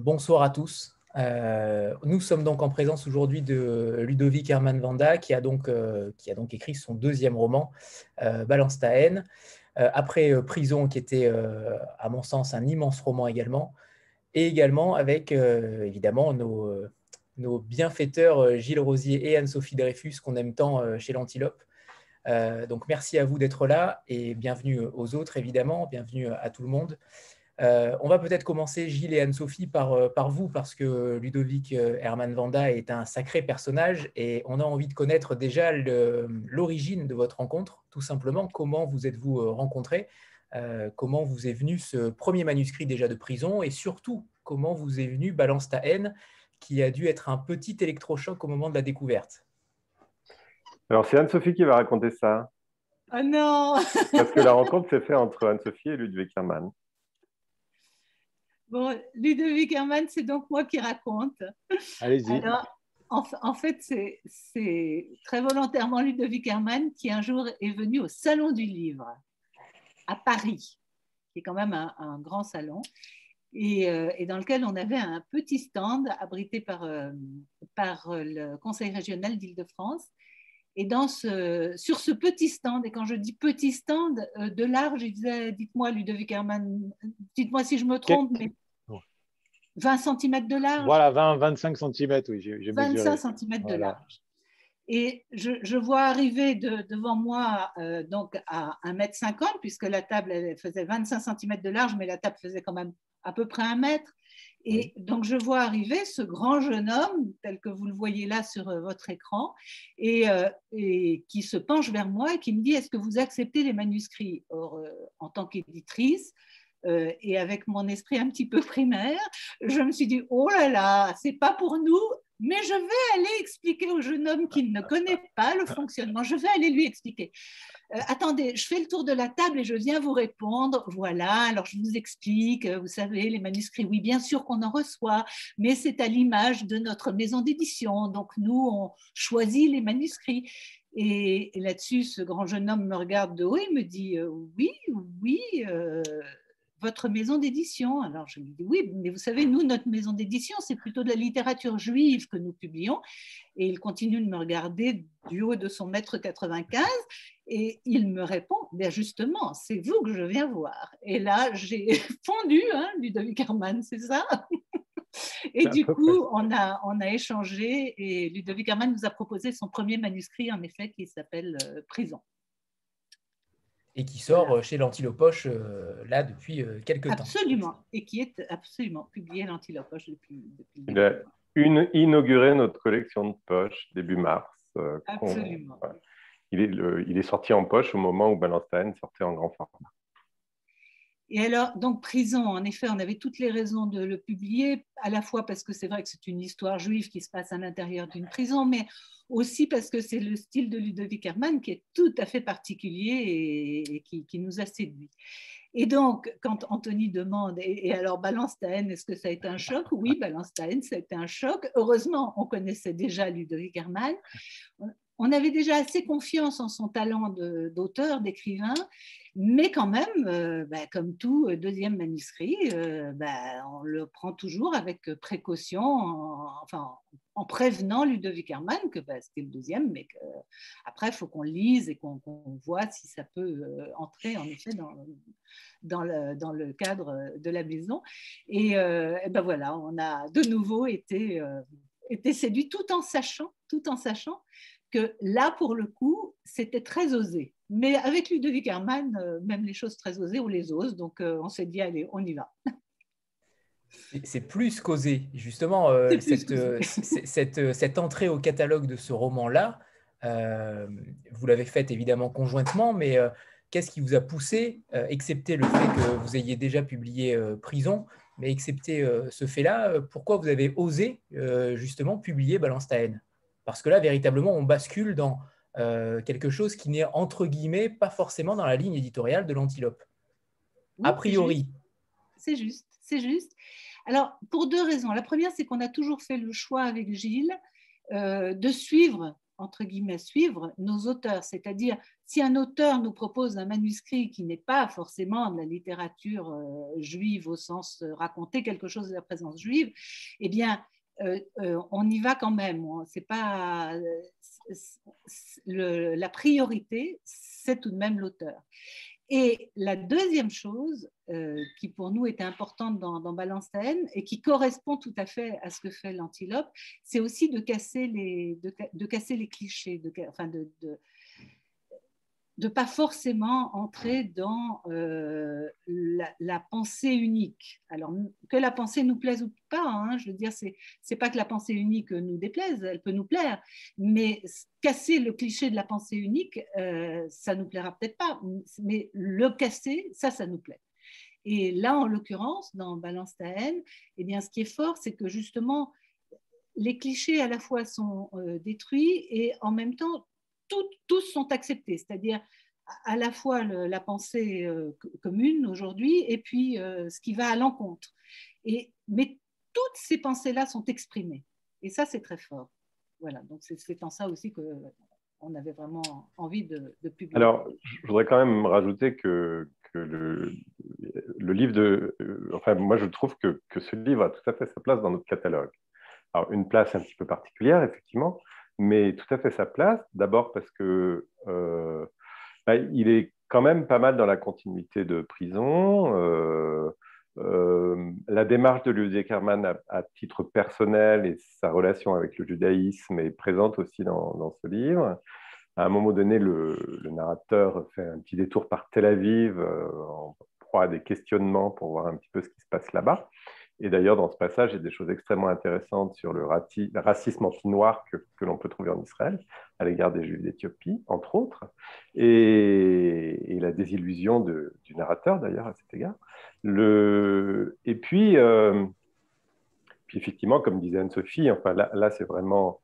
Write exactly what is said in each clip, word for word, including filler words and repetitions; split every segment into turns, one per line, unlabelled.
bonsoir à tous. Euh, nous sommes donc en présence aujourd'hui de Ludovic Herman Vanda qui a donc, euh, qui a donc écrit son deuxième roman, euh, Balance ta haine, euh, après euh, Prison qui était euh, à mon sens un immense roman également, et également avec euh, évidemment nos, euh, nos bienfaiteurs euh, Gilles Rosier et Anne-Sophie Dreyfus qu'on aime tant euh, chez l'Antilope. Euh, donc merci à vous d'être là et bienvenue aux autres évidemment, bienvenue à tout le monde. Euh, on va peut-être commencer, Gilles et Anne-Sophie, par, euh, par vous, parce que Ludovic euh, Herman Vanda est un sacré personnage et on a envie de connaître déjà le- l'origine de votre rencontre, tout simplement. Comment vous êtes-vous euh, rencontrés, euh, comment vous est venu ce premier manuscrit déjà de Prison et surtout, comment vous est venu Balance ta haine, qui a dû être un petit électrochoc au moment de la découverte.
Alors, c'est Anne-Sophie qui va raconter ça,
Oh non!
parce que la rencontre s'est faite entre Anne-Sophie et Ludwig Hermann.
Bon, Ludovic Herman, c'est donc moi qui raconte.
Allez-y.
Alors, en, en fait, c'est, c'est très volontairement Ludovic Herman qui un jour est venu au Salon du Livre à Paris, qui est quand même un, un grand salon, et, euh, et dans lequel on avait un petit stand abrité par, euh, par le Conseil régional d'Île-de-France. Et dans ce, sur ce petit stand, et quand je dis petit stand, euh, de large, il disait, dites-moi Ludovic Herman, dites-moi si je me trompe, mais vingt centimètres de large.
Voilà, vingt, vingt-cinq centimètres, oui, j'ai, j'ai mesuré.
vingt-cinq centimètres
Voilà.
de large. Et je, je vois arriver de, devant moi euh, donc à un mètre cinquante, puisque la table elle faisait vingt-cinq centimètres de large, mais la table faisait quand même à peu près un mètre. Et oui. Donc, je vois arriver ce grand jeune homme, tel que vous le voyez là sur euh, votre écran, et, euh, et qui se penche vers moi et qui me dit « Est-ce que vous acceptez les manuscrits ?» Or, euh, en tant qu'éditrice, euh, et avec mon esprit un petit peu primaire, je me suis dit « Oh là là, c'est pas pour nous !» Mais je vais aller expliquer au jeune homme qui ne connaît pas le fonctionnement, je vais aller lui expliquer. Euh, attendez, je fais le tour de la table et je viens vous répondre. Voilà, alors je vous explique, vous savez, les manuscrits, oui, bien sûr qu'on en reçoit, mais c'est à l'image de notre maison d'édition. Donc nous, on choisit les manuscrits. Et, et là-dessus, ce grand jeune homme me regarde de haut et me dit euh, oui, oui, euh, votre maison d'édition. Alors je lui dis oui, mais vous savez, nous, notre maison d'édition, c'est plutôt de la littérature juive que nous publions. Et il continue de me regarder du haut de son mètre quatre-vingt-quinze et il me répond, bien justement, c'est vous que je viens voir. Et là, j'ai fondu, hein, Ludovic Herman, c'est ça? Et du coup, on a, on a échangé et Ludovic Herman nous a proposé son premier manuscrit, en effet, qui s'appelle euh, Prison.
Et qui sort
Voilà.
chez l'Antilopoche euh, là depuis euh, quelques temps.
Absolument, et qui est absolument publié à l'Antilopoche depuis, depuis
Il a une, inauguré notre collection de poches début mars. Euh,
absolument.
Ouais. Il, est le, il est sorti en poche au moment où Balance ta haine sortait en grand format.
Et alors, donc, Prison, en effet, on avait toutes les raisons de le publier, à la fois parce que c'est vrai que c'est une histoire juive qui se passe à l'intérieur d'une prison, mais aussi parce que c'est le style de Ludovic Herman qui est tout à fait particulier et, et qui, qui nous a séduits. Et donc, quand Anthony demande, et, et alors Balance ta haine, est-ce que ça a été un choc? Oui, Balance ta haine, ça a été un choc. Heureusement, on connaissait déjà Ludovic Herman. On avait déjà assez confiance en son talent de, d'auteur, d'écrivain, mais quand même, euh, bah, comme tout deuxième manuscrit, euh, bah, on le prend toujours avec précaution, en, enfin, en prévenant Ludovic Herman que bah, c'était le deuxième, mais qu'après, il faut qu'on lise et qu'on, qu'on voit si ça peut euh, entrer en effet dans, dans, le, dans le cadre de la maison. Et, euh, et ben voilà, on a de nouveau été, euh, été séduits tout en sachant, tout en sachant que là, pour le coup, c'était très osé. Mais avec Ludovic Herman, euh, même les choses très osées, on les ose. Donc, euh, on s'est dit, allez, on y va.
C'est plus qu'osé. Justement, euh, cette, euh, cette, euh, cette entrée au catalogue de ce roman-là, euh, vous l'avez faite évidemment conjointement, mais euh, qu'est-ce qui vous a poussé, euh, excepté le fait que vous ayez déjà publié euh, Prison, mais excepté euh, ce fait-là, euh, pourquoi vous avez osé euh, justement publier Balance ta haine? Parce que là, véritablement, on bascule dans euh, quelque chose qui n'est, entre guillemets, pas forcément dans la ligne éditoriale de l'Antilope.
Oui,
A priori.
C'est juste, c'est juste. Alors, pour deux raisons. La première, c'est qu'on a toujours fait le choix avec Gilles euh, de suivre entre guillemets, suivre nos auteurs. C'est-à-dire, si un auteur nous propose un manuscrit qui n'est pas forcément de la littérature euh, juive au sens euh, raconter quelque chose de la présence juive, eh bien, euh, euh, on y va quand même. C'est pas, euh, le, la priorité, c'est tout de même l'auteur. Et la deuxième chose euh, qui pour nous était importante dans, dans Balance ta haine et qui correspond tout à fait à ce que fait l'Antilope, c'est aussi de casser les, de, de casser les clichés, de, enfin de, de de pas forcément entrer dans euh, la, la pensée unique. Alors, que la pensée nous plaise ou pas, hein, je veux dire, c'est, c'est pas que la pensée unique nous déplaise, elle peut nous plaire, mais casser le cliché de la pensée unique, euh, ça nous plaira peut-être pas, mais le casser, ça, ça nous plaît. Et là, en l'occurrence, dans Balance ta haine, eh bien, ce qui est fort, c'est que justement, les clichés à la fois sont euh, détruits et en même temps, tout, tous sont acceptés, c'est-à-dire à la fois le, la pensée euh, commune aujourd'hui et puis euh, ce qui va à l'encontre. Et, mais toutes ces pensées-là sont exprimées. Et ça, c'est très fort. Voilà, donc c'est, c'est en ça aussi qu'on avait vraiment envie de, de publier.
Alors, je voudrais quand même rajouter que, que le, le livre de... Enfin, moi, je trouve que, que ce livre a tout à fait sa place dans notre catalogue. Alors, une place un petit peu particulière, effectivement, mais tout à fait sa place. D'abord parce que euh, bah, il est quand même pas mal dans la continuité de Prison. Euh, euh, la démarche de Ludovic Herman à, à titre personnel et sa relation avec le judaïsme est présente aussi dans, dans ce livre. À un moment donné, le, le narrateur fait un petit détour par Tel Aviv euh, en proie à des questionnements pour voir un petit peu ce qui se passe là-bas. Et d'ailleurs, dans ce passage, il y a des choses extrêmement intéressantes sur le, rati- le racisme anti-noir que, que l'on peut trouver en Israël, à l'égard des Juifs d'Éthiopie, entre autres, et, et la désillusion de, du narrateur, d'ailleurs, à cet égard. Le... Et puis, euh, puis, effectivement, comme disait Anne-Sophie, enfin, là, là c'est vraiment...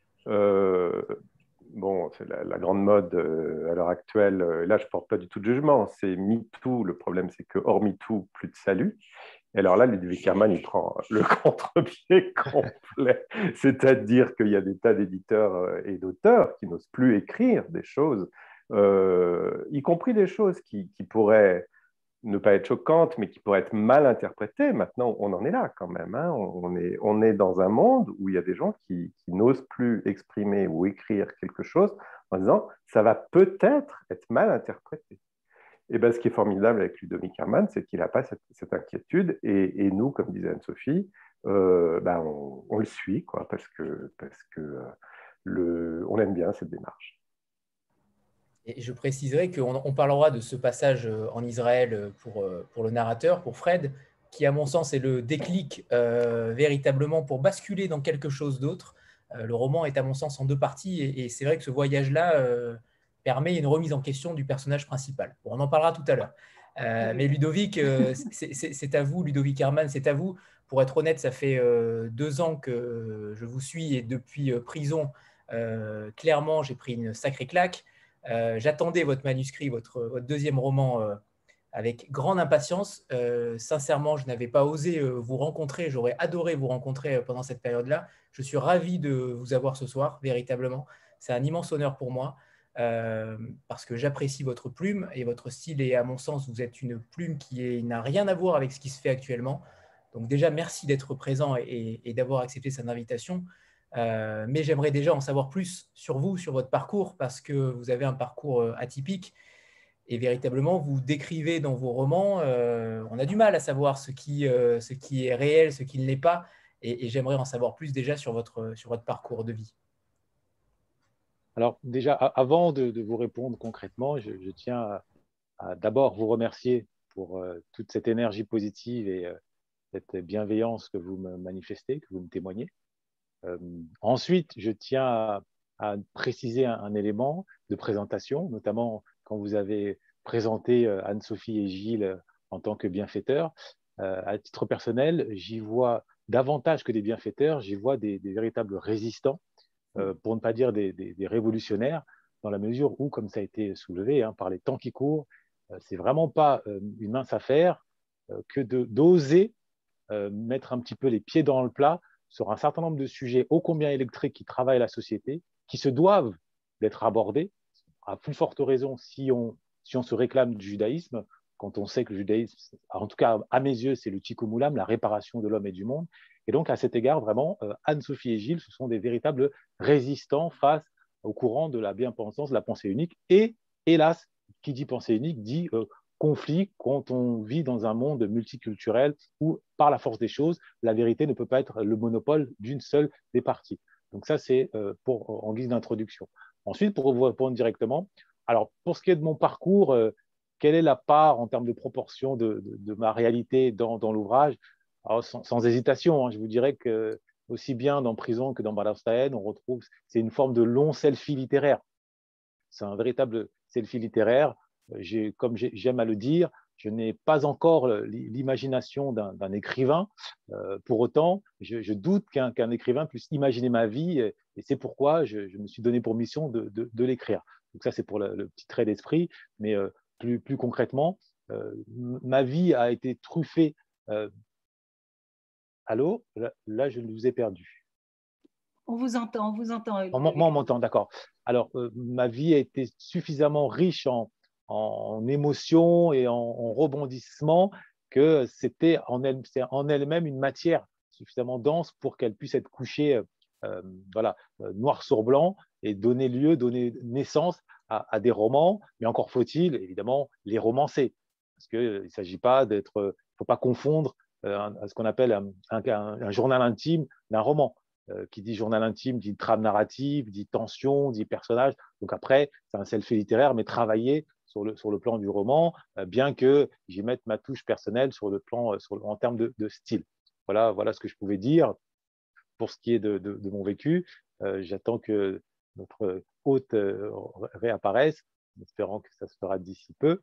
Euh, bon, c'est la, la grande mode euh, à l'heure actuelle. Euh, là, je ne porte pas du tout de jugement. C'est MeToo. Le problème, c'est que hors MeToo, plus de salut. Et alors là, Ludovic Herman, il prend le contre-pied complet. C'est-à-dire qu'il y a des tas d'éditeurs et d'auteurs qui n'osent plus écrire des choses, euh, y compris des choses qui, qui pourraient ne pas être choquantes, mais qui pourraient être mal interprétées. Maintenant, on en est là quand même. Hein. On, est, on est dans un monde où il y a des gens qui, qui n'osent plus exprimer ou écrire quelque chose en disant « ça va peut-être être mal interprété ». Et ben, ce qui est formidable avec Ludovic Herman, c'est qu'il n'a pas cette, cette inquiétude. Et, et nous, comme disait Anne-Sophie, euh, ben on, on le suit, quoi, parce que, parce que euh, le, on aime bien cette démarche.
Et je préciserai qu'on on parlera de ce passage en Israël pour, pour le narrateur, pour Fred, qui, à mon sens, est le déclic euh, véritablement pour basculer dans quelque chose d'autre. Euh, le roman est, à mon sens, en deux parties. Et, et c'est vrai que ce voyage-là... Euh, permet une remise en question du personnage principal. Bon, on en parlera tout à l'heure. Euh, mais Ludovic, euh, c'est, c'est, c'est à vous, Ludovic Herman, c'est à vous. Pour être honnête, ça fait euh, deux ans que je vous suis et depuis euh, Prison, euh, clairement, j'ai pris une sacrée claque. Euh, j'attendais votre manuscrit, votre, votre deuxième roman, euh, avec grande impatience. Euh, sincèrement, je n'avais pas osé euh, vous rencontrer. J'aurais adoré vous rencontrer euh, pendant cette période-là. Je suis ravi de vous avoir ce soir, véritablement. C'est un immense honneur pour moi. Euh, parce que j'apprécie votre plume et votre style, et à mon sens, vous êtes une plume qui est, n'a rien à voir avec ce qui se fait actuellement. Donc déjà, merci d'être présent et, et d'avoir accepté cette invitation. Euh, mais j'aimerais déjà en savoir plus sur vous, sur votre parcours, parce que vous avez un parcours atypique et véritablement, vous décrivez dans vos romans, euh, on a du mal à savoir ce qui, euh, ce qui est réel, ce qui ne l'est pas, et, et j'aimerais en savoir plus déjà sur votre, sur votre parcours de vie.
Alors déjà, avant de, de vous répondre concrètement, je, je tiens à, à d'abord vous remercier pour euh, toute cette énergie positive et euh, cette bienveillance que vous me manifestez, que vous me témoignez. Euh, ensuite, je tiens à, à préciser un, un élément de présentation, notamment quand vous avez présenté euh, Anne-Sophie et Gilles euh, en tant que bienfaiteurs. Euh, à titre personnel, j'y vois davantage que des bienfaiteurs, j'y vois des, des véritables résistants, Euh, pour ne pas dire des, des, des révolutionnaires, dans la mesure où, comme ça a été soulevé hein, par les temps qui courent, euh, c'est vraiment pas euh, une mince affaire euh, que de, d'oser euh, mettre un petit peu les pieds dans le plat sur un certain nombre de sujets ô combien électriques qui travaillent la société, qui se doivent d'être abordés, à plus forte raison si on, si on se réclame du judaïsme, quand on sait que le judaïsme, en tout cas à mes yeux, c'est le tikkun olam, la réparation de l'homme et du monde. Et donc, à cet égard, vraiment, euh, Anne-Sophie et Gilles, ce sont des véritables résistants face au courant de la bien-pensance, de la pensée unique. Et, hélas, qui dit pensée unique dit euh, conflit quand on vit dans un monde multiculturel où, par la force des choses, la vérité ne peut pas être le monopole d'une seule des parties. Donc ça, c'est euh, pour, en guise d'introduction. Ensuite, pour vous répondre directement, alors pour ce qui est de mon parcours, euh, quelle est la part en termes de proportion de, de, de ma réalité dans, dans l'ouvrage? sans, sans hésitation, hein, je vous dirais que aussi bien dans Prison que dans Ballonstaën, on retrouve, c'est une forme de long selfie littéraire. C'est un véritable selfie littéraire. J'ai, comme j'aime à le dire, je n'ai pas encore l'imagination d'un écrivain. Euh, pour autant, je, je doute qu'un qu'un écrivain puisse imaginer ma vie et, et c'est pourquoi je, je me suis donné pour mission de, de, de l'écrire. Donc ça, c'est pour le, le petit trait d'esprit, mais euh, plus, plus concrètement, euh, ma vie a été truffée. Euh... Allô? Là, là, je vous ai perdu.
On vous entend, on vous entend.
Moi, on m'entend, d'accord. Alors, euh, ma vie a été suffisamment riche en, en émotions et en, en rebondissements que c'était en, elle, en elle-même une matière suffisamment dense pour qu'elle puisse être couchée euh, voilà, euh, noir sur blanc et donner lieu, donner naissance à, à des romans. Mais encore faut-il, évidemment, les romancer. Parce qu'il ne s'agit pas d'être… Il ne faut pas confondre euh, ce qu'on appelle un, un, un journal intime d'un roman. Euh, qui dit journal intime, dit trame narrative, dit tension, dit personnage. Donc après, c'est un selfie littéraire, mais travaillé sur le, sur le plan du roman, euh, bien que j'y mette ma touche personnelle sur le plan, sur le, en termes de, de style. Voilà, voilà ce que je pouvais dire. Pour ce qui est de, de, de mon vécu, euh, j'attends que notre hôte euh, réapparaisse, en espérant que ça se fera d'ici peu.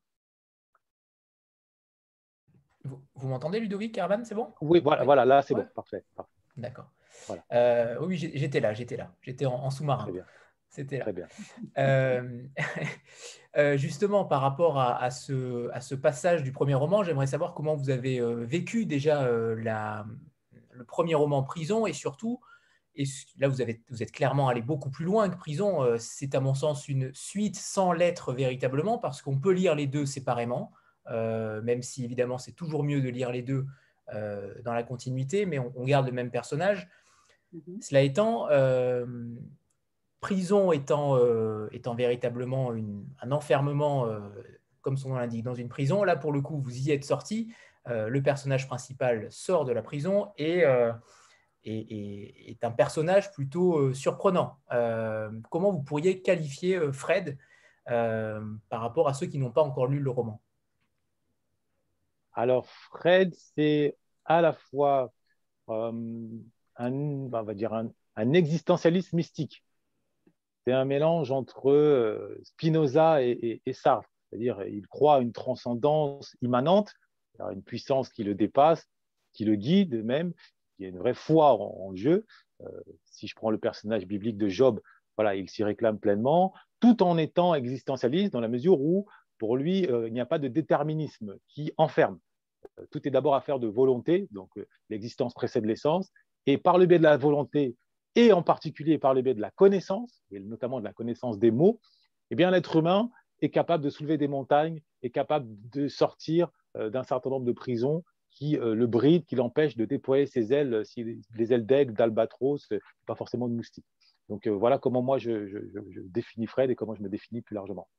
Vous, vous m'entendez, Ludovic Carvan, c'est bon?
Oui, voilà, oui. voilà là, c'est ouais. bon, parfait. parfait.
D'accord.
Voilà.
Euh, oui, j'étais là, j'étais là. J'étais en, en sous-marin. C'était là.
Très bien.
Euh, euh, justement, par rapport à, à, ce, à ce passage du premier roman, j'aimerais savoir comment vous avez euh, vécu déjà euh, la, le premier roman Prison et surtout, et là vous, avez, vous êtes clairement allé beaucoup plus loin que Prison, euh, c'est à mon sens une suite sans l'être véritablement parce qu'on peut lire les deux séparément, euh, même si évidemment c'est toujours mieux de lire les deux euh, dans la continuité, mais on, on garde le même personnage. Mm-hmm. Cela étant, euh, Prison étant, euh, étant véritablement une, un enfermement, euh, comme son nom l'indique, dans une prison, là pour le coup vous y êtes sorti, euh, le personnage principal sort de la prison et, euh, et, et est un personnage plutôt euh, surprenant. Euh, comment vous pourriez qualifier euh, Fred euh, par rapport à ceux qui n'ont pas encore lu le roman?
Alors Fred, c'est à la fois euh, un, on va dire un, un existentialiste mystique. C'est un mélange entre euh, Spinoza et, et, et Sartre. C'est-à-dire, il croit à une transcendance immanente, à une puissance qui le dépasse, qui le guide même. Il y a une vraie foi en, en Dieu. Euh, si je prends le personnage biblique de Job, voilà, il s'y réclame pleinement, tout en étant existentialiste dans la mesure où, pour lui, euh, il n'y a pas de déterminisme qui enferme. Euh, tout est d'abord affaire de volonté, donc euh, l'existence précède l'essence, et par le biais de la volonté, et en particulier par le biais de la connaissance, et notamment de la connaissance des mots, eh bien l'être humain est capable de soulever des montagnes, est capable de sortir euh, d'un certain nombre de prisons qui euh, le brident, qui l'empêchent de déployer ses ailes, si, les ailes d'aigle, d'albatros, euh, pas forcément de moustique. Donc euh, voilà comment moi je, je, je définis Fred et comment je me définis plus largement.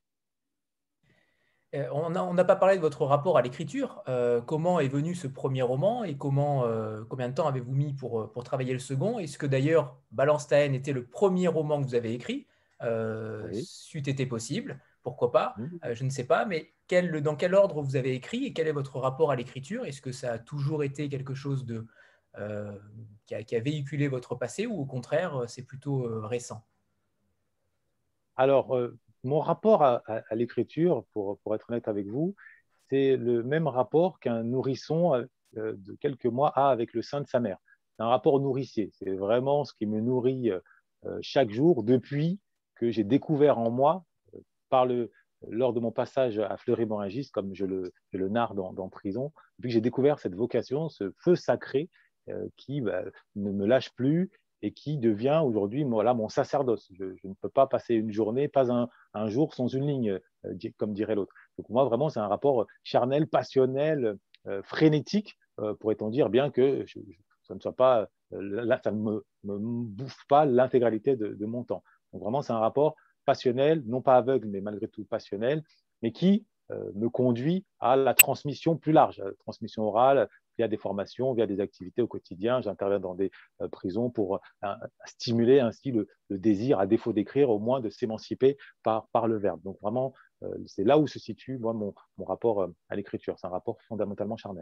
On n'a pas parlé de votre rapport à l'écriture. Euh, comment est venu ce premier roman et comment, euh, combien de temps avez-vous mis pour, pour travailler le second? Est-ce que d'ailleurs Ballonstaën était le premier roman que vous avez écrit? euh,
Oui.
C'eût été possible, pourquoi pas, mmh. euh, je ne sais pas, mais quel, dans quel ordre vous avez écrit et quel est votre rapport à l'écriture? Est-ce que ça a toujours été quelque chose de, euh, qui, a, qui a véhiculé votre passé ou au contraire c'est plutôt euh, récent?
Alors, euh, mon rapport à, à, à l'écriture, pour, pour être honnête avec vous, c'est le même rapport qu'un nourrisson euh, de quelques mois a avec le sein de sa mère. C'est un rapport nourricier. C'est vraiment ce qui me nourrit euh, chaque jour depuis que j'ai découvert en moi, euh, par le, lors de mon passage à Fleury-Mérogis, comme je le, je le narre dans, dans Prison, depuis que j'ai découvert cette vocation, ce feu sacré euh, qui bah, ne me lâche plus et qui devient aujourd'hui voilà, mon sacerdoce. Je, je ne peux pas passer une journée, pas un, un jour sans une ligne, euh, comme dirait l'autre. Donc moi, vraiment, c'est un rapport charnel, passionnel, euh, frénétique, euh, pourrait-on dire, bien que je, je, ça ne soit pas, euh, là, ça ne me, me bouffe pas l'intégralité de, de mon temps. Donc vraiment, c'est un rapport passionnel, non pas aveugle, mais malgré tout passionnel, mais qui euh, me conduit à la transmission plus large, à la transmission orale, via des formations, via des activités au quotidien. J'interviens dans des euh, prisons pour euh, stimuler ainsi le, le désir, à défaut d'écrire, au moins de s'émanciper par, par le verbe. Donc vraiment, euh, c'est là où se situe moi, mon, mon rapport euh, à l'écriture. C'est un rapport fondamentalement charnel.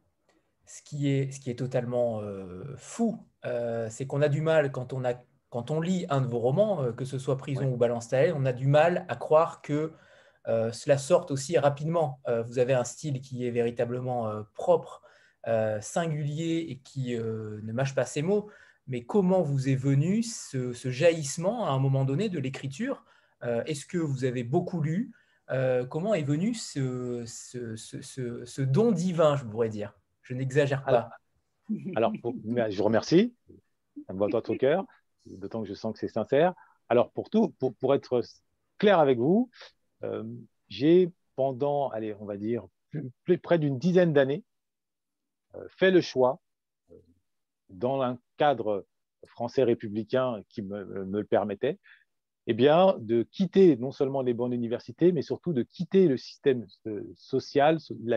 Ce qui est, ce qui est totalement euh, fou, euh, c'est qu'on a du mal quand on, a, quand on lit un de vos romans, euh, que ce soit Prison ouais. ou Balance ta haine, on a du mal à croire que euh, cela sorte aussi rapidement. Euh, vous avez un style qui est véritablement euh, propre, euh, singulier et qui euh, ne mâche pas ses mots. Mais comment vous est venu ce, ce jaillissement à un moment donné de l'écriture? euh, Est-ce que vous avez beaucoup lu? euh, Comment est venu ce, ce, ce, ce, ce don divin, je pourrais dire? Je n'exagère pas.
Alors, pour, je vous remercie. Ça me va droit au cœur, d'autant que je sens que c'est sincère. Alors, pour tout, pour, pour être clair avec vous, euh, j'ai pendant, allez, on va dire, plus, plus près d'une dizaine d'années, euh, fait le choix, euh, dans un cadre français républicain qui me, me le permettait, eh bien, de quitter non seulement les bancs d'université, mais surtout de quitter le système social,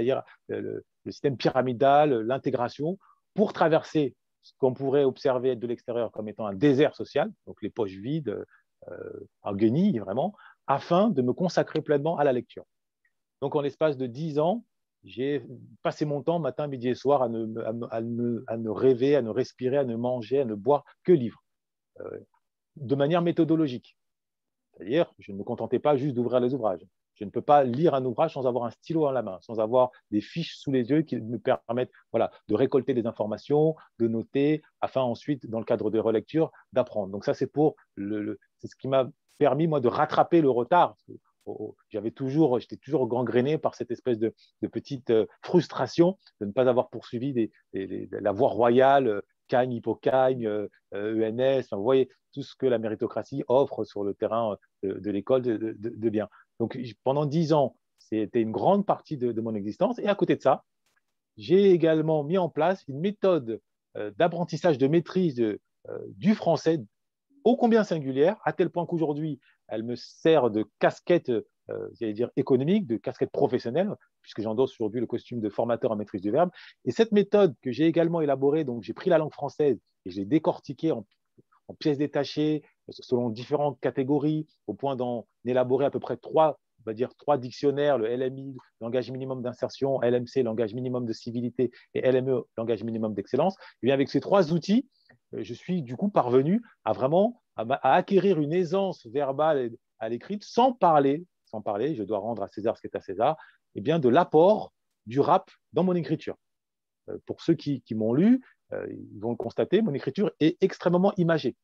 le, le système pyramidal, l'intégration, pour traverser ce qu'on pourrait observer de l'extérieur comme étant un désert social, donc les poches vides, euh, en guenilles vraiment, afin de me consacrer pleinement à la lecture. Donc, en l'espace de dix ans, j'ai passé mon temps, matin, midi et soir, à ne, à, à, ne, à ne rêver, à ne respirer, à ne manger, à ne boire que livres, euh, de manière méthodologique. C'est-à-dire, je ne me contentais pas juste d'ouvrir les ouvrages. Je ne peux pas lire un ouvrage sans avoir un stylo à la main, sans avoir des fiches sous les yeux qui me permettent voilà, de récolter des informations, de noter, afin ensuite, dans le cadre de relecture, d'apprendre. Donc ça, c'est pour le, le, c'est ce qui m'a permis, moi, de rattraper le retard. J'avais toujours, j'étais toujours gangréné par cette espèce de, de petite frustration de ne pas avoir poursuivi des, des, des, la voie royale, Cagne, Hippocagne, E N S, enfin, vous voyez, tout ce que la méritocratie offre sur le terrain de, de l'école de, de, de bien. Donc, pendant dix ans, c'était une grande partie de, de mon existence. Et à côté de ça, j'ai également mis en place une méthode euh, d'apprentissage, de maîtrise de, euh, du français ô combien singulière, à tel point qu'aujourd'hui, elle me sert de casquette, euh, j'allais dire économique, de casquette professionnelle, puisque j'endosse aujourd'hui le costume de formateur en maîtrise du verbe. Et cette méthode que j'ai également élaborée, donc j'ai pris la langue française et je l'ai décortiquée en, en pièces détachées, selon différentes catégories, au point d'en élaborer à peu près trois, on va dire trois dictionnaires, le L M I, langage minimum d'insertion, L M C, langage minimum de civilité, et L M E, langage minimum d'excellence. Et bien avec ces trois outils, je suis du coup parvenu à vraiment à, à acquérir une aisance verbale à l'écrit sans parler, sans parler, je dois rendre à César ce qui est à César, et bien de l'apport du rap dans mon écriture. Euh, pour ceux qui, qui m'ont lu, euh, ils vont le constater, mon écriture est extrêmement imagée.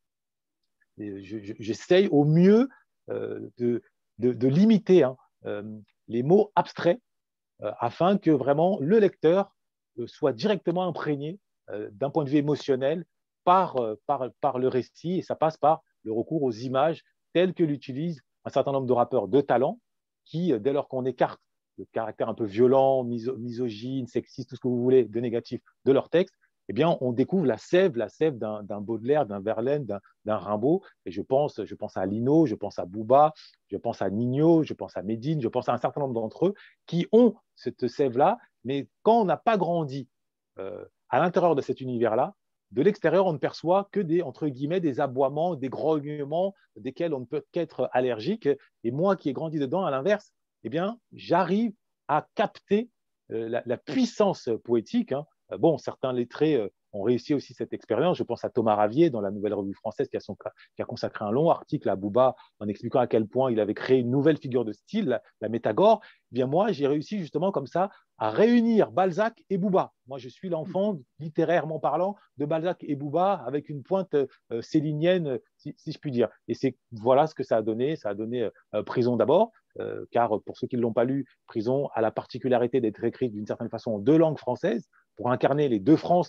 J'essaye au mieux euh, de, de, de limiter hein, euh, les mots abstraits euh, afin que vraiment le lecteur euh, soit directement imprégné euh, d'un point de vue émotionnel par, euh, par, par le récit, et ça passe par le recours aux images telles que l'utilisent un certain nombre de rappeurs de talent qui, dès lors qu'on écarte le caractère un peu violent, miso misogyne, sexiste, tout ce que vous voulez de négatif de leur texte, eh bien, on découvre la sève, la sève d'un Baudelaire, d'un Verlaine, d'un Rimbaud. Et je pense, je pense à Lino, je pense à Booba, je pense à Nino, je pense à Médine, je pense à un certain nombre d'entre eux qui ont cette sève-là. Mais quand on n'a pas grandi euh, à l'intérieur de cet univers-là, de l'extérieur, on ne perçoit que des, entre guillemets, des aboiements, des grognements desquels on ne peut qu'être allergique. Et moi qui ai grandi dedans, à l'inverse, eh bien, j'arrive à capter euh, la, la puissance poétique. Hein. Bon, certains lettrés euh, ont réussi aussi cette expérience. Je pense à Thomas Ravier dans la Nouvelle Revue Française qui a, son, qui a consacré un long article à Booba en expliquant à quel point il avait créé une nouvelle figure de style, la, la métagore. Eh bien, moi, j'ai réussi justement comme ça à réunir Balzac et Booba. Moi, je suis l'enfant, littérairement parlant, de Balzac et Booba avec une pointe euh, célinienne, si, si je puis dire. Et c'est voilà ce que ça a donné. Ça a donné euh, Prison d'abord, euh, car pour ceux qui ne l'ont pas lu, Prison a la particularité d'être écrite d'une certaine façon en deux langues françaises pour incarner les deux France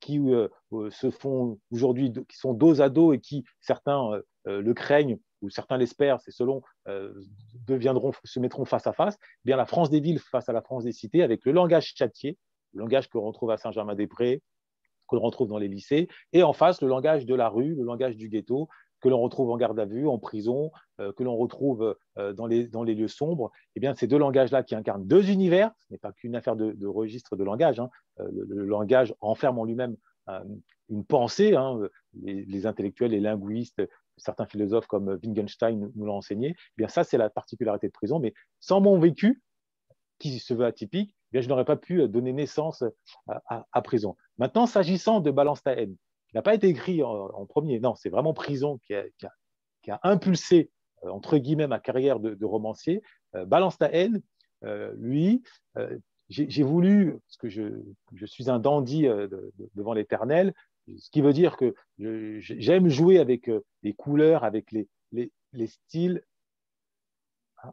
qui euh, se font aujourd'hui, qui sont dos à dos et qui, certains euh, le craignent ou certains l'espèrent, c'est selon, euh, deviendront, se mettront face à face, eh bien la France des villes face à la France des cités, avec le langage châtié, le langage que l'on retrouve à Saint-Germain-des-Prés, que l'on retrouve dans les lycées, et en face, le langage de la rue, le langage du ghetto, que l'on retrouve en garde à vue, en prison, euh, que l'on retrouve euh, dans, les, dans les lieux sombres. Eh bien, ces deux langages-là qui incarnent deux univers, ce n'est pas qu'une affaire de, de registre de langage, hein. euh, le, le langage enferme en lui-même euh, une pensée, hein. les, les intellectuels, les linguistes, certains philosophes comme Wittgenstein nous l'ont enseigné. Eh bien, ça, c'est la particularité de prison, mais sans mon vécu, qui se veut atypique, eh bien, je n'aurais pas pu donner naissance à, à, à prison. Maintenant, s'agissant de Balance ta haine, qui n'a pas été écrit en, en premier, non, c'est vraiment Prison qui a, qui a, qui a impulsé, euh, entre guillemets, ma carrière de, de romancier. Euh, Balance ta haine, euh, lui, euh, j'ai voulu, parce que je, je suis un dandy euh, de, de, devant l'éternel, ce qui veut dire que j'aime jouer avec euh, les couleurs, avec les, les, les styles. Ah,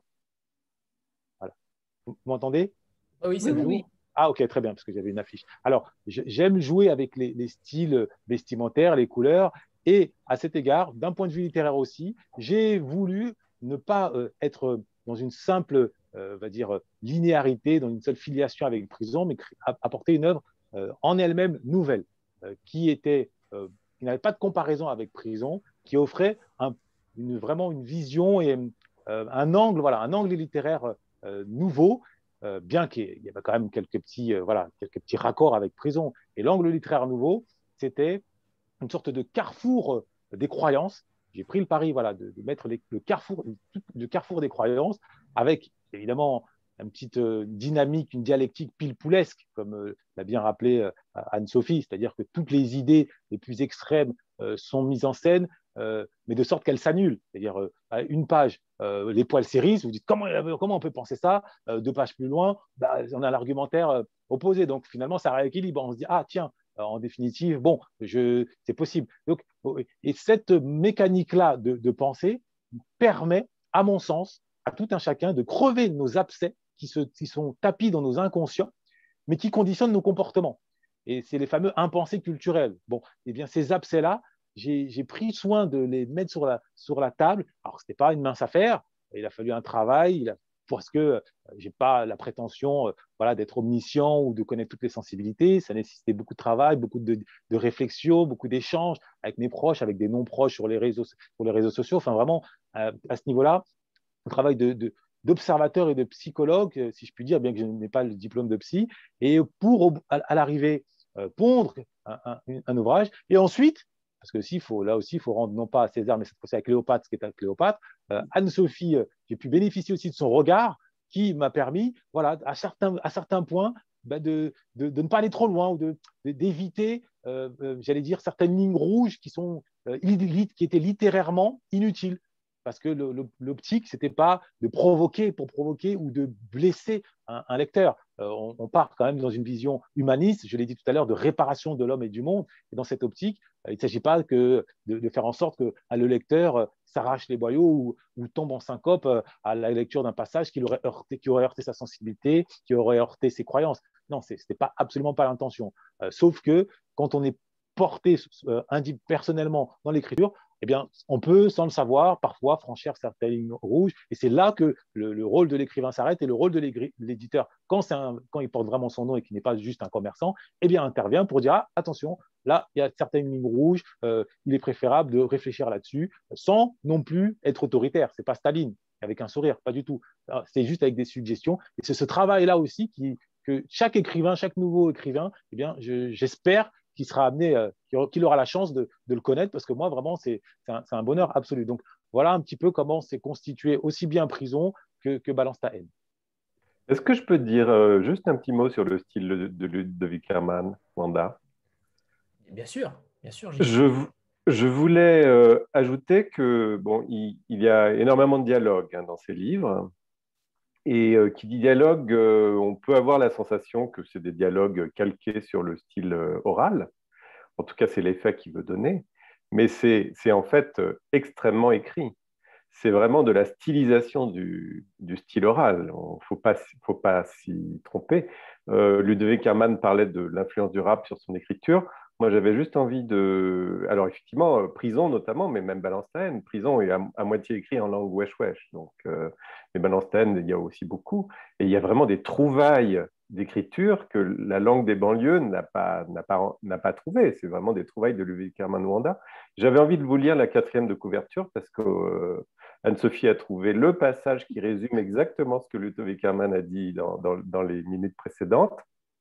voilà. Vous, vous m'entendez?
Oh oui, c'est
Oui,
bon.
oui.
Ah, ok, très bien, parce que j'avais une affiche. Alors, j'aime jouer avec les, les styles vestimentaires, les couleurs, et à cet égard, d'un point de vue littéraire aussi, j'ai voulu ne pas euh, être dans une simple, euh, va dire, linéarité, dans une seule filiation avec Prison, mais apporter une œuvre euh, en elle-même nouvelle, euh, qui était, euh, qui n'avait pas de comparaison avec Prison, qui offrait un, une, vraiment une vision et euh, un angle, voilà, un angle littéraire euh, nouveau. Euh, bien qu'il y avait quand même quelques petits, euh, voilà, quelques petits raccords avec Prison. Et l'angle littéraire nouveau, c'était une sorte de carrefour euh, des croyances. J'ai pris le pari, voilà, de, de mettre les, le, carrefour, le carrefour des croyances avec, évidemment, une petite euh, dynamique, une dialectique pile-poulesque, comme euh, l'a bien rappelé euh, Anne-Sophie, c'est-à-dire que toutes les idées les plus extrêmes euh, sont mises en scène, euh, mais de sorte qu'elles s'annulent. C'est-à-dire, euh, à une page, euh, les poils s'érissent, vous dites comment, comment on peut penser ça? euh, Deux pages plus loin, bah, on a l'argumentaire euh, opposé. Donc, finalement, ça rééquilibre. On se dit, ah, tiens, en définitive, bon, c'est possible. Donc, et cette mécanique-là de, de pensée permet, à mon sens, à tout un chacun de crever nos abcès qui, se, qui sont tapis dans nos inconscients, mais qui conditionnent nos comportements. Et c'est les fameux impensés culturels. Bon, eh bien, ces abcès-là, j'ai pris soin de les mettre sur la, sur la table. Alors, ce n'était pas une mince affaire. Il a fallu un travail, il a parce que euh, je n'ai pas la prétention euh, voilà, d'être omniscient ou de connaître toutes les sensibilités. Ça nécessitait beaucoup de travail, beaucoup de, de réflexion, beaucoup d'échanges avec mes proches, avec des non-proches sur les réseaux, sur les réseaux sociaux. Enfin, vraiment, euh, à ce niveau-là, un travail de, de, d'observateur et de psychologue, si je puis dire, bien que je n'ai pas le diplôme de psy, et pour, à, à l'arrivée, euh, pondre un, un, un ouvrage. Et ensuite, parce que aussi, faut, là aussi, il faut rendre non pas à César, mais cette fois-ci à Cléopâtre, ce qui est à Cléopâtre. Euh, Anne-Sophie, euh, j'ai pu bénéficier aussi de son regard qui m'a permis, voilà, à certains, à certains points, bah de, de, de ne pas aller trop loin ou de, de, d'éviter, euh, euh, j'allais dire, certaines lignes rouges qui, sont, euh, qui étaient littérairement inutiles. Parce que l'optique, ce n'était pas de provoquer pour provoquer ou de blesser un, un lecteur. Euh, on, on part quand même dans une vision humaniste, je l'ai dit tout à l'heure, de réparation de l'homme et du monde. Et dans cette optique, il ne s'agit pas que de, de faire en sorte que ah, le lecteur euh, s'arrache les boyaux ou, ou tombe en syncope euh, à la lecture d'un passage qui aurait, heurté, qui aurait heurté sa sensibilité, qui aurait heurté ses croyances. Non, ce n'était pas, absolument pas l'intention. Euh, sauf que quand on est porté euh, personnellement dans l'écriture, eh bien, on peut, sans le savoir, parfois franchir certaines lignes rouges. Et c'est là que le, le rôle de l'écrivain s'arrête et le rôle de l'éditeur, quand, un, quand il porte vraiment son nom et qu'il n'est pas juste un commerçant, eh bien, intervient pour dire ah, attention, là, il y a certaines lignes rouges, euh, il est préférable de réfléchir là-dessus, sans non plus être autoritaire. Ce n'est pas Staline, avec un sourire, pas du tout. C'est juste avec des suggestions. Et c'est ce travail-là aussi qui, que chaque écrivain, chaque nouveau écrivain, eh bien, j'espère qui sera amené, euh, qu'il aura la chance de, de le connaître, parce que moi, vraiment, c'est un, un bonheur absolu. Donc, voilà un petit peu comment s'est constitué aussi bien Prison que, que Balance ta haine.
Est-ce que je peux dire euh, juste un petit mot sur le style de, de Ludovic Herman, Wanda?
Bien sûr, bien sûr.
Je, je voulais euh, ajouter que bon, il, il y a énormément de dialogue hein, dans ces livres. Et euh, qui dit dialogue, euh, on peut avoir la sensation que c'est des dialogues calqués sur le style euh, oral. En tout cas, c'est l'effet qu'il veut donner. Mais c'est en fait euh, extrêmement écrit. C'est vraiment de la stylisation du, du style oral. Il ne faut pas, faut pas s'y tromper. Euh, Ludovic Herman parlait de l'influence du rap sur son écriture. Moi, j'avais juste envie de... Alors, effectivement, euh, Prison notamment, mais même Balance ta haine. Prison est à, à moitié écrit en langue wesh-wesh. Donc, euh, mais Balance ta haine, il y a aussi beaucoup. Et il y a vraiment des trouvailles d'écriture que la langue des banlieues n'a pas, n'a pas, n'a pas trouvé. C'est vraiment des trouvailles de Ludovic Herman Wanda. J'avais envie de vous lire la quatrième de couverture parce que euh, Anne-Sophie a trouvé le passage qui résume exactement ce que Ludovic Herman a dit dans, dans, dans les minutes précédentes.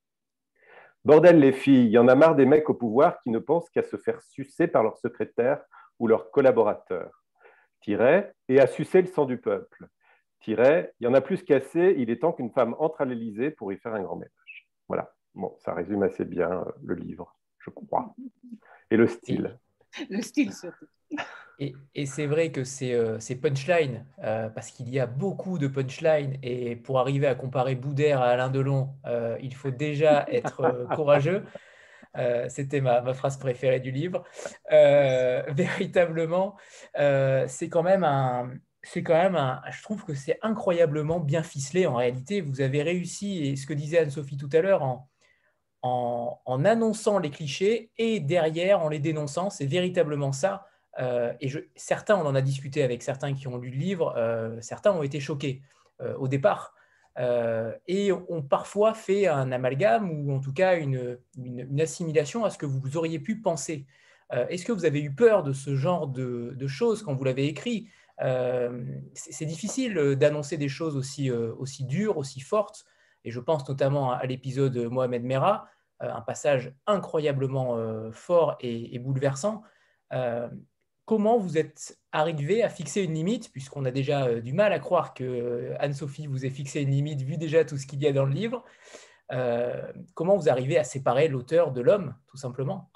Bordel les filles, il y en a marre des mecs au pouvoir qui ne pensent qu'à se faire sucer par leur secrétaire ou leurs collaborateurs. Tiret, et à sucer le sang du peuple. Tiret, il y en a plus qu'assez, il est temps qu'une femme entre à l'Élysée pour y faire un grand ménage. Voilà, bon, ça résume assez bien euh, le livre, je crois. Et le style.
Le style surtout.
Et, et c'est vrai que c'est euh, punchline, euh, parce qu'il y a beaucoup de punchline, et pour arriver à comparer Boudère à Alain Delon, euh, il faut déjà être euh, courageux. Euh, C'était ma, ma phrase préférée du livre. Euh, véritablement, euh, c'est quand même un... C'est quand même un, je trouve que c'est incroyablement bien ficelé en réalité. Vous avez réussi, et ce que disait Anne-Sophie tout à l'heure, en, en, en annonçant les clichés et derrière en les dénonçant. C'est véritablement ça. Euh, et je, certains, on en a discuté avec certains qui ont lu le livre, euh, certains ont été choqués euh, au départ. Euh, et ont parfois fait un amalgame ou en tout cas une, une, une assimilation à ce que vous auriez pu penser. Euh, Est-ce que vous avez eu peur de ce genre de, de choses quand vous l'avez écrit? euh, C'est difficile d'annoncer des choses aussi, euh, aussi dures, aussi fortes. Et je pense notamment à l'épisode Mohamed Merah, euh, un passage incroyablement euh, fort et, et bouleversant. Euh, comment vous êtes arrivé à fixer une limite, puisqu'on a déjà euh, du mal à croire que euh, Anne-Sophie vous ait fixé une limite, vu déjà tout ce qu'il y a dans le livre. Euh, comment vous arrivez à séparer l'auteur de l'homme, tout simplement?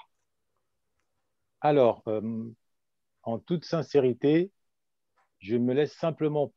Alors, euh, en toute sincérité, je me laisse simplement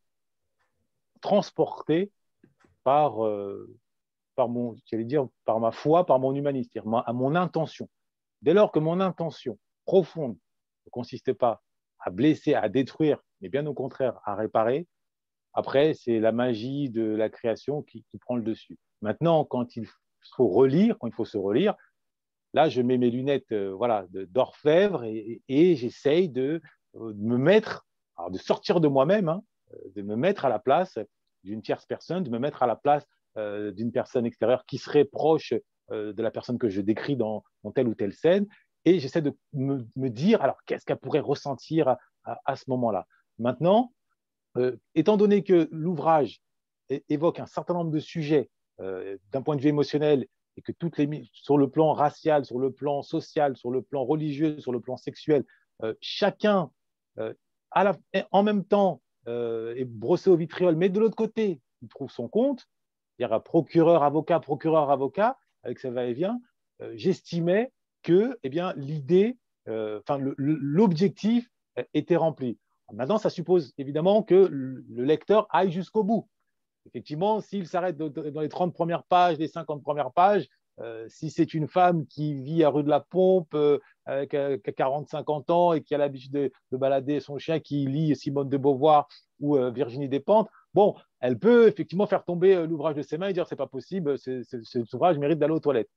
transporter par, euh, par mon, j'allais dire, par ma foi, par mon humanisme, c'est-à-dire à mon intention. Dès lors que mon intention profonde ne consiste pas à blesser, à détruire, mais bien au contraire à réparer, après, c'est la magie de la création qui, qui prend le dessus. Maintenant, quand il faut relire, quand il faut se relire, là, je mets mes lunettes euh, voilà, d'orfèvre et, et, et j'essaye de, euh, de me mettre, alors de sortir de moi-même, hein, de me mettre à la place d'une tierce personne, de me mettre à la place euh, d'une personne extérieure qui serait proche euh, de la personne que je décris dans, dans telle ou telle scène. Et j'essaie de me, me, dire, alors, qu'est-ce qu'elle pourrait ressentir à, à, à ce moment-là. Maintenant, euh, étant donné que l'ouvrage évoque un certain nombre de sujets euh, d'un point de vue émotionnel et que toutes les sur le plan racial, sur le plan social, sur le plan religieux, sur le plan sexuel, euh, chacun euh, à la, en même temps euh, est brossé au vitriol, mais de l'autre côté, il trouve son compte. Il y a procureur, avocat, procureur, avocat, avec ça va-et-vient. Euh, J'estimais que eh bien, l'idée, euh, enfin, l'objectif était rempli. Maintenant, ça suppose évidemment que le lecteur aille jusqu'au bout. Effectivement, s'il s'arrête dans les trente premières pages, les cinquante premières pages, euh, si c'est une femme qui vit à rue de la Pompe, euh, qui a quarante cinquante ans et qui a l'habitude de, de balader son chien, qui lit Simone de Beauvoir ou euh, Virginie Despentes, bon, elle peut effectivement faire tomber l'ouvrage de ses mains et dire c'est pas possible, cet ouvrage mérite d'aller aux toilettes.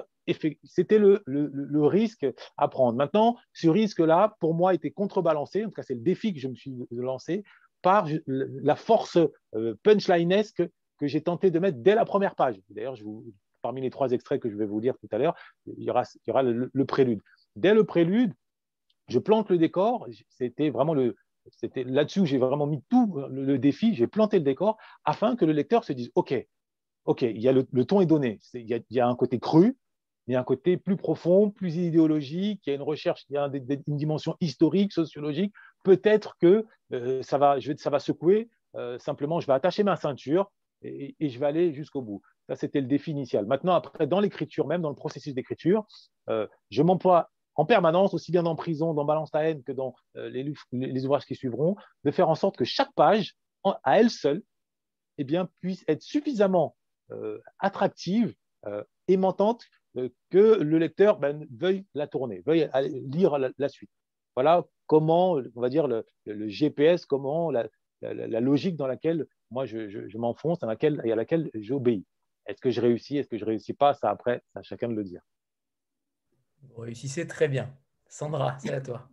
C'était le, le, le risque à prendre. Maintenant, ce risque-là, pour moi, était contrebalancé, en tout cas c'est le défi que je me suis lancé, par la force euh, punchlinesque que j'ai tenté de mettre dès la première page. D'ailleurs, parmi les trois extraits que je vais vous lire tout à l'heure, il y aura, il y aura le, le prélude. Dès le prélude, je plante le décor. C'était vraiment le, c'était là-dessus où j'ai vraiment mis tout le, le défi. J'ai planté le décor afin que le lecteur se dise OK, OK, il y a le, le ton est donné. Il y, a, il y a un côté cru, il y a un côté plus profond, plus idéologique, il y a une recherche, il y a un, une dimension historique, sociologique. Peut-être que euh, ça, va, je vais, ça va secouer. Euh, simplement, je vais attacher ma ceinture et, et je vais aller jusqu'au bout. Ça, c'était le défi initial. Maintenant, après, dans l'écriture, même dans le processus d'écriture, euh, je m'emploie en permanence, aussi bien dans Prison, dans Balance ta haine que dans euh, les, les ouvrages qui suivront, de faire en sorte que chaque page, en, à elle seule, eh bien, puisse être suffisamment euh, attractive, euh, aimantante, euh, que le lecteur ben, veuille la tourner, veuille aller lire la, la suite. Voilà comment, on va dire, le, le G P S, comment la, la, la logique dans laquelle moi je, je, je m'enfonce, et à laquelle j'obéis. Est-ce que je réussis, est-ce que je ne réussis pas? Ça, après, c'est à chacun de le dire.
Vous réussissez très bien. Sandra, c'est à toi.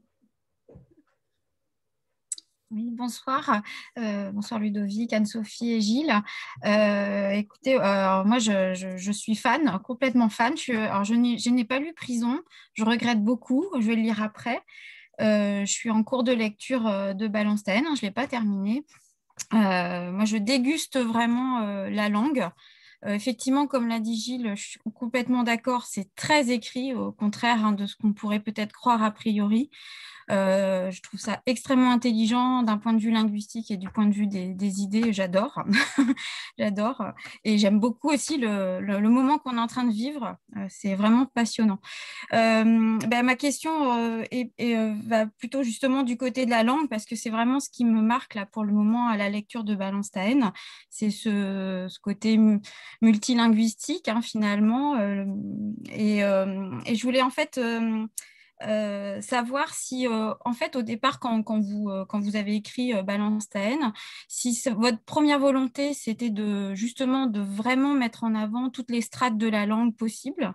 Oui, bonsoir. Euh, bonsoir Ludovic, Anne-Sophie et Gilles. Euh, écoutez, euh, moi je, je- je suis fan, complètement fan. Je, suis- alors, je n'ai je n'ai pas lu Prison, je regrette beaucoup, je vais le lire après. Euh, je suis en cours de lecture euh, de Ballanstaine, hein, je ne l'ai pas terminé. Euh, moi, je déguste vraiment euh, la langue. Euh, effectivement, comme l'a dit Gilles, je suis complètement d'accord, c'est très écrit, au contraire hein, de ce qu'on pourrait peut-être croire a priori. Euh, je trouve ça extrêmement intelligent d'un point de vue linguistique et du point de vue des, des idées. J'adore. J'adore. Et j'aime beaucoup aussi le, le- le moment qu'on est en train de vivre. Euh, c'est vraiment passionnant. Euh, ben, ma question euh, est- est, euh, va plutôt justement du côté de la langue parce que c'est vraiment ce qui me marque là pour le moment à la lecture de Ballanstaine. C'est ce, ce côté mu- multilinguistique hein, finalement. Euh, et, euh, et je voulais en fait euh, euh, savoir si, euh, en fait, au départ, quand, quand vous, euh, quand vous avez écrit euh, Balance ta haine, si c'est- votre première volonté, c'était de justement de vraiment mettre en avant toutes les strates de la langue possibles,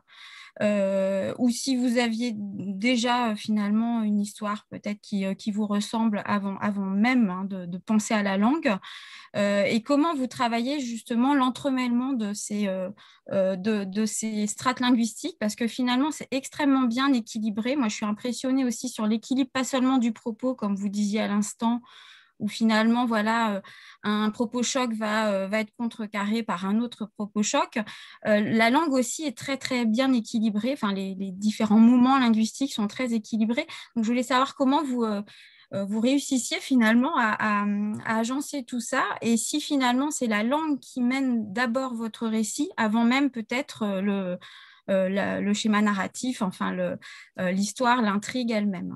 euh, ou si vous aviez déjà euh, finalement une histoire peut-être qui, euh, qui vous ressemble avant, avant même hein, de, de penser à la langue. Euh, et comment vous travaillez justement l'entremêlement de ces, euh, euh, de, de ces strates linguistiques, parce que finalement, c'est extrêmement bien équilibré. Moi, je suis impressionnée aussi sur l'équilibre, pas seulement du propos, comme vous disiez à l'instant, où finalement, voilà, euh, un propos choc va, euh, va être contrecarré par un autre propos choc. Euh, la langue aussi est très, très bien équilibrée. Enfin, les, les différents moments linguistiques sont très équilibrés. Donc, je voulais savoir comment vous, euh, euh, vous réussissiez finalement à, à, à agencer tout ça et si finalement c'est la langue qui mène d'abord votre récit avant même peut-être euh, le, euh, la- le schéma narratif, enfin le, euh, l'histoire, l'intrigue elle-même.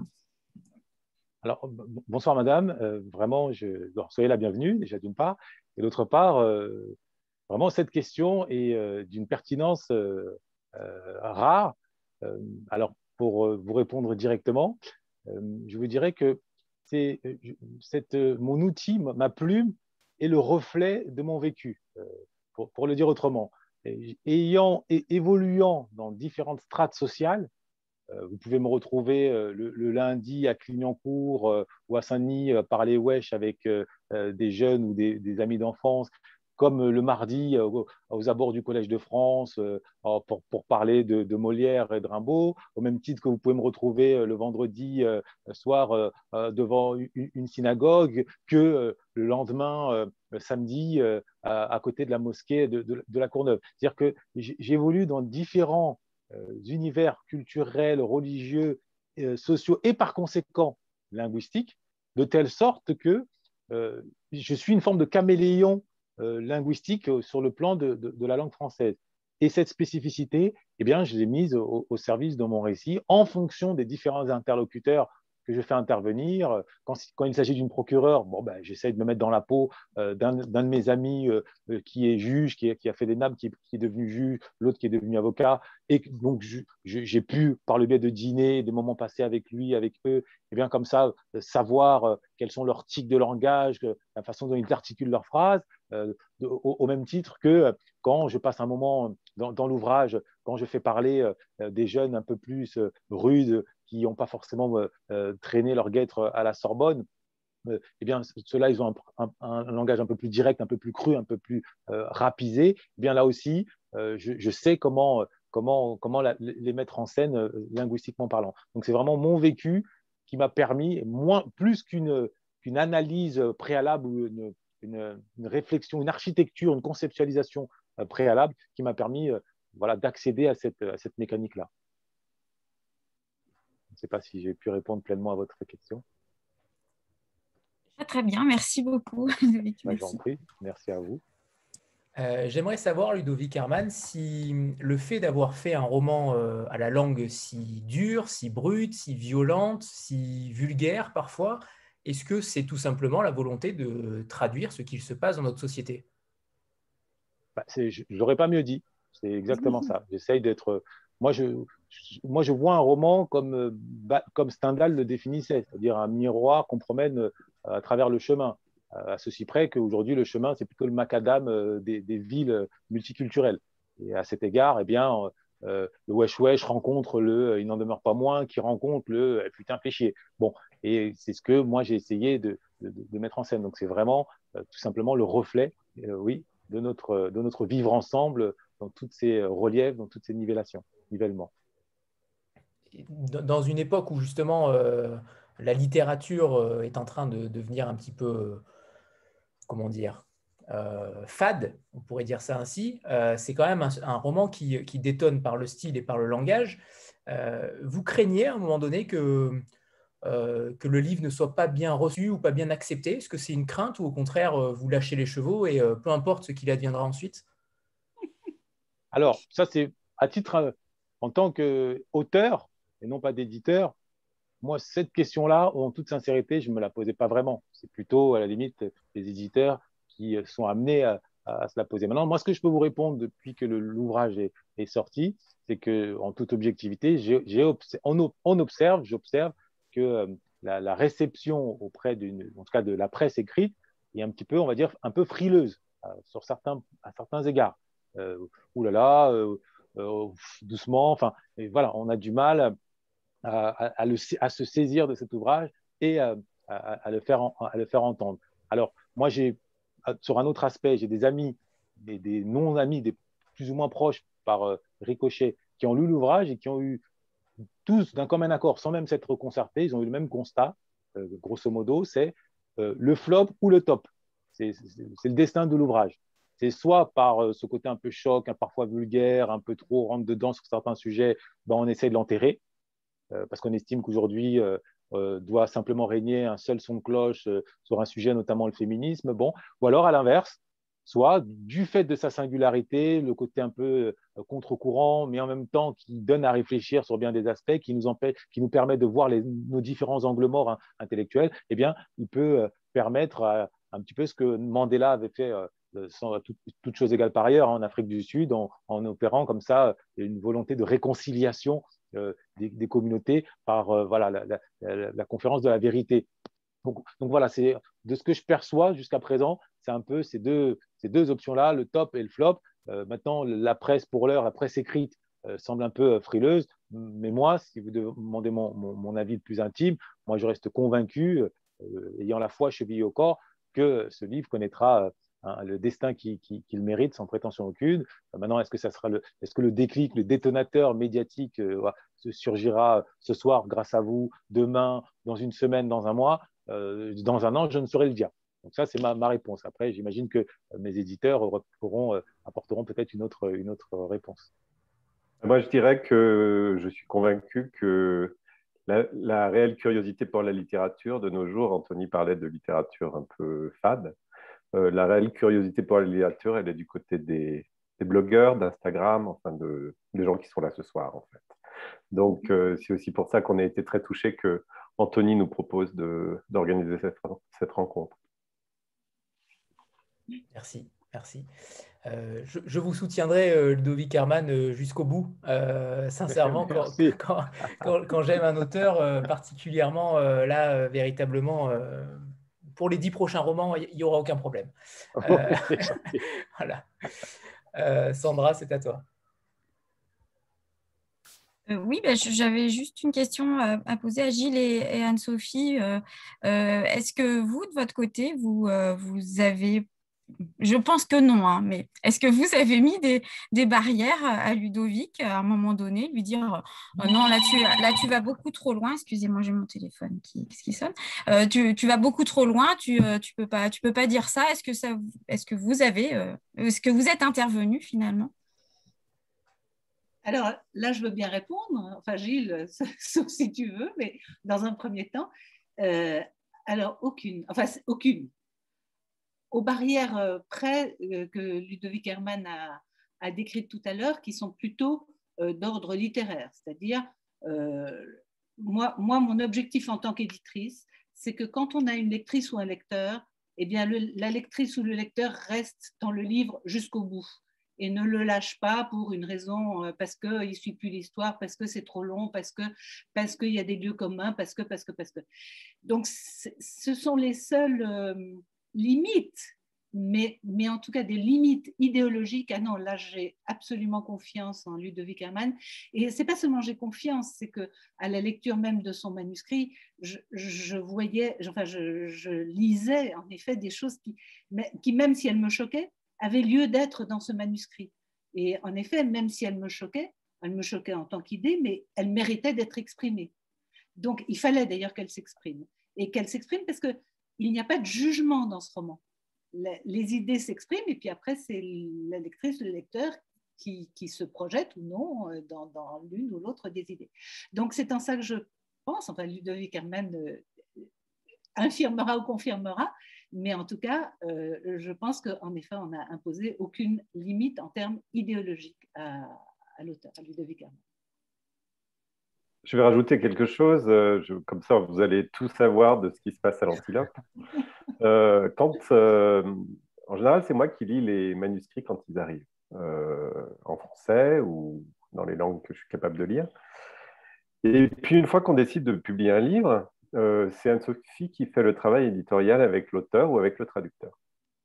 Alors, b- bonsoir madame, Euh, vraiment, je, bon, soyez la bienvenue déjà d'une part, et d'autre part, euh, vraiment cette question est euh, d'une pertinence euh, euh, rare. Euh, alors, pour euh, vous répondre directement, euh, je vous dirais que c'est, euh, je- cette, euh, mon outil, ma ma plume, est le reflet de mon vécu, euh, pour, pour le dire autrement. Et- ayant et évoluant dans différentes strates sociales, euh, vous pouvez me retrouver euh, le, le lundi à Clignancourt euh, ou à Saint-Denis euh, parler wesh avec euh, euh, des jeunes ou des, des amis d'enfance, comme euh, le mardi euh, aux abords du Collège de France euh, pour, pour parler de, de Molière et de Rimbaud, au même titre que vous pouvez me retrouver euh, le vendredi euh, soir euh, euh, devant une, une synagogue, que euh, le lendemain, euh, le samedi, euh, à, à côté de la mosquée de, de, de la Courneuve. C'est-à-dire que j'évolue dans différents euh, univers culturels, religieux, euh, sociaux et par conséquent linguistiques, de telle sorte que euh, je suis une forme de caméléon euh, linguistique sur le plan de, de, de, la langue française. Et cette spécificité, eh bien, je l'ai mise au, au service de mon récit en fonction des différents interlocuteurs que je fais intervenir. Quand, quand il s'agit d'une procureure, bon, ben, j'essaie de me mettre dans la peau euh, d'un de mes amis euh, qui est juge, qui, est, qui, a fait des names, qui, qui est devenu juge, l'autre qui est devenu avocat. Et donc, j'ai pu, par le biais de dîner, des moments passés avec lui, avec eux, et bien comme ça, savoir euh, quels sont leurs tics de langage, euh, la façon dont ils articulent leurs phrases, euh, de, au, au même titre que euh, quand je passe un moment dans, dans l'ouvrage, quand je fais parler euh, des jeunes un peu plus euh, rudes, qui n'ont pas forcément euh, traîné leur guêtre à la Sorbonne, euh, eh bien, ceux-là, ils ont un, un, un, langage un peu plus direct, un peu plus cru, un peu plus euh, rapisé. Eh bien, là aussi, euh, je, je, sais comment, comment, comment la, les mettre en scène euh, linguistiquement parlant. Donc, c'est vraiment mon vécu qui m'a permis, moins, plus qu'une qu'une analyse préalable ou une, une, une, réflexion, une architecture, une conceptualisation euh, préalable, qui m'a permis euh, voilà, d'accéder à cette, à cette mécanique-là. Je ne sais pas si j'ai pu répondre pleinement à votre question.
Très bien, merci beaucoup.
Bah, j'en prie, merci à vous.
Euh, J'aimerais savoir, Ludovic Herman, si le fait d'avoir fait un roman euh, à la langue si dure, si brute, si violente, si vulgaire parfois, est-ce que c'est tout simplement la volonté de traduire ce qu'il se passe dans notre société?
Bah, je n'aurais pas mieux dit. C'est exactement ça. J'essaye d'être. Moi je, moi, je vois un roman comme, bah, comme Stendhal le définissait, c'est-à-dire un miroir qu'on promène euh, à travers le chemin. À ceci près qu'aujourd'hui, le chemin, c'est plutôt le macadam euh, des, des villes multiculturelles. Et à cet égard, eh bien, euh, le wesh wesh rencontre le il n'en demeure pas moins, qui rencontre le eh, putain fais chier. Bon, et c'est ce que moi j'ai essayé de, de, de mettre en scène. Donc c'est vraiment euh, tout simplement le reflet, euh, oui, de notre, de notre vivre ensemble dans toutes ces reliefs, dans toutes ces nivellations, nivellements.
Dans une époque où justement euh, la littérature euh, est en train de devenir un petit peu, euh, comment dire, euh, fade, on pourrait dire ça ainsi, euh, c'est quand même un, un roman qui, qui détonne par le style et par le langage. Euh, vous craignez à un moment donné que, euh, que le livre ne soit pas bien reçu ou pas bien accepté? Est-ce que c'est une crainte ou au contraire, euh, vous lâchez les chevaux et euh, peu importe ce qu'il adviendra ensuite?
Alors, ça c'est à titre, euh, en tant qu'auteur et non pas d'éditeur, moi, cette question-là, en toute sincérité, je ne me la posais pas vraiment. C'est plutôt, à la limite, les éditeurs qui sont amenés à, à se la poser. Maintenant, moi, ce que je peux vous répondre depuis que l'ouvrage est, est sorti, c'est qu'en toute objectivité, j'ai, j'ai obs- on, on observe, j'observe que euh, la, la réception auprès d'une, en tout cas de la presse écrite, est un petit peu, on va dire, un peu frileuse euh, sur certains, à certains égards. Euh, ouh là là, euh, euh, doucement, enfin, et voilà, on a du mal à, à, le, à, se saisir de cet ouvrage et à, à, à, le, faire, à le faire entendre. Alors, moi, j'ai, sur un autre aspect, j'ai des amis, des, des non-amis, des plus ou moins proches par euh, ricochet, qui ont lu l'ouvrage et qui ont eu tous d'un commun accord, sans même s'être concertés, ils ont eu le même constat, euh, grosso modo, c'est euh, le flop ou le top. C'est, c'est, c'est le destin de l'ouvrage. C'est soit par euh, ce côté un peu choc, hein, parfois vulgaire, un peu trop rentre dedans sur certains sujets, ben on essaie de l'enterrer, euh, parce qu'on estime qu'aujourd'hui euh, euh, doit simplement régner un seul son de cloche euh, sur un sujet, notamment le féminisme. Bon, ou alors à l'inverse, soit du fait de sa singularité, le côté un peu euh, contre-courant, mais en même temps qui donne à réfléchir sur bien des aspects, qui nous, empêche, qui nous permet de voir les, nos différents angles morts hein, intellectuels, eh bien, il peut euh, permettre à, un petit peu ce que Mandela avait fait euh, sans toute, toute chose égale par ailleurs, hein, en Afrique du Sud, en, en opérant comme ça une volonté de réconciliation euh, des, des, communautés par euh, voilà, la, la, la, la conférence de la vérité. Donc, donc voilà, c'est de ce que je perçois jusqu'à présent, c'est un peu ces deux, ces deux options-là, le top et le flop. Euh, maintenant, la presse pour l'heure, la presse écrite euh, semble un peu frileuse, mais moi, si vous demandez mon, mon, mon avis le plus intime, moi je reste convaincu, euh, ayant la foi chevillée au corps, que ce livre connaîtra hein, le destin qu'il qui, qui mérite sans prétention aucune. Euh, maintenant, est-ce que ça sera le, est-ce que le déclic, le détonateur médiatique euh, surgira ce soir grâce à vous, demain, dans une semaine, dans un mois, euh, dans un an, je ne saurais le dire. Donc ça, c'est ma, ma réponse. Après, j'imagine que mes éditeurs pourront, euh, apporteront peut-être une autre, une autre réponse.
Moi, je dirais que je suis convaincu que la, la réelle curiosité pour la littérature de nos jours, Anthony parlait de littérature un peu fade, euh, la réelle curiosité pour la littérature, elle est du côté des, des blogueurs, d'Instagram, enfin de, des gens qui sont là ce soir, en fait. Donc, euh, c'est aussi pour ça qu'on a été très touchés que Anthony nous propose de, d'organiser cette, cette rencontre.
Merci, merci. Euh, je, je vous soutiendrai, euh, Ludovic Herman, euh, jusqu'au bout. Euh, sincèrement, quand, quand, quand, quand j'aime un auteur, euh, particulièrement euh, là, euh, véritablement, euh, pour les dix prochains romans, il n'y aura aucun problème. Euh, voilà. Euh, Sandra, c'est à toi.
Euh, oui, ben, j'avais juste une question à, à poser à Gilles et, et Anne-Sophie. Euh, euh, est-ce que vous, de votre côté, vous, euh, vous avez, je pense que non, hein, mais est-ce que vous avez mis des, des barrières à Ludovic à un moment donné, lui dire oh, non, là tu, là tu vas beaucoup trop loin, excusez-moi, j'ai mon téléphone qui, qui sonne, euh, tu, tu vas beaucoup trop loin, tu ne tu peux, pas, tu peux pas dire ça. Est-ce que, ça, est-ce que vous avez, euh, est-ce que vous êtes intervenu finalement?
Alors là, je veux bien répondre, enfin Gilles, sauf si tu veux, mais dans un premier temps, euh, alors aucune, enfin aucune. Aux barrières près euh, que Ludovic Herman a, a décrites tout à l'heure, qui sont plutôt euh, d'ordre littéraire, c'est-à-dire, euh, moi, moi, mon objectif en tant qu'éditrice, c'est que quand on a une lectrice ou un lecteur, eh bien, le, la lectrice ou le lecteur reste dans le livre jusqu'au bout et ne le lâche pas pour une raison, parce qu'il ne suit plus l'histoire, parce que c'est trop long, parce que parce qu'il y a des lieux communs, parce que, parce que, parce que. Donc, ce sont les seules euh, limites, mais, mais en tout cas des limites idéologiques. Ah non, là j'ai absolument confiance en Ludovic Hermann. Et c'est pas seulement j'ai confiance, c'est que à la lecture même de son manuscrit, je, je voyais, enfin je, je lisais en effet des choses qui, qui, même si elles me choquaient, avaient lieu d'être dans ce manuscrit. Et en effet, même si elles me choquaient, elles me choquaient en tant qu'idée, mais elles méritaient d'être exprimées. Donc il fallait d'ailleurs qu'elles s'expriment. Et qu'elles s'expriment parce qu'il n'y a pas de jugement dans ce roman. Les idées s'expriment et puis après c'est la lectrice, le lecteur qui, qui se projette ou non dans, dans l'une ou l'autre des idées. Donc c'est en ça que je pense, enfin Ludovic Hermann euh, infirmera ou confirmera, mais en tout cas euh, je pense qu'en effet on n'a imposé aucune limite en termes idéologiques à, à l'auteur, à Ludovic Hermann.
Je vais rajouter quelque chose, euh, je, comme ça vous allez tout savoir de ce qui se passe à l'Antilope. Euh, quand, euh, en général, c'est moi qui lis les manuscrits quand ils arrivent, euh, en français ou dans les langues que je suis capable de lire. Et puis, une fois qu'on décide de publier un livre, euh, c'est Anne-Sophie qui fait le travail éditorial avec l'auteur ou avec le traducteur.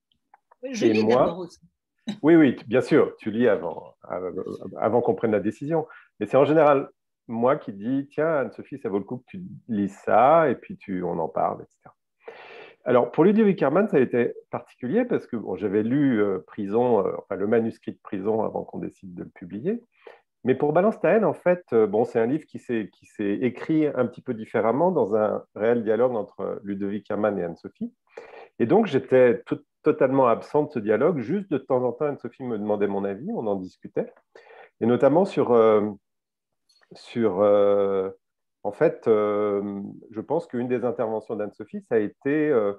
Je lis d'abord aussi.
Oui, oui, bien sûr, tu lis avant, avant qu'on prenne la décision. Mais c'est en général moi qui dis, tiens, Anne-Sophie, ça vaut le coup que tu lises ça, et puis tu, on en parle, et cetera. Alors, pour Ludovic Hermann, ça a été particulier parce que bon, j'avais lu euh, Prison, euh, enfin, le manuscrit de Prison avant qu'on décide de le publier. Mais pour Balance ta haine, en fait, euh, bon, c'est un livre qui s'est, qui s'est écrit un petit peu différemment dans un réel dialogue entre Ludovic Hermann et Anne-Sophie. Et donc, j'étais tout, totalement absent de ce dialogue. Juste de temps en temps, Anne-Sophie me demandait mon avis, on en discutait. Et notamment sur... Euh, sur euh, en fait, euh, je pense qu'une des interventions d'Anne-Sophie, ça a été euh,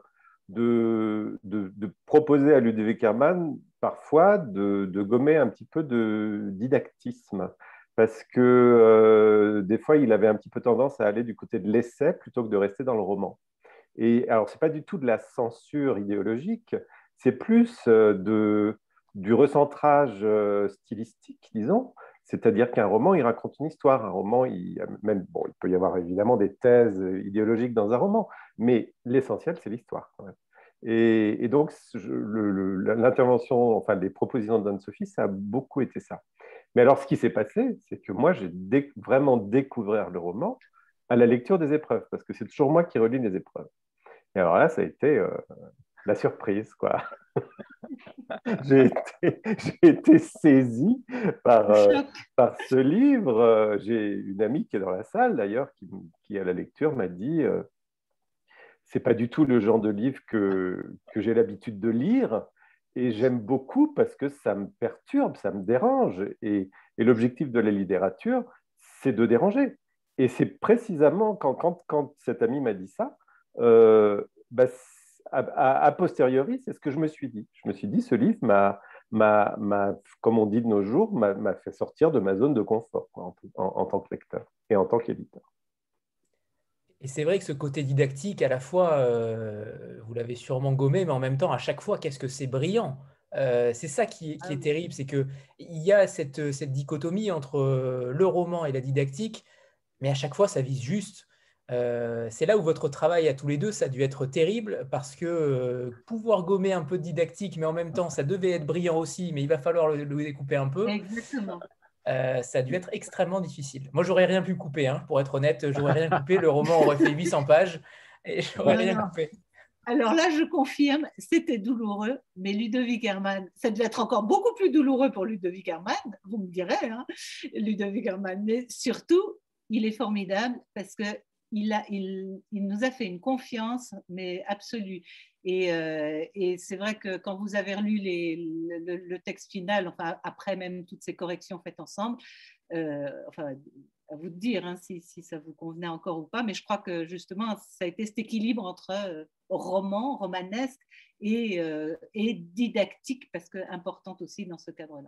de, de, de proposer à Ludovic Hermann parfois de, de gommer un petit peu de didactisme. Parce que euh, des fois, il avait un petit peu tendance à aller du côté de l'essai plutôt que de rester dans le roman. Et alors, ce n'est pas du tout de la censure idéologique, c'est plus euh, de, du recentrage euh, stylistique, disons. C'est-à-dire qu'un roman, il raconte une histoire. Un roman, il, même, bon, il peut y avoir évidemment des thèses idéologiques dans un roman, mais l'essentiel, c'est l'histoire quand même. Et, et donc, l'intervention, enfin, les propositions d'Anne-Sophie, ça a beaucoup été ça. Mais alors, ce qui s'est passé, c'est que moi, j'ai dé vraiment découvert le roman à la lecture des épreuves, parce que c'est toujours moi qui relis les épreuves. Et alors là, ça a été euh, la surprise, quoi. J'ai été, j'ai été saisi par, euh, par ce livre. J'ai une amie qui est dans la salle, d'ailleurs, qui, qui à la lecture m'a dit euh, c'est pas du tout le genre de livre que, que j'ai l'habitude de lire. Et j'aime beaucoup parce que ça me perturbe, ça me dérange. Et, et l'objectif de la littérature, c'est de déranger. Et c'est précisément quand, quand, quand cet ami m'a dit ça, euh, bah, a, a, a posteriori, c'est ce que je me suis dit. Je me suis dit, ce livre m'a, m'a, m'a comme on dit de nos jours, m'a, m'a fait sortir de ma zone de confort, quoi, en, en, en tant que lecteur et en tant qu'éditeur.
Et c'est vrai que ce côté didactique, à la fois, euh, vous l'avez sûrement gommé, mais en même temps, à chaque fois, qu'est-ce que c'est brillant. Euh, c'est ça qui, qui est terrible, c'est qu'il y a cette, cette dichotomie entre euh, le roman et la didactique, mais à chaque fois, ça vise juste. Euh, c'est là où votre travail à tous les deux, ça a dû être terrible, parce que euh, pouvoir gommer un peu de didactique, mais en même temps, ça devait être brillant aussi, mais il va falloir le, le découper un peu.
Exactement.
Euh, ça a dû être extrêmement difficile. Moi, j'aurais rien pu couper, hein, pour être honnête. J'aurais rien coupé. Le roman aurait fait huit cents pages et j'aurais rien
non.
coupé.
Alors là, je confirme, c'était douloureux, mais Ludovic Hermann, ça devait être encore beaucoup plus douloureux pour Ludovic Hermann, vous me direz, hein, Ludovic Hermann, mais surtout, il est formidable parce que il, a, il, il nous a fait une confiance, mais absolue. Et, euh, et c'est vrai que quand vous avez relu les, le, le texte final, enfin après même toutes ces corrections faites ensemble, euh, enfin à vous de dire hein, si, si ça vous convenait encore ou pas, mais je crois que justement ça a été cet équilibre entre euh, roman, romanesque et, euh, et didactique, parce que importante aussi dans ce cadre-là.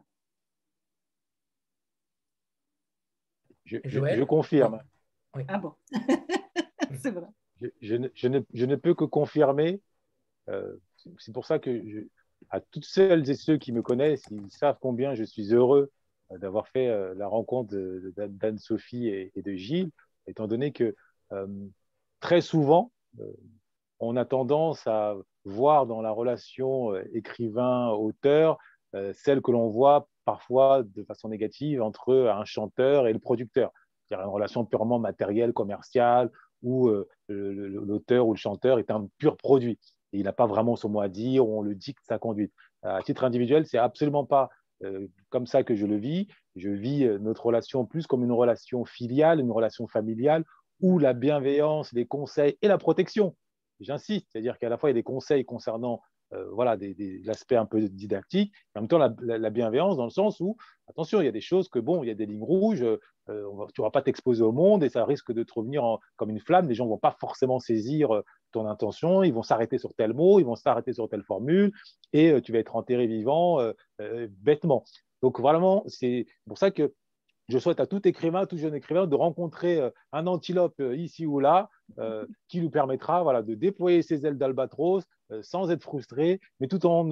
Je, je, je confirme.
Oui.
Ah bon. C'est vrai.
Je, je, ne, je, ne, je ne peux que confirmer. Euh, c'est pour ça que, je, à toutes celles et ceux qui me connaissent, ils savent combien je suis heureux d'avoir fait euh, la rencontre d'Anne-Sophie et, et de Gilles, étant donné que euh, très souvent, euh, on a tendance à, voir dans la relation écrivain-auteur euh, celle que l'on voit parfois de façon négative entre un chanteur et le producteur. C'est-à-dire une relation purement matérielle, commerciale, où euh, l'auteur ou le chanteur est un pur produit. Et il n'a pas vraiment son mot à dire, on le dicte sa conduite. À titre individuel, ce n'est absolument pas euh, comme ça que je le vis. Je vis euh, notre relation plus comme une relation filiale, une relation familiale, où la bienveillance, les conseils et la protection, j'insiste, c'est-à-dire qu'à la fois il y a des conseils concernant euh, voilà, des, des, l'aspect un peu didactique, et en même temps la, la, la bienveillance dans le sens où, attention, il y a des choses que, bon, il y a des lignes rouges, euh, va, tu ne vas pas t'exposer au monde et ça risque de te revenir en, comme une flamme, les gens ne vont pas forcément saisir euh, ton intention, ils vont s'arrêter sur tel mot, ils vont s'arrêter sur telle formule, et euh, tu vas être enterré vivant euh, euh, bêtement. Donc vraiment, c'est pour ça que je souhaite à tout écrivain, tout jeune écrivain, de rencontrer euh, un antilope euh, ici ou là, euh, qui lui permettra voilà, de déployer ses ailes d'albatros euh, sans être frustré, mais tout en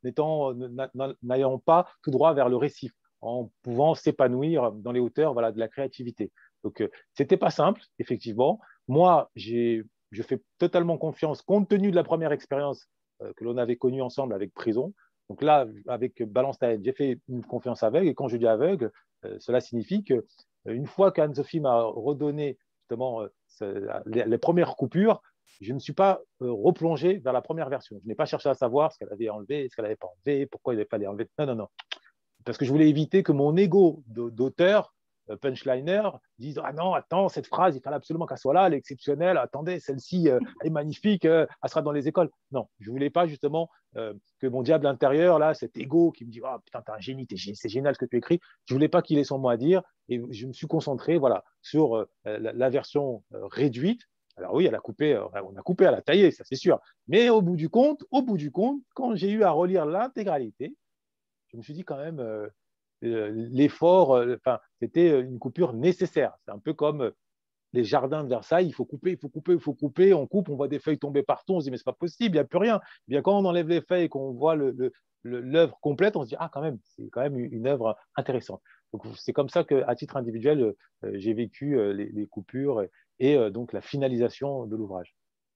n'allant pas tout droit vers le récif, en pouvant s'épanouir dans les hauteurs voilà, de la créativité. Donc, euh, ce n'était pas simple, effectivement. Moi, j'ai, je fais totalement confiance, compte tenu de la première expérience euh, que l'on avait connue ensemble avec Prison. Donc là, avec Balance ta haine, j'ai fait une confiance aveugle, et quand je dis aveugle, euh, cela signifie qu'une fois qu'Anne-Sophie m'a redonné justement euh, les, les premières coupures, je ne suis pas euh, replongé vers la première version. Je n'ai pas cherché à savoir ce qu'elle avait enlevé, ce qu'elle n'avait pas enlevé, pourquoi il n'avait pas les enlevé. Non, non, non. Parce que je voulais éviter que mon ego d'auteur, euh, punchliner, dise « Ah non, attends, cette phrase, il fallait absolument qu'elle soit là, elle est exceptionnelle. Attendez, celle-ci euh, est magnifique, euh, elle sera dans les écoles. » Non, je ne voulais pas justement euh, que mon diable intérieur, là, cet ego qui me dit « Ah, putain, t'es un génie, t'es, c'est génial ce que tu écris. » Je ne voulais pas qu'il ait son mot à dire et je me suis concentré voilà, sur euh, la, la version euh, réduite. Alors oui, elle a coupé, euh, on a coupé, elle a taillé, ça c'est sûr. Mais au bout du compte, au bout du compte, quand j'ai eu à relire l'intégralité, je me suis dit quand même, euh, euh, l'effort, euh, enfin, c'était une coupure nécessaire. C'est un peu comme euh, les jardins de Versailles, il faut couper, il faut couper, il faut couper, on coupe, on voit des feuilles tomber partout, on se dit mais c'est pas possible, il n'y a plus rien. Et bien quand on enlève les feuilles et qu'on voit le, le, le, l'œuvre complète, on se dit ah quand même, c'est quand même une œuvre intéressante. Donc c'est comme ça qu'à titre individuel, euh, j'ai vécu euh, les, les coupures et, et euh, donc la finalisation de l'ouvrage.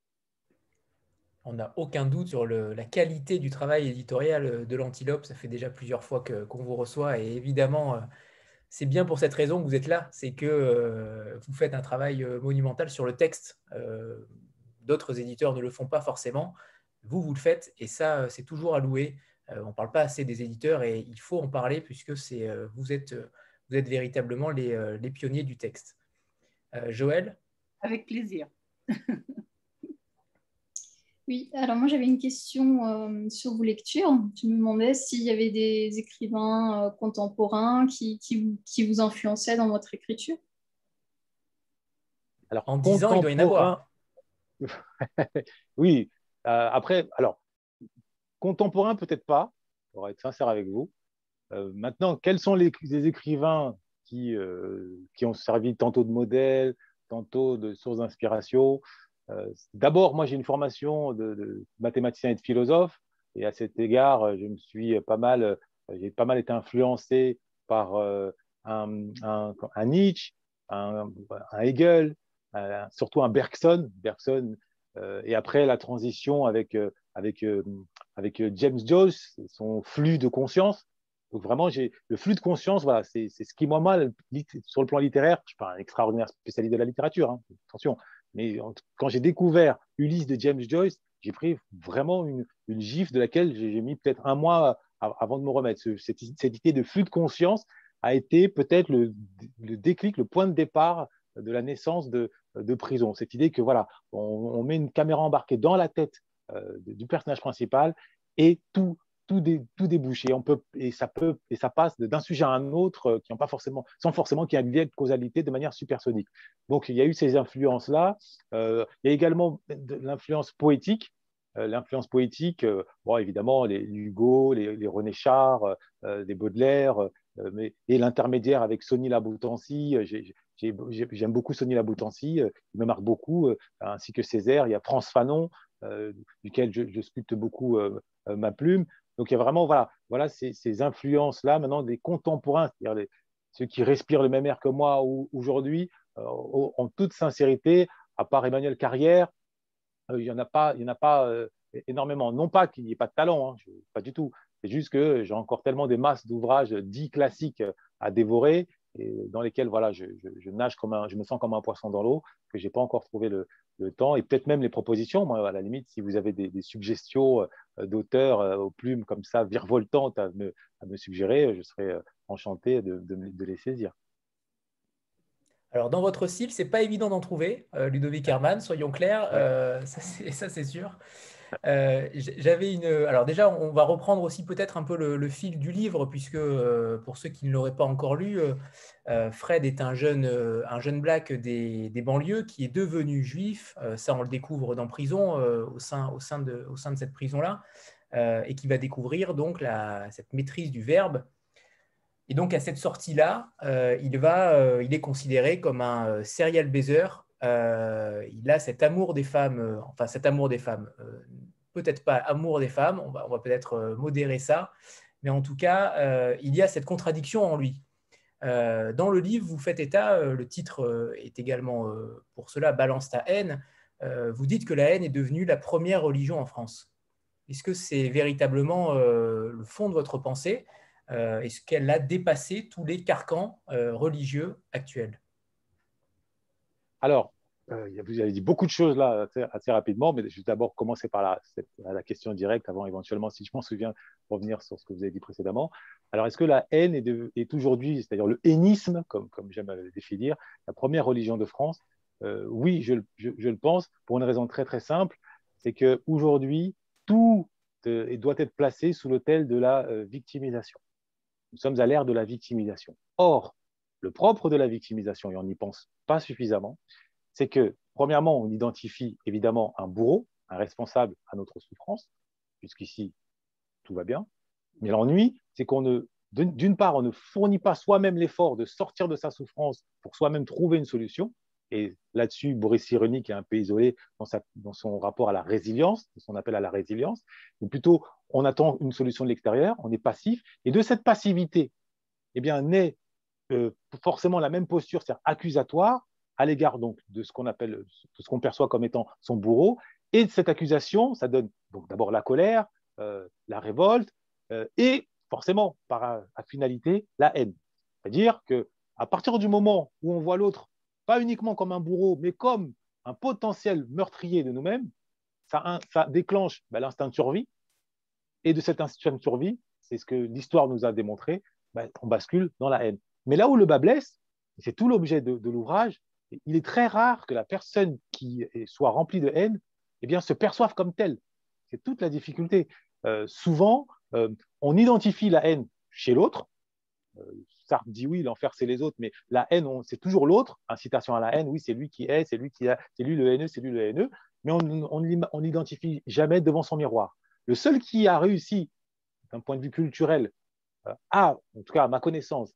On n'a aucun doute sur le, la qualité du travail éditorial de l'Antilope. Ça fait déjà plusieurs fois que, qu'on vous reçoit. Et évidemment, euh, c'est bien pour cette raison que vous êtes là. C'est que euh, vous faites un travail euh, monumental sur le texte. Euh, d'autres éditeurs ne le font pas forcément. Vous, vous le faites. Et ça, c'est toujours à louer. Euh, on ne parle pas assez des éditeurs et il faut en parler puisque c'est, euh, vous, êtes, vous êtes véritablement les, euh, les pionniers du texte. Euh, Joël ?
Avec plaisir.
Oui, alors moi j'avais une question euh, sur vos lectures. Je me demandais s'il y avait des écrivains euh, contemporains qui, qui, qui vous influençaient dans votre écriture.
Alors, en dix ans, il doit y en avoir.
Oui, euh, après, alors, contemporain peut-être pas, pour être sincère avec vous. Euh, maintenant, quels sont les, les écrivains qui, euh, qui ont servi tantôt de modèle, tantôt de source d'inspiration? Euh, D'abord, moi, j'ai une formation de, de mathématicien et de philosophe, et à cet égard, je me suis pas mal, j'ai pas mal été influencé par euh, un, un, un Nietzsche, un, un Hegel, un, surtout un Bergson, Bergson euh, et après la transition avec, euh, avec, euh, avec James Joyce, son flux de conscience. Donc vraiment, j'ai le flux de conscience, voilà, c'est ce qui, moi, mal, sur le plan littéraire, je ne suis pas un extraordinaire spécialiste de la littérature, hein, attention, mais quand j'ai découvert Ulysse de James Joyce, j'ai pris vraiment une, une gifle de laquelle j'ai mis peut-être un mois avant de me remettre. Cette, cette idée de flux de conscience a été peut-être le, le déclic, le point de départ de la naissance de, de Prison. Cette idée que voilà, on, on met une caméra embarquée dans la tête euh, du personnage principal et tout Tout, dé, tout débouche et, on peut, et, ça peut, et ça passe d'un sujet à un autre euh, qui ont pas forcément, sans forcément qu'il y ait un lien de causalité de manière supersonique. Donc, il y a eu ces influences-là. Euh, il y a également l'influence poétique. Euh, l'influence poétique, euh, bon, évidemment, les Hugo, les, les René Char, euh, les Baudelaire, euh, mais, et l'intermédiaire avec Sonny Laboutancy. J'aime beaucoup Sonny Laboutancy, euh, il me marque beaucoup, euh, ainsi que Césaire. Il y a France Fanon, euh, duquel je, je sculpte beaucoup euh, ma plume. Donc, il y a vraiment voilà, voilà ces, ces influences-là, maintenant, des contemporains, c'est-à-dire les, ceux qui respirent le même air que moi aujourd'hui, euh, en toute sincérité, à part Emmanuel Carrière, euh, il n'y en a pas, il y en a pas euh, énormément. Non pas qu'il n'y ait pas de talent, hein, je, pas du tout. C'est juste que j'ai encore tellement des masses d'ouvrages dits classiques à dévorer et dans lesquels voilà, je, je, je nage comme un, je me sens comme un poisson dans l'eau, que je n'ai pas encore trouvé le, le temps. Et peut-être même les propositions. Moi, à la limite, si vous avez des, des suggestions d'auteurs euh, aux plumes comme ça, virevoltantes à me, à me suggérer, je serais enchanté de, de, de les saisir.
Alors, dans votre style, c'est pas évident d'en trouver, euh, Ludovic Herman, soyons clairs,
Ouais.
euh, ça c'est sûr. Euh, J'avais une. Alors, déjà, on va reprendre aussi peut-être un peu le, le fil du livre, puisque euh, pour ceux qui ne l'auraient pas encore lu, euh, euh, Fred est un jeune, euh, un jeune black des, des banlieues qui est devenu juif. Euh, ça, on le découvre dans prison, euh, au, sein, au, sein de, au sein de cette prison-là, euh, et qui va découvrir donc la, cette maîtrise du verbe. Et donc, à cette sortie-là, euh, il, va, euh, il est considéré comme un euh, serial baiser. Euh, il a cet amour des femmes, euh, enfin cet amour des femmes, euh, peut-être pas amour des femmes, on va, on va peut-être euh, modérer ça, mais en tout cas, euh, il y a cette contradiction en lui. Euh, dans le livre, vous faites état, euh, le titre euh, est également euh, pour cela, Balance ta haine, euh, vous dites que la haine est devenue la première religion en France. Est-ce que c'est véritablement euh, le fond de votre pensée? Euh, Est-ce qu'elle a dépassé tous les carcans euh, religieux actuels?
Alors, euh, vous avez dit beaucoup de choses là assez, assez rapidement, mais je vais d'abord commencer par la, cette, la question directe avant éventuellement, si je m'en souviens, revenir sur ce que vous avez dit précédemment. Alors, est-ce que la haine est, de, est aujourd'hui, c'est-à-dire le haïnisme, comme, comme j'aime le définir, la première religion de France? euh, Oui, je, je, je le pense, pour une raison très très simple, c'est qu'aujourd'hui, tout euh, doit être placé sous l'autel de la euh, victimisation. Nous sommes à l'ère de la victimisation. Or, le propre de la victimisation, et on n'y pense pas suffisamment, c'est que, premièrement, on identifie évidemment un bourreau, un responsable à notre souffrance, puisqu'ici, tout va bien. Mais l'ennui, c'est qu'on ne, d'une part, on ne fournit pas soi-même l'effort de sortir de sa souffrance pour soi-même trouver une solution. Et là-dessus, Boris Cyrulnik est un peu isolé dans, sa, dans son rapport à la résilience, de son appel à la résilience. Mais plutôt, on attend une solution de l'extérieur, on est passif. Et de cette passivité, eh bien, naît euh, forcément la même posture, c'est-à-dire accusatoire, à l'égard donc de ce qu'on appelle, de ce qu'on perçoit comme étant son bourreau. Et de cette accusation, ça donne donc d'abord la colère, euh, la révolte, euh, et forcément, par à, à finalité, la haine. C'est-à-dire qu'à partir du moment où on voit l'autre pas uniquement comme un bourreau, mais comme un potentiel meurtrier de nous-mêmes, ça, ça déclenche ben, l'instinct de survie. Et de cet instinct de survie, c'est ce que l'histoire nous a démontré, ben, on bascule dans la haine. Mais là où le bas blesse, c'est tout l'objet de, de l'ouvrage, il est très rare que la personne qui soit remplie de haine eh bien, se perçoive comme telle. C'est toute la difficulté. Euh, souvent, euh, on identifie la haine chez l'autre. Euh, Sartre dit oui, l'enfer c'est les autres, mais la haine, c'est toujours l'autre. Incitation à la haine, oui, c'est lui qui est, c'est lui qui a, c'est lui le haineux, c'est lui le haineux, mais on n'identifie jamais devant son miroir. Le seul qui a réussi, d'un point de vue culturel, euh, à, en tout cas à ma connaissance,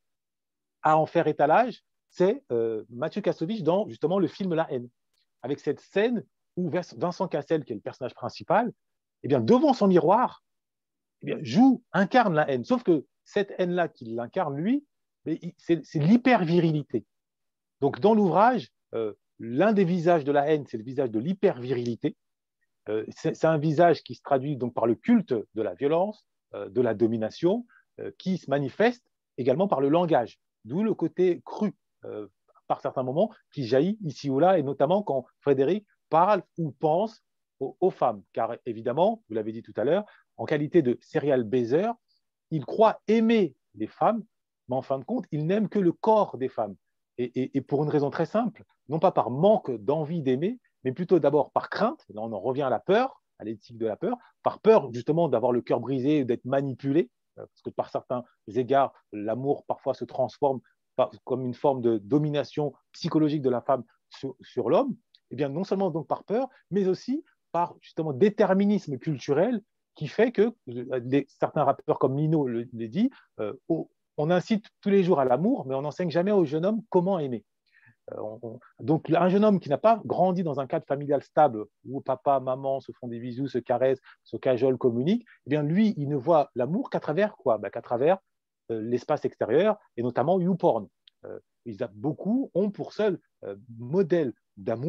à en faire étalage, c'est euh, Mathieu Kassovitch dans justement le film La haine, avec cette scène où Vincent Cassel, qui est le personnage principal, eh bien, devant son miroir, eh bien, joue, incarne la haine. Sauf que cette haine-là qu'il incarne, lui, c'est l'hyper-virilité. Donc, dans l'ouvrage, euh, l'un des visages de la haine, c'est le visage de l'hyper-virilité. Euh, c'est un visage qui se traduit donc par le culte de la violence, euh, de la domination, euh, qui se manifeste également par le langage, d'où le côté cru, euh, par certains moments, qui jaillit ici ou là, et notamment quand Frédéric parle ou pense aux, aux femmes. Car évidemment, vous l'avez dit tout à l'heure, en qualité de serial baiser, il croit aimer les femmes, mais en fin de compte, il n'aime que le corps des femmes. Et, et, et pour une raison très simple, non pas par manque d'envie d'aimer, mais plutôt d'abord par crainte, là on en revient à la peur, à l'éthique de la peur, par peur justement d'avoir le cœur brisé, d'être manipulé, parce que par certains égards, l'amour parfois se transforme comme une forme de domination psychologique de la femme sur, sur l'homme, et bien non seulement donc par peur, mais aussi par justement déterminisme culturel qui fait que les, certains rappeurs comme Nino le, le dit, euh, on incite tous les jours à l'amour, mais on n'enseigne jamais aux jeunes hommes comment aimer. Euh, on, on, donc un jeune homme qui n'a pas grandi dans un cadre familial stable où papa, maman se font des bisous, se caressent, se cajolent, communiquent, eh bien lui, il ne voit l'amour qu'à travers quoi? Ben, qu'à travers euh, l'espace extérieur et notamment YouPorn. Euh, ils a, beaucoup ont pour seul euh, modèle d'amour,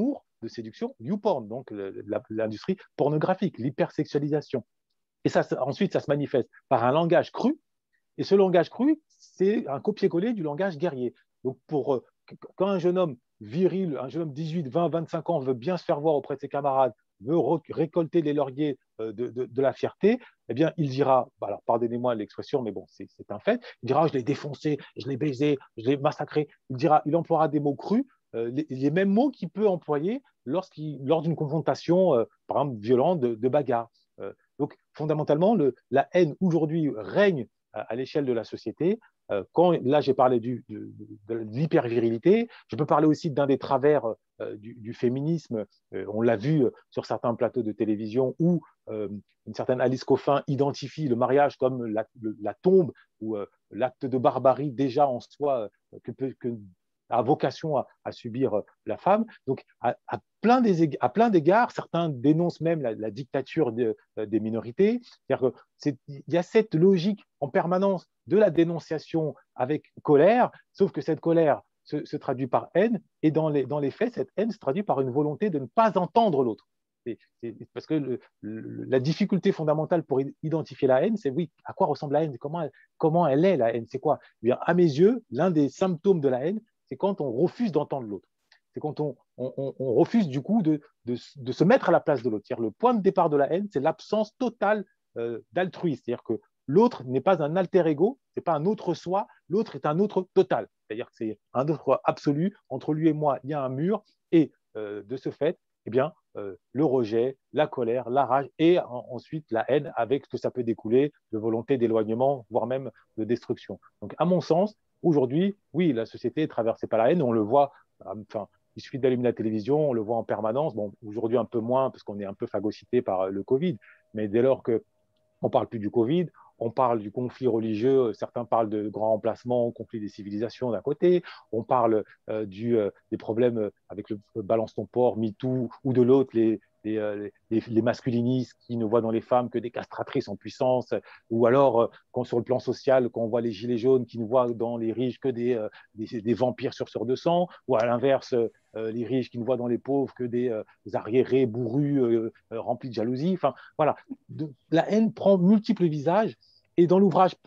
de séduction, YouPorn, donc l'industrie pornographique, l'hypersexualisation. Et ça, ensuite, ça se manifeste par un langage cru. Et ce langage cru, c'est un copier-coller du langage guerrier. Donc, pour, quand un jeune homme viril, un jeune homme dix-huit, vingt, vingt-cinq ans veut bien se faire voir auprès de ses camarades, veut récolter les lauriers de, de, de la fierté, eh bien, il dira, bah alors pardonnez-moi l'expression, mais bon, c'est un fait, il dira, je l'ai défoncé, je l'ai baisé, je l'ai massacré. Il dira, il emploiera des mots crus, euh, les, les mêmes mots qu'il peut employer lorsqu'il, lors d'une confrontation, euh, par exemple, violente, de, de bagarre. Euh, donc, fondamentalement, le, la haine aujourd'hui règne à, à l'échelle de la société. Euh, quand, là, j'ai parlé du, de, de, de l'hypervirilité. Je peux parler aussi d'un des travers euh, du, du féminisme. Euh, on l'a vu sur certains plateaux de télévision où euh, une certaine Alice Coffin identifie le mariage comme la, le, la tombe ou euh, l'acte de barbarie déjà en soi euh, que, peut, que a vocation à, à subir la femme. Donc, à, à plein d'égards, certains dénoncent même la, la dictature de, des minorités. C'est-à-dire qu'il y a cette logique en permanence de la dénonciation avec colère, sauf que cette colère se, se traduit par haine, et dans les, dans les faits, cette haine se traduit par une volonté de ne pas entendre l'autre. Parce que le, le, la difficulté fondamentale pour identifier la haine, c'est oui, à quoi ressemble la haine, comment elle, comment elle est la haine, c'est quoi? Eh bien, à mes yeux, l'un des symptômes de la haine, c'est quand on refuse d'entendre l'autre. C'est quand on, on, on, refuse du coup de, de, de se mettre à la place de l'autre. Le point de départ de la haine, c'est l'absence totale euh, d'altruisme. C'est-à-dire que l'autre n'est pas un alter ego, ce n'est pas un autre soi, l'autre est un autre total. C'est-à-dire que c'est un autre absolu. Entre lui et moi, il y a un mur. Et euh, de ce fait, eh bien, euh, le rejet, la colère, la rage et en, ensuite la haine avec ce que ça peut découler de volonté d'éloignement, voire même de destruction. Donc, à mon sens, aujourd'hui, oui, la société est traversée par la haine, on le voit, enfin, il suffit d'allumer la télévision, on le voit en permanence, bon, aujourd'hui un peu moins parce qu'on est un peu phagocyté par le Covid, mais dès lors qu'on ne parle plus du Covid, on parle du conflit religieux, certains parlent de grands remplacements, conflit des civilisations d'un côté, on parle euh, du, euh, des problèmes avec le balance ton port, MeToo, ou de l'autre, les, les, les, les masculinistes qui ne voient dans les femmes que des castratrices en puissance, ou alors euh, quand sur le plan social, quand on voit les gilets jaunes qui ne voient dans les riches que des, euh, des, des vampires surseurs de sang, ou à l'inverse, euh, les riches qui ne voient dans les pauvres que des, euh, des arriérés bourrus euh, euh, remplis de jalousie. Enfin, voilà, de, la haine prend multiples visages, et dans l'ouvrage,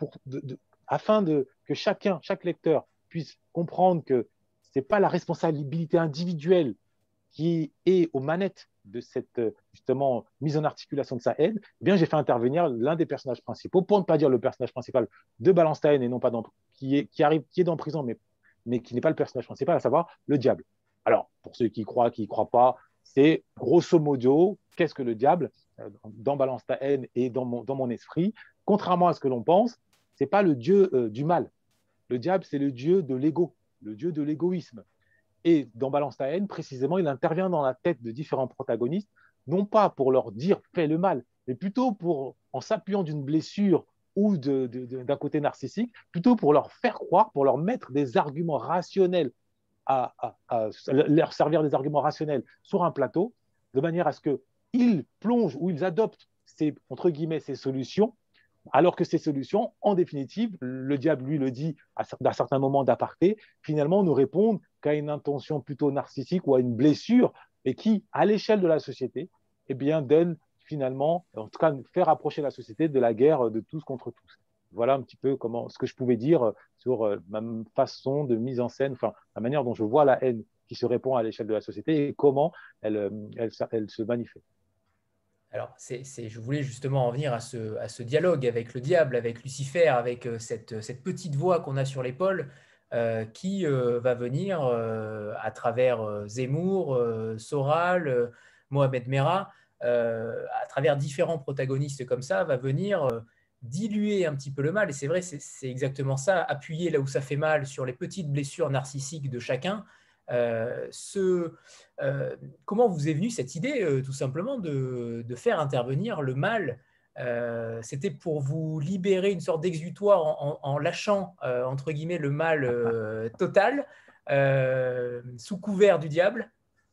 afin de, que chacun, chaque lecteur puisse comprendre que ce n'est pas la responsabilité individuelle qui est aux manettes de cette justement mise en articulation de sa haine, eh bien j'ai fait intervenir l'un des personnages principaux, pour ne pas dire le personnage principal de Balance ta haine, et non pas dans, qui, est, qui, arrive, qui est dans prison, mais, mais qui n'est pas le personnage principal, à savoir le diable. Alors, pour ceux qui croient, qui ne croient pas, c'est grosso modo, qu'est-ce que le diable dans Balance ta haine et dans mon, dans mon esprit? Contrairement à ce que l'on pense, ce n'est pas le dieu euh, du mal. Le diable, c'est le dieu de l'ego, le dieu de l'égoïsme. Et dans Balance ta haine, précisément, il intervient dans la tête de différents protagonistes, non pas pour leur dire « fais le mal », mais plutôt pour, en s'appuyant d'une blessure ou de, de, de, d'un côté narcissique, plutôt pour leur faire croire, pour leur mettre des arguments rationnels, à, à, à leur servir des arguments rationnels sur un plateau, de manière à ce qu'ils plongent ou ils adoptent ces, entre guillemets, ces solutions, alors que ces solutions, en définitive, le diable lui le dit à un certain moment d'aparté, finalement ne répondent qu'à une intention plutôt narcissique ou à une blessure, et qui, à l'échelle de la société, eh bien, donne finalement, en tout cas, faire approcher la société de la guerre de tous contre tous. Voilà un petit peu comment, ce que je pouvais dire sur ma façon de mise en scène, enfin, la manière dont je vois la haine qui se répand à l'échelle de la société et comment elle, elle, elle se manifeste.
Alors, c'est, c'est, je voulais justement en venir à ce, à ce dialogue avec le diable, avec Lucifer, avec cette, cette petite voix qu'on a sur l'épaule euh, qui euh, va venir euh, à travers euh, Zemmour, euh, Soral, euh, Mohamed Merah, euh, à travers différents protagonistes comme ça, va venir euh, diluer un petit peu le mal. Et c'est vrai, c'est, c'est exactement ça, appuyer là où ça fait mal sur les petites blessures narcissiques de chacun. Euh, ce, euh, comment vous est venue cette idée, euh, tout simplement, de, de faire intervenir le mal? euh, C'était pour vous libérer une sorte d'exutoire en, en, en lâchant, euh, entre guillemets, le mal euh, total, euh, sous couvert du diable?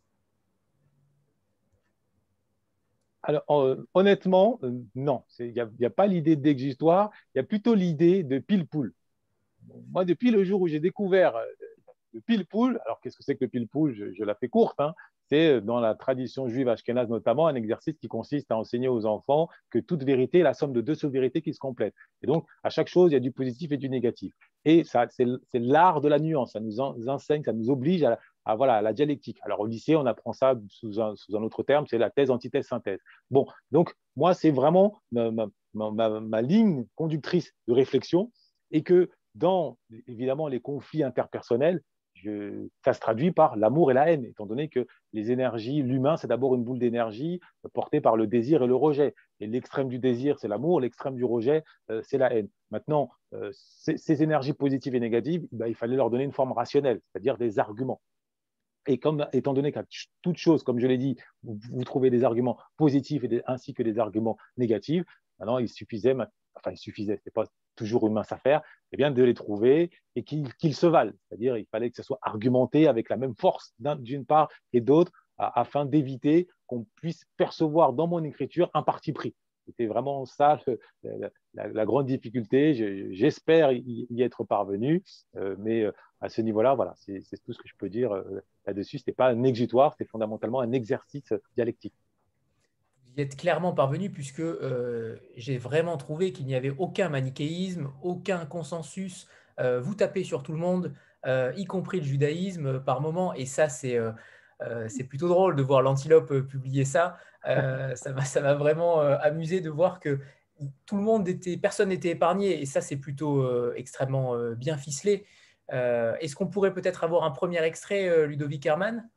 Alors, euh, honnêtement, euh, non. Il n'y a, a pas l'idée d'exutoire, il y a plutôt l'idée de pile-poule. Moi, depuis le jour où j'ai découvert le pile-poule, alors qu'est-ce que c'est que le pile-poule? je, je la fais courte, hein. c'est dans la tradition juive ashkénaze notamment un exercice qui consiste à enseigner aux enfants que toute vérité est la somme de deux sous-vérités qui se complètent. Et donc, à chaque chose, il y a du positif et du négatif. Et ça, c'est l'art de la nuance. Ça nous enseigne, ça nous oblige à, à, voilà, à la dialectique. Alors, au lycée, on apprend ça sous un, sous un autre terme, c'est la thèse, antithèse, synthèse. Bon, donc, moi, c'est vraiment ma, ma, ma, ma ligne conductrice de réflexion et que dans, évidemment, les conflits interpersonnels, Je, ça se traduit par l'amour et la haine, étant donné que les énergies, l'humain, c'est d'abord une boule d'énergie portée par le désir et le rejet. Et l'extrême du désir, c'est l'amour, l'extrême du rejet, euh, c'est la haine. Maintenant, euh, ces, ces énergies positives et négatives, ben, il fallait leur donner une forme rationnelle, c'est-à-dire des arguments. Et comme, étant donné qu'à toute chose, comme je l'ai dit, vous, vous trouvez des arguments positifs et des, ainsi que des arguments négatifs, maintenant, il suffisait, enfin, il suffisait, ce n'est pas toujours une mince affaire, eh bien, de les trouver et qu'ils qu'ils se valent. C'est-à-dire il fallait que ce soit argumenté avec la même force d'une part et d'autre, afin d'éviter qu'on puisse percevoir dans mon écriture un parti pris. C'était vraiment ça le, la, la, la grande difficulté. J'espère y, y être parvenu, euh, mais à ce niveau-là, voilà, c'est tout ce que je peux dire euh, là-dessus. Ce n'était pas un exutoire, c'était fondamentalement un exercice dialectique.
Vous y êtes clairement parvenu puisque euh, j'ai vraiment trouvé qu'il n'y avait aucun manichéisme, aucun consensus. Euh, vous tapez sur tout le monde, euh, y compris le judaïsme par moment, et ça, c'est euh, euh, c'est plutôt drôle de voir l'Antilope publier ça. Euh, ça m'a ça m'a vraiment euh, amusé de voir que tout le monde était, personne n'était épargné, et ça, c'est plutôt euh, extrêmement euh, bien ficelé. Euh, Est-ce qu'on pourrait peut-être avoir un premier extrait, euh, Ludovic Herman?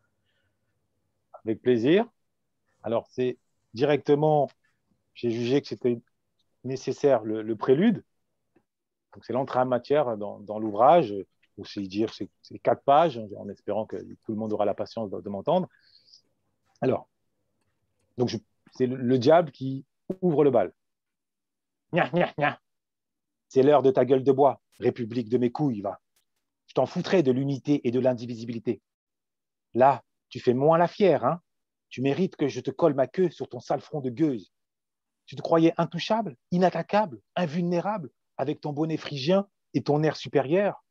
Avec plaisir. Alors, c'est directement, j'ai jugé que c'était nécessaire le, le prélude. Donc, c'est l'entrée en matière dans, dans l'ouvrage, aussi dire c'est quatre pages, en espérant que tout le monde aura la patience de, de m'entendre. Alors, donc c'est le, le diable qui ouvre le bal. Nya, nya, nya. C'est l'heure de ta gueule de bois, république de mes couilles, va. Je t'en foutrais de l'unité et de l'indivisibilité. Là, tu fais moins la fière, hein. Tu mérites que je te colle ma queue sur ton sale front de gueuse. Tu te croyais intouchable, inattaquable, invulnérable, avec ton bonnet phrygien et ton air supérieur.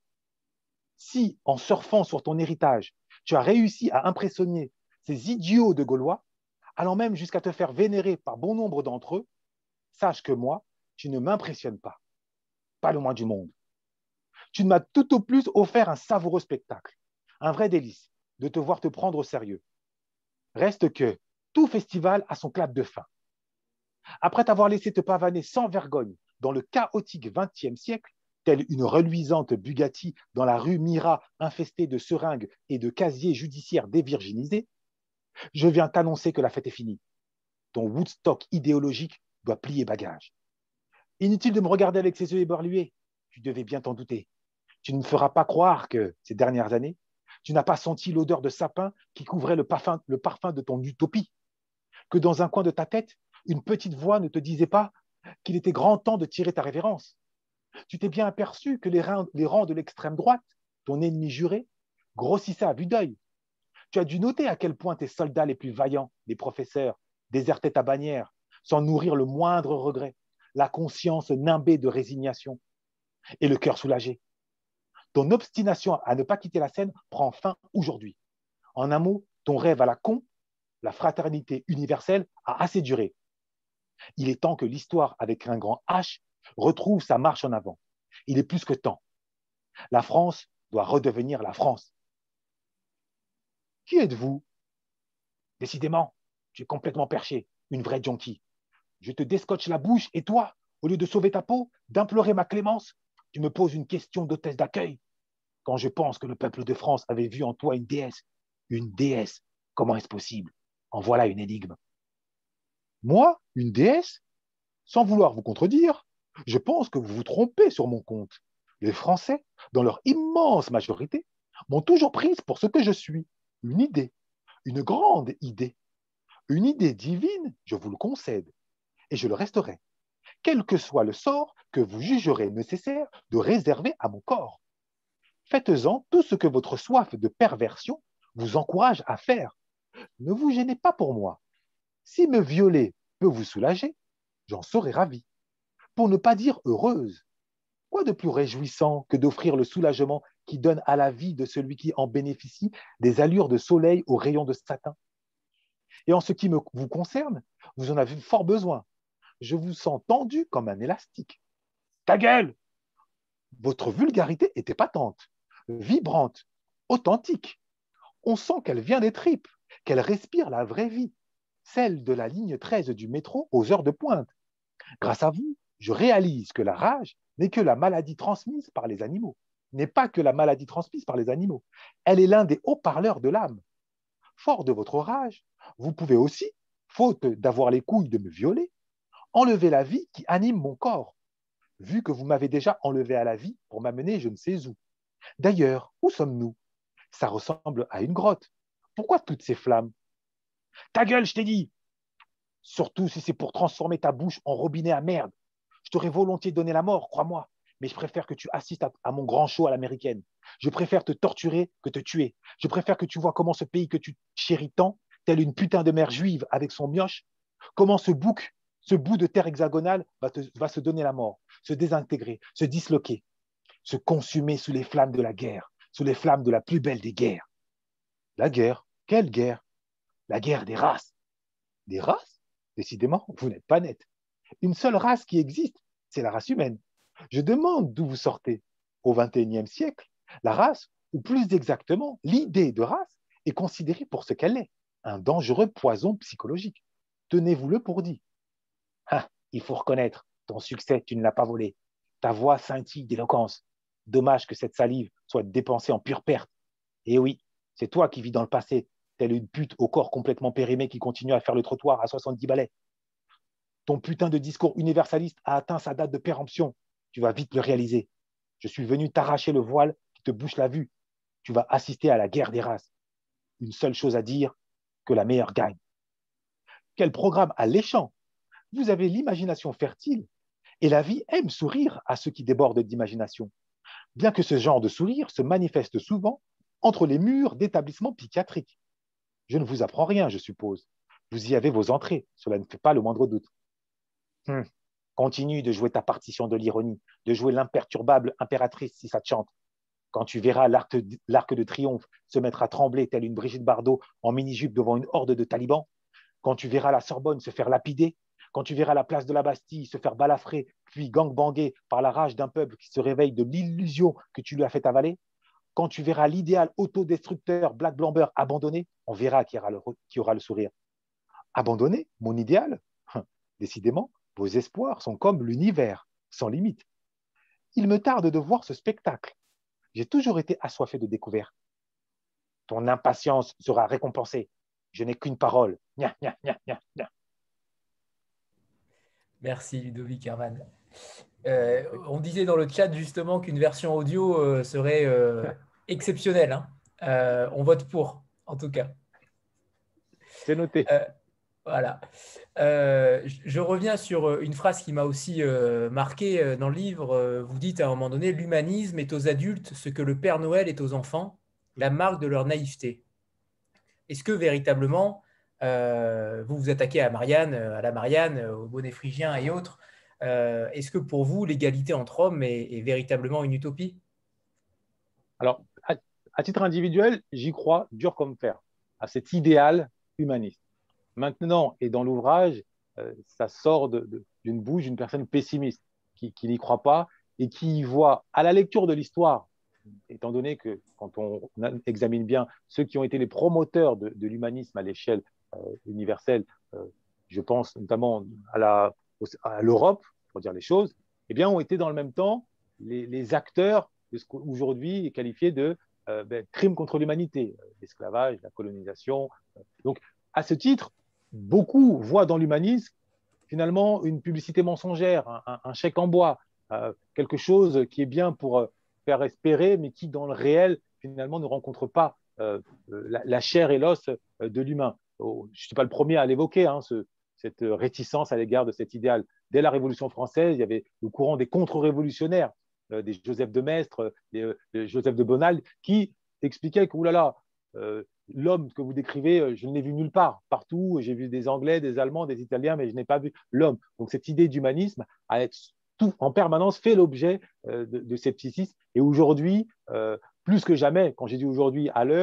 Si, en surfant sur ton héritage, tu as réussi à impressionner ces idiots de Gaulois, allant même jusqu'à te faire vénérer par bon nombre d'entre eux, sache que moi, tu ne m'impressionnes pas. Pas le moins du monde. Tu m'as tout au plus offert un savoureux spectacle, un vrai délice de te voir te prendre au sérieux. Reste que tout festival a son clap de fin. Après t'avoir laissé te pavaner sans vergogne dans le chaotique vingtième siècle, telle une reluisante Bugatti dans la rue Mira infestée de seringues et de casiers judiciaires dévirginisés, je viens t'annoncer que la fête est finie. Ton Woodstock idéologique doit plier bagage. Inutile de me regarder avec ses yeux éberlués, tu devais bien t'en douter. Tu ne me feras pas croire que, ces dernières années, tu n'as pas senti l'odeur de sapin qui couvrait le parfum, le parfum de ton utopie, que dans un coin de ta tête, une petite voix ne te disait pas qu'il était grand temps de tirer ta révérence. Tu t'es bien aperçu que les rangs, les rangs de l'extrême droite, ton ennemi juré, grossissaient à vue d'œil. Tu as dû noter à quel point tes soldats les plus vaillants, les professeurs, désertaient ta bannière, sans nourrir le moindre regret, la conscience nimbée de résignation et le cœur soulagé. Ton obstination à ne pas quitter la scène prend fin aujourd'hui. En un mot, ton rêve à la con, la fraternité universelle, a assez duré. Il est temps que l'histoire, avec un grand H, retrouve sa marche en avant. Il est plus que temps. La France doit redevenir la France. Qui êtes-vous? Décidément, tu es complètement perché, une vraie junkie. Je te descotche la bouche et toi, au lieu de sauver ta peau, d'implorer ma clémence, tu me poses une question d'hôtesse d'accueil. Quand je pense que le peuple de France avait vu en toi une déesse, une déesse, comment est-ce possible? En voilà une énigme. Moi, une déesse? Sans vouloir vous contredire, je pense que vous vous trompez sur mon compte. Les Français, dans leur immense majorité, m'ont toujours prise pour ce que je suis, une idée, une grande idée, une idée divine, je vous le concède, et je le resterai, quel que soit le sort que vous jugerez nécessaire de réserver à mon corps. Faites-en tout ce que votre soif de perversion vous encourage à faire. Ne vous gênez pas pour moi. Si me violer peut vous soulager, j'en serai ravi, pour ne pas dire heureuse. Quoi de plus réjouissant que d'offrir le soulagement qui donne à la vie de celui qui en bénéficie des allures de soleil aux rayons de satin, Et en ce qui me, vous concerne, vous en avez fort besoin. Je vous sens tendu comme un élastique. Ta gueule! Votre vulgarité est épatante, vibrante, authentique. On sent qu'elle vient des tripes, qu'elle respire la vraie vie, celle de la ligne treize du métro aux heures de pointe. Grâce à vous, je réalise que la rage n'est que la maladie transmise par les animaux, n'est pas que la maladie transmise par les animaux. Elle est l'un des haut-parleurs de l'âme. Fort de votre rage, vous pouvez aussi, faute d'avoir les couilles de me violer, enlever la vie qui anime mon corps, vu que vous m'avez déjà enlevé à la vie pour m'amener je ne sais où. D'ailleurs, où sommes-nous? Ça ressemble à une grotte. Pourquoi toutes ces flammes? Ta gueule, je t'ai dit! Surtout si c'est pour transformer ta bouche en robinet à merde. Je t'aurais volontiers donné la mort, crois-moi, mais je préfère que tu assistes à, à mon grand show à l'américaine. Je préfère te torturer que te tuer. Je préfère que tu vois comment ce pays que tu chéris tant, telle une putain de mère juive avec son mioche, comment ce bouc, ce bout de terre hexagonale va, te, va se donner la mort, se désintégrer, se disloquer, se consumer sous les flammes de la guerre, sous les flammes de la plus belle des guerres. La guerre? Quelle guerre? La guerre des races. Des races? Décidément, vous n'êtes pas net. Une seule race qui existe, c'est la race humaine. Je demande d'où vous sortez. Au vingt et unième siècle, la race, ou plus exactement, l'idée de race, est considérée pour ce qu'elle est, un dangereux poison psychologique. Tenez-vous-le pour dit. Ah, il faut reconnaître, ton succès, tu ne l'as pas volé. Ta voix scintille d'éloquence. Dommage que cette salive soit dépensée en pure perte. Et oui, c'est toi qui vis dans le passé, telle une pute au corps complètement périmé qui continue à faire le trottoir à soixante-dix balais. Ton putain de discours universaliste a atteint sa date de péremption. Tu vas vite le réaliser. Je suis venu t'arracher le voile qui te bouche la vue. Tu vas assister à la guerre des races. Une seule chose à dire, que la meilleure gagne. Quel programme alléchant! Vous avez l'imagination fertile et la vie aime sourire à ceux qui débordent d'imagination. Bien que ce genre de sourire se manifeste souvent entre les murs d'établissements psychiatriques. Je ne vous apprends rien, je suppose. Vous y avez vos entrées, cela ne fait pas le moindre doute. Hum. Continue de jouer ta partition de l'ironie, de jouer l'imperturbable impératrice si ça te chante. Quand tu verras l'arc de triomphe se mettre à trembler telle une Brigitte Bardot en mini-jupe devant une horde de talibans, quand tu verras la Sorbonne se faire lapider, quand tu verras la place de la Bastille se faire balafrer, puis gangbanger par la rage d'un peuple qui se réveille de l'illusion que tu lui as fait avaler, quand tu verras l'idéal autodestructeur Black Blamber abandonné, on verra qui aura le, qui aura le sourire. Abandonné, mon idéal? Décidément, vos espoirs sont comme l'univers, sans limite. Il me tarde de voir ce spectacle. J'ai toujours été assoiffé de découvertes. Ton impatience sera récompensée. Je n'ai qu'une parole. Nya, nya, nya, nya, nya.
Merci Ludovic Herman. Euh, on disait dans le chat justement qu'une version audio euh, serait euh, exceptionnelle. Hein. Euh, on vote pour, en tout cas.
C'est noté.
Euh, voilà. Euh, je reviens sur une phrase qui m'a aussi euh, marqué dans le livre. Vous dites à un moment donné, l'humanisme est aux adultes ce que le Père Noël est aux enfants, la marque de leur naïveté. Est-ce que véritablement, euh, vous vous attaquez à Marianne, à la Marianne, au bonnet phrygien et autres, euh, est-ce que pour vous, l'égalité entre hommes est, est véritablement une utopie?
Alors, à, à titre individuel, j'y crois dur comme fer, à cet idéal humaniste. Maintenant, et dans l'ouvrage, euh, ça sort de, de, d'une bouche d'une personne pessimiste qui, qui n'y croit pas et qui voit, à la lecture de l'histoire, étant donné que quand on examine bien ceux qui ont été les promoteurs de, de l'humanisme à l'échelle euh, universelle, euh, je pense notamment à, la, à l'Europe, pour dire les choses, eh bien, ont été dans le même temps les, les acteurs de ce qu'aujourd'hui est qualifié de euh, ben, crime contre l'humanité, l'esclavage, la colonisation. Donc, à ce titre, beaucoup voient dans l'humanisme finalement une publicité mensongère, un, un, un chèque en bois, euh, quelque chose qui est bien pour euh, faire espérer, mais qui dans le réel finalement ne rencontre pas euh, la, la chair et l'os de l'humain. Oh, je ne suis pas le premier à l'évoquer, hein, ce, cette réticence à l'égard de cet idéal. Dès la Révolution française, il y avait le courant des contre-révolutionnaires, euh, des Joseph de Maistre, des, euh, des Joseph de Bonald, qui expliquaient que, oulala, euh, l'homme que vous décrivez, je ne l'ai vu nulle part. Partout, j'ai vu des Anglais, des Allemands, des Italiens, mais je n'ai pas vu l'homme. Donc, cette idée d'humanisme a tout, en permanence fait l'objet euh, de, de scepticisme. Et aujourd'hui, euh, plus que jamais, quand j'ai dit aujourd'hui, à l'heure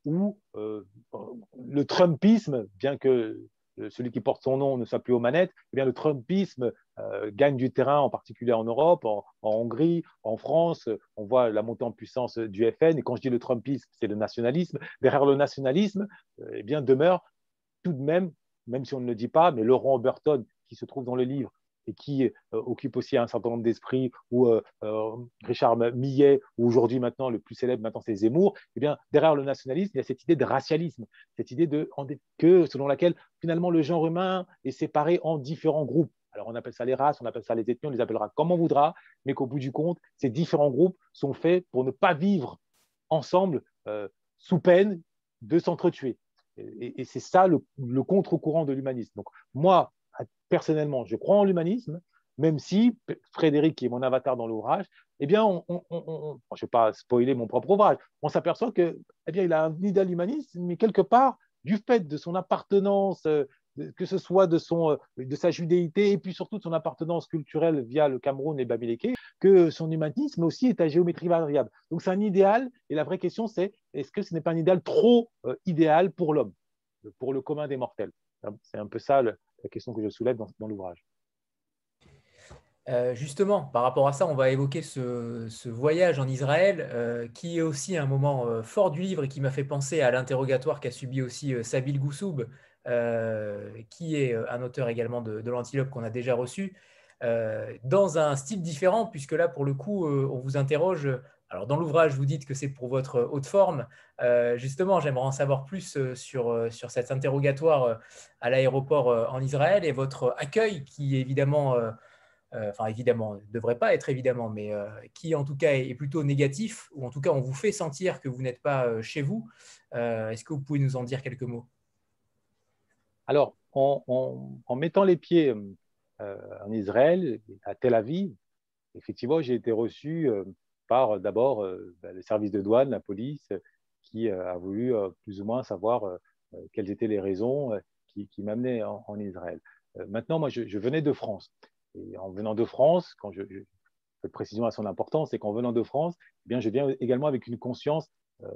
où euh, le Trumpisme, bien que celui qui porte son nom ne soit plus aux manettes, eh bien, le Trumpisme euh, gagne du terrain, en particulier en Europe, en, en Hongrie, en France. On voit la montée en puissance du F N. Et quand je dis le Trumpisme, c'est le nationalisme. Derrière le nationalisme, euh, eh bien, demeure tout de même, même si on ne le dit pas, mais Laurent Oberton, qui se trouve dans le livre, et qui euh, occupe aussi un certain nombre d'esprits, ou euh, euh, Richard Millet, ou aujourd'hui maintenant, le plus célèbre maintenant c'est Zemmour, eh bien, derrière le nationalisme, il y a cette idée de racialisme, cette idée de, que, selon laquelle finalement le genre humain est séparé en différents groupes. Alors on appelle ça les races, on appelle ça les ethnies, on les appellera comme on voudra, mais qu'au bout du compte, ces différents groupes sont faits pour ne pas vivre ensemble euh, sous peine de s'entretuer. Et, et c'est ça le, le contre-courant de l'humanisme. Donc moi, personnellement, je crois en l'humanisme, même si Frédéric, qui est mon avatar dans l'ouvrage, eh bien, on, on, on, je ne vais pas spoiler mon propre ouvrage, on s'aperçoit que, eh bien, il a un idéal humaniste, mais quelque part, du fait de son appartenance, que ce soit de, son, de sa judéité et puis surtout de son appartenance culturelle via le Cameroun et Bamileke, que son humanisme aussi est à géométrie variable. Donc c'est un idéal, et la vraie question c'est, est-ce que ce n'est pas un idéal trop euh, idéal pour l'homme, pour le commun des mortels? C'est un peu ça le, la question que je soulève dans, dans l'ouvrage.
Euh, justement, par rapport à ça, on va évoquer ce, ce voyage en Israël, euh, qui est aussi un moment euh, fort du livre et qui m'a fait penser à l'interrogatoire qu'a subi aussi euh, Sabil Goussoub, euh, qui est un auteur également de, de l'Antilope qu'on a déjà reçu, euh, dans un style différent, puisque là, pour le coup, euh, on vous interroge. Alors, dans l'ouvrage, vous dites que c'est pour votre haute forme. Euh, justement, j'aimerais en savoir plus euh, sur, euh, sur cet interrogatoire euh, à l'aéroport euh, en Israël et votre accueil, qui évidemment... Euh, Euh, enfin évidemment, ne devrait pas être évidemment, mais euh, qui en tout cas est, est plutôt négatif, ou en tout cas on vous fait sentir que vous n'êtes pas euh, chez vous. Euh, Est-ce que vous pouvez nous en dire quelques mots?
Alors, en, en, en mettant les pieds euh, en Israël, à Tel Aviv, effectivement, j'ai été reçu euh, par d'abord euh, ben, le service de douane, la police, qui euh, a voulu euh, plus ou moins savoir euh, quelles étaient les raisons euh, qui, qui m'amenaient en, en Israël. Euh, maintenant, moi, je, je venais de France. Et en venant de France, quand je, je cette précision a son importance, c'est qu'en venant de France, eh bien, je viens également avec une conscience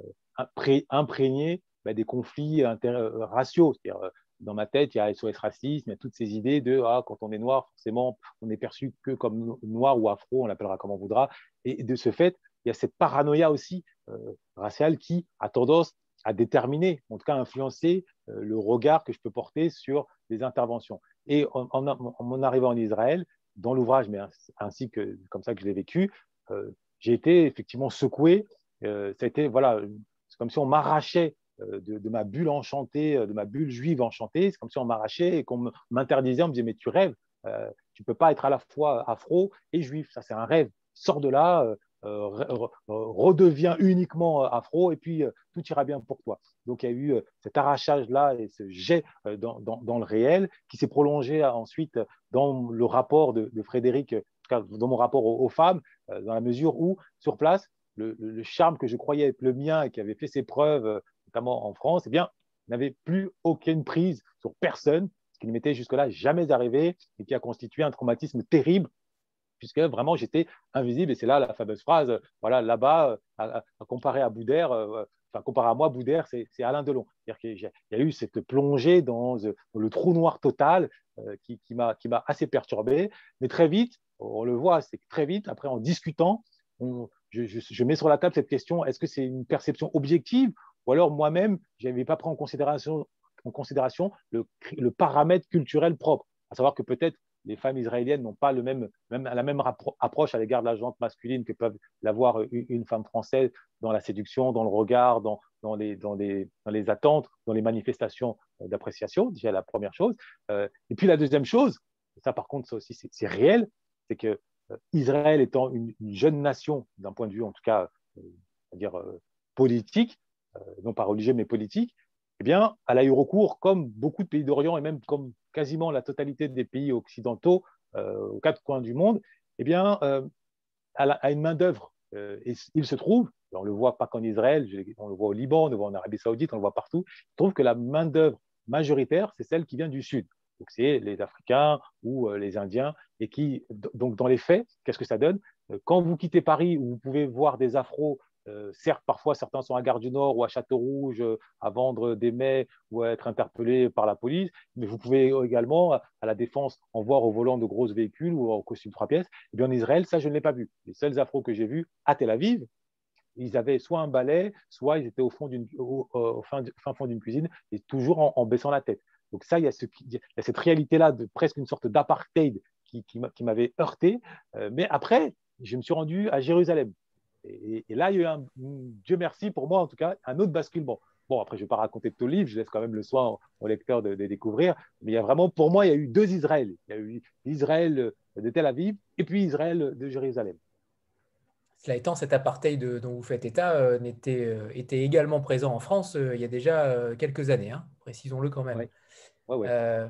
euh, imprégnée ben, des conflits interraciaux. C'est-à-dire, euh, dans ma tête, il y a S O S racisme, il y a toutes ces idées de ah, quand on est noir, forcément, on n'est perçu que comme noir ou afro, on l'appellera comme on voudra. Et de ce fait, il y a cette paranoïa aussi euh, raciale qui a tendance à déterminer, en tout cas à influencer euh, le regard que je peux porter sur les interventions. Et en, en, en mon arrivant en Israël, dans l'ouvrage, mais ainsi que comme ça que je l'ai vécu, euh, j'ai été effectivement secoué. Euh, ça a été, voilà, c'est comme si on m'arrachait euh, de, de ma bulle enchantée, de ma bulle juive enchantée. C'est comme si on m'arrachait et qu'on m'interdisait. On me disait, mais tu rêves, euh, tu ne peux pas être à la fois afro et juif. Ça, c'est un rêve. Sors de là, euh, euh, redeviens uniquement afro et puis euh, tout ira bien pour toi. Donc, il y a eu euh, cet arrachage-là et ce jet euh, dans, dans, dans le réel qui s'est prolongé euh, ensuite dans le rapport de, de Frédéric, dans mon rapport aux, aux femmes, euh, dans la mesure où, sur place, le, le, le charme que je croyais être le mien et qui avait fait ses preuves, euh, notamment en France, eh bien, n'avait plus aucune prise sur personne, ce qui ne m'était jusque-là jamais arrivé et qui a constitué un traumatisme terrible, puisque vraiment j'étais invisible. Et c'est là la fameuse phrase, voilà, là-bas, à, à comparer à Boudère, euh, enfin, comparé à moi, Boudère, c'est Alain Delon. C'est-à-dire qu'il y a eu cette plongée dans, dans le trou noir total euh, qui, qui m'a assez perturbé. Mais très vite, on le voit, c'est très vite, après en discutant, on, je, je, je mets sur la table cette question, est-ce que c'est une perception objective ou alors moi-même, je n'avais pas pris en considération, en considération le, le paramètre culturel propre, à savoir que peut-être les femmes israéliennes n'ont pas le même, même, la même approche à l'égard de la jante masculine que peuvent l'avoir une femme française dans la séduction, dans le regard, dans, dans, les, dans, les, dans les attentes, dans les manifestations d'appréciation, déjà la première chose. Euh, et puis la deuxième chose, ça par contre, ça aussi c'est réel, c'est que euh, Israël étant une, une jeune nation, d'un point de vue en tout cas, euh, c'est-à-dire euh, politique, euh, non pas religieux mais politique, eh bien, elle a eu recours, comme beaucoup de pays d'Orient et même comme quasiment la totalité des pays occidentaux euh, aux quatre coins du monde, eh bien, euh, à une main-d'œuvre. Euh, et il se trouve, on ne le voit pas qu'en Israël, on le voit au Liban, on le voit en Arabie Saoudite, on le voit partout, il se trouve que la main-d'œuvre majoritaire, c'est celle qui vient du Sud. Donc, c'est les Africains ou euh, les Indiens. Et qui, donc, dans les faits, qu'est-ce que ça donne? Quand vous quittez Paris, où vous pouvez voir des Afros euh, certes, parfois, certains sont à Gare du Nord ou à Château-Rouge euh, à vendre des mets ou à être interpellés par la police, mais vous pouvez également, à la Défense, en voir au volant de gros véhicules ou en costume trois pièces. Et bien, en Israël, ça, je ne l'ai pas vu. Les seuls afros que j'ai vus à Tel Aviv, ils avaient soit un balai, soit ils étaient au, fond d'une, au, au fin, fin fond d'une cuisine, et toujours en, en baissant la tête. Donc ça, il y a, ce, il y a cette réalité-là de presque une sorte d'apartheid qui, qui, qui m'avait heurté. Euh, mais après, je me suis rendu à Jérusalem. Et, et là, il y a eu, un, Dieu merci pour moi en tout cas, un autre basculement. Bon, après, je ne vais pas raconter tout le livre, je laisse quand même le soin au lecteur de, de découvrir. Mais il y a vraiment, pour moi, il y a eu deux Israël. Il y a eu Israël de Tel Aviv et puis Israël de Jérusalem.
Cela étant, cet apartheid dont vous faites état euh, était, euh, était également présent en France euh, il y a déjà euh, quelques années, hein, précisons-le quand même.
Ouais. Ouais, ouais.
Euh,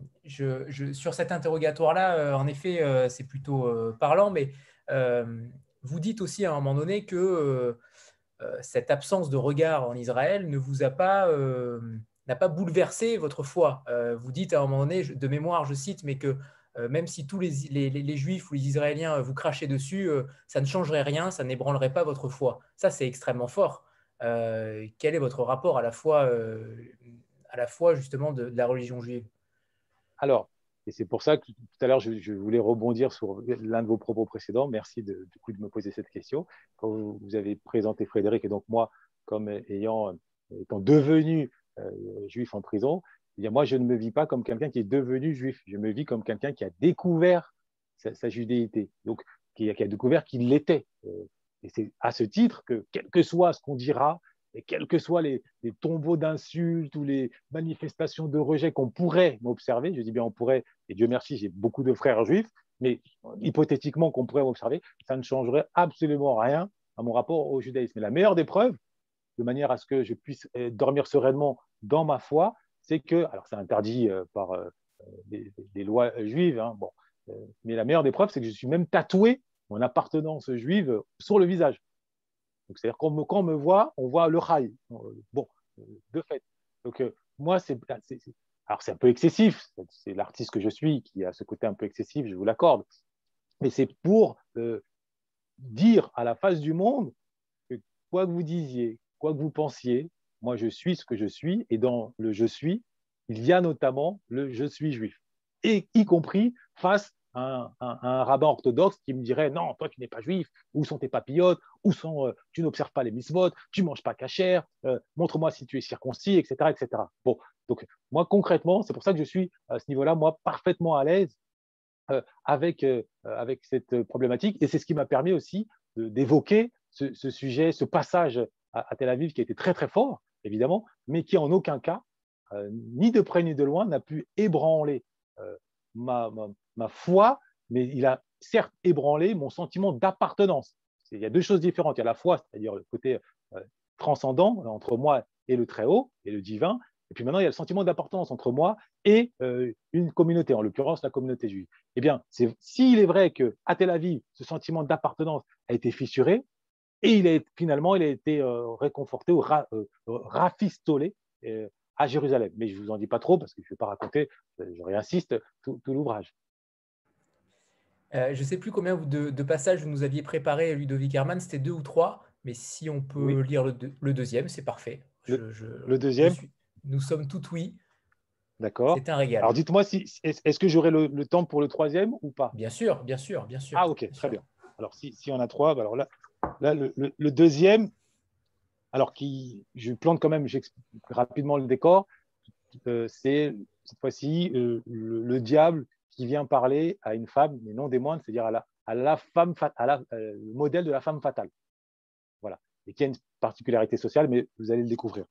je, je, sur cet interrogatoire-là, euh, en effet, euh, c'est plutôt euh, parlant, mais euh, vous dites aussi à un moment donné que euh, euh, cette absence de regard en Israël ne vous a pas, euh, n'a pas bouleversé votre foi. Euh, vous dites à un moment donné, de mémoire, je cite, mais que euh, même si tous les, les, les Juifs ou les Israéliens vous crachaient dessus, euh, ça ne changerait rien, ça n'ébranlerait pas votre foi. Ça, c'est extrêmement fort. Euh, quel est votre rapport à la fois, euh, à la fois justement de, de la religion juive?
Alors, et c'est pour ça que tout à l'heure, je, je voulais rebondir sur l'un de vos propos précédents. Merci de, du coup de me poser cette question. Quand vous, vous avez présenté Frédéric et donc moi, comme ayant, étant devenu euh, juif en prison, eh bien, moi, je ne me vis pas comme quelqu'un qui est devenu juif. Je me vis comme quelqu'un qui a découvert sa, sa judéité, donc qui a, qui a découvert qu'il l'était. Et c'est à ce titre que, quel que soit ce qu'on dira, et quels que soient les, les tombeaux d'insultes ou les manifestations de rejet qu'on pourrait m'observer, je dis bien on pourrait, et Dieu merci, j'ai beaucoup de frères juifs, mais hypothétiquement qu'on pourrait m'observer, ça ne changerait absolument rien à mon rapport au judaïsme. Et la meilleure des preuves, de manière à ce que je puisse dormir sereinement dans ma foi, c'est que, alors c'est interdit par euh, des, des lois juives, hein, bon, euh, mais la meilleure des preuves, c'est que je suis même tatoué mon appartenance juive sur le visage. Donc, c'est-à-dire qu'on me, quand on me voit, on voit le rail. Bon, de fait. Donc, euh, moi, c'est, c'est, c'est, alors c'est un peu excessif. C'est l'artiste que je suis qui a ce côté un peu excessif, je vous l'accorde. Mais c'est pour euh, dire à la face du monde que quoi que vous disiez, quoi que vous pensiez, moi, je suis ce que je suis. Et dans le je suis, il y a notamment le je suis juif. Et y compris face Un, un, un rabbin orthodoxe qui me dirait non, toi tu n'es pas juif, où sont tes papillotes, où sont, euh, tu n'observes pas les mitzvot, tu ne manges pas cachère, euh, montre-moi si tu es circoncis, et cetera, et cetera. Bon, donc moi concrètement, c'est pour ça que je suis à ce niveau-là, moi parfaitement à l'aise euh, avec, euh, avec cette problématique, et c'est ce qui m'a permis aussi de, d'évoquer ce, ce sujet, ce passage à, à Tel Aviv qui a été très très fort, évidemment, mais qui en aucun cas, euh, ni de près ni de loin, n'a pu ébranler euh, ma, ma ma foi, mais il a certes ébranlé mon sentiment d'appartenance. Il y a deux choses différentes. Il y a la foi, c'est-à-dire le côté euh, transcendant entre moi et le Très-Haut, et le divin, et puis maintenant il y a le sentiment d'appartenance entre moi et euh, une communauté, en l'occurrence la communauté juive. Eh bien, s'il est vrai qu'à Tel Aviv, ce sentiment d'appartenance a été fissuré, et il est, finalement il a été euh, réconforté ou ra, euh, rafistolé euh, à Jérusalem. Mais je ne vous en dis pas trop, parce que je ne vais pas raconter, je réinsiste, tout, tout l'ouvrage.
Euh, je ne sais plus combien de, de passages vous nous aviez préparé, Ludovic Herman, c'était deux ou trois, mais si on peut
oui.
lire le, le deuxième, c'est parfait. Je,
le,
je,
le deuxième
je suis, nous sommes tout oui.
D'accord.
C'est un régal.
Alors dites-moi, si, est-ce que j'aurai le, le temps pour le troisième ou pas?
Bien sûr, bien sûr, bien sûr.
Ah ok,
bien
très
sûr.
bien. Alors si, si on a trois, alors là, là le, le, le deuxième, alors qui, je plante quand même rapidement le décor, euh, c'est cette fois-ci euh, le, le diable qui vient parler à une femme, mais non des moindres, c'est-à-dire à la, à la femme, à la, euh, le modèle de la femme fatale. Voilà. Et qui a une particularité sociale, mais vous allez le découvrir.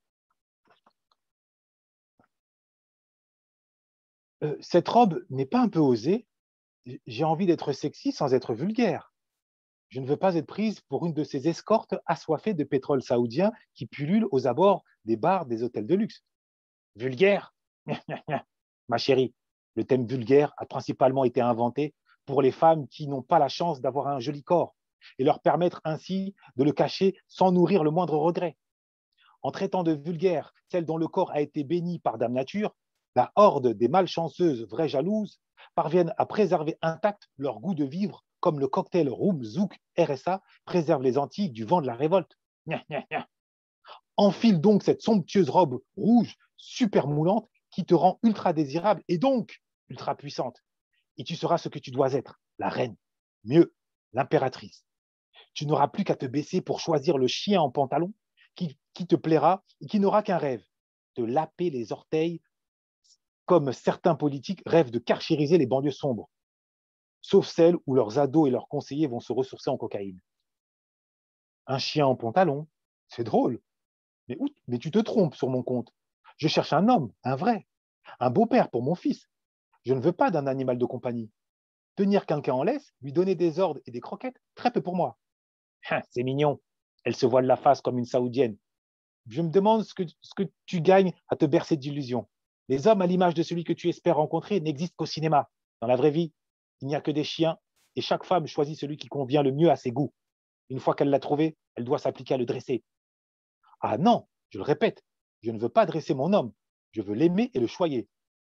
Euh, cette robe n'est pas un peu osée. J'ai envie d'être sexy sans être vulgaire. Je ne veux pas être prise pour une de ces escortes assoiffées de pétrole saoudien qui pullulent aux abords des bars des hôtels de luxe. Vulgaire? Ma chérie, le thème vulgaire a principalement été inventé pour les femmes qui n'ont pas la chance d'avoir un joli corps et leur permettre ainsi de le cacher sans nourrir le moindre regret. En traitant de vulgaire celle dont le corps a été béni par Dame Nature, la horde des malchanceuses vraies jalouses parviennent à préserver intact leur goût de vivre comme le cocktail Rum Zouk R S A préserve les Antilles du vent de la révolte. Gna, gna, gna. Enfile donc cette somptueuse robe rouge, super moulante, qui te rend ultra désirable et donc ultra puissante. Et tu seras ce que tu dois être, la reine. Mieux, l'impératrice. Tu n'auras plus qu'à te baisser pour choisir le chien en pantalon qui, qui te plaira et qui n'aura qu'un rêve, te laper les orteils comme certains politiques rêvent de carchériser les banlieues sombres, sauf celles où leurs ados et leurs conseillers vont se ressourcer en cocaïne. Un chien en pantalon, c'est drôle, mais, où, mais tu te trompes sur mon compte. Je cherche un homme, un vrai, un beau-père pour mon fils. Je ne veux pas d'un animal de compagnie. Tenir quelqu'un en laisse, lui donner des ordres et des croquettes, très peu pour moi. Hein, c'est mignon. Elle se voile la face comme une saoudienne. Je me demande ce que, ce que tu gagnes à te bercer d'illusions. Les hommes à l'image de celui que tu espères rencontrer n'existent qu'au cinéma. Dans la vraie vie, il n'y a que des chiens et chaque femme choisit celui qui convient le mieux à ses goûts. Une fois qu'elle l'a trouvé, elle doit s'appliquer à le dresser. Ah non, je le répète, je ne veux pas dresser mon homme, je veux l'aimer et le choyer.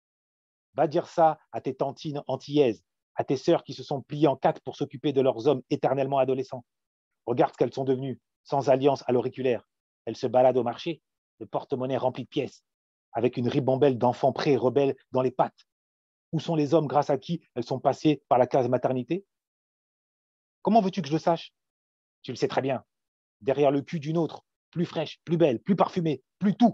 Va dire ça à tes tantines antillaises, à tes sœurs qui se sont pliées en quatre pour s'occuper de leurs hommes éternellement adolescents. Regarde ce qu'elles sont devenues, sans alliance à l'auriculaire. Elles se baladent au marché, le porte-monnaie rempli de pièces, avec une ribambelle d'enfants prêts et rebelles dans les pattes. Où sont les hommes grâce à qui elles sont passées par la case maternité? Comment veux-tu que je le sache? Tu le sais très bien. Derrière le cul d'une autre, plus fraîche, plus belle, plus parfumée, plus tout.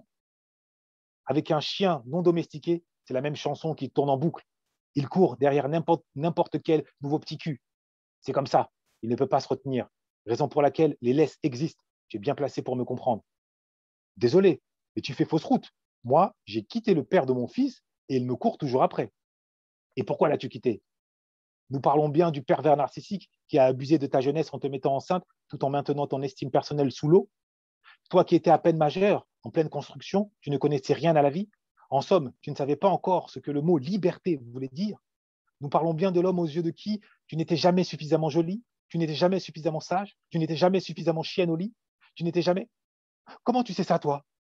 Avec un chien non domestiqué, c'est la même chanson qui tourne en boucle. Il court derrière n'importe, n'importe quel nouveau petit cul. C'est comme ça, il ne peut pas se retenir. Raison pour laquelle les laisses existent. Tu es bien placé pour me comprendre. Désolé, mais tu fais fausse route. Moi, j'ai quitté le père de mon fils et il me court toujours après. Et pourquoi l'as-tu quitté? Nous parlons bien du pervers narcissique qui a abusé de ta jeunesse en te mettant enceinte tout en maintenant ton estime personnelle sous l'eau. Toi qui étais à peine majeur, en pleine construction, tu ne connaissais rien à la vie. En somme, tu ne savais pas encore ce que le mot liberté voulait dire. Nous parlons bien de l'homme aux yeux de qui tu n'étais jamais suffisamment jolie, tu n'étais jamais suffisamment sage, tu n'étais jamais suffisamment chienne au lit, tu n'étais jamais… Comment tu sais ça, toi?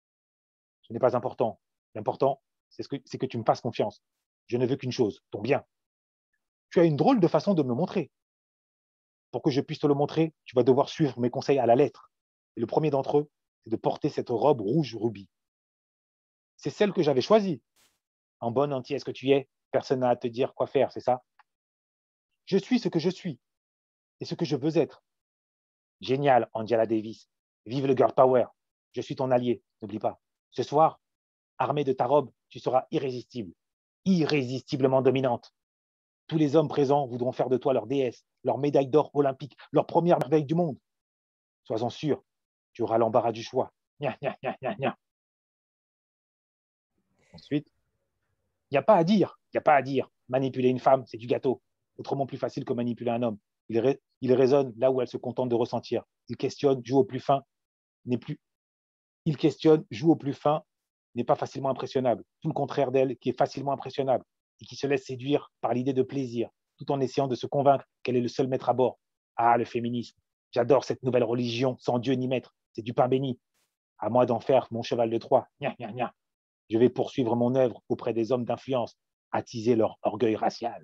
Ce n'est pas important. L'important, c'est ce que, c'est que tu me fasses confiance. Je ne veux qu'une chose, ton bien. Tu as une drôle de façon de me le montrer. Pour que je puisse te le montrer, tu vas devoir suivre mes conseils à la lettre. Et le premier d'entre eux, c'est de porter cette robe rouge rubis. C'est celle que j'avais choisie. En bonne antillaise que tu es, personne n'a à te dire quoi faire, c'est ça? Je suis ce que je suis et ce que je veux être. Génial, Angela Davis. Vive le girl power. Je suis ton allié, n'oublie pas. Ce soir, armé de ta robe, tu seras irrésistible, irrésistiblement dominante. Tous les hommes présents voudront faire de toi leur déesse, leur médaille d'or olympique, leur première merveille du monde. Sois-en sûr, tu auras l'embarras du choix. Gna, gna, gna, gna, gna. Ensuite, il n'y a pas à dire, il n'y a pas à dire. Manipuler une femme, c'est du gâteau. Autrement plus facile que manipuler un homme. Il, ra- il raisonne là où elle se contente de ressentir. Il questionne, joue au plus fin, n'est plus. Il questionne, joue au plus fin, n'est pas facilement impressionnable. Tout le contraire d'elle, qui est facilement impressionnable et qui se laisse séduire par l'idée de plaisir, tout en essayant de se convaincre qu'elle est le seul maître à bord. Ah, le féminisme. J'adore cette nouvelle religion, sans Dieu ni maître. C'est du pain béni. À moi d'en faire mon cheval de Troie. Gna, gna, gna. Je vais poursuivre mon œuvre auprès des hommes d'influence, attiser leur orgueil racial.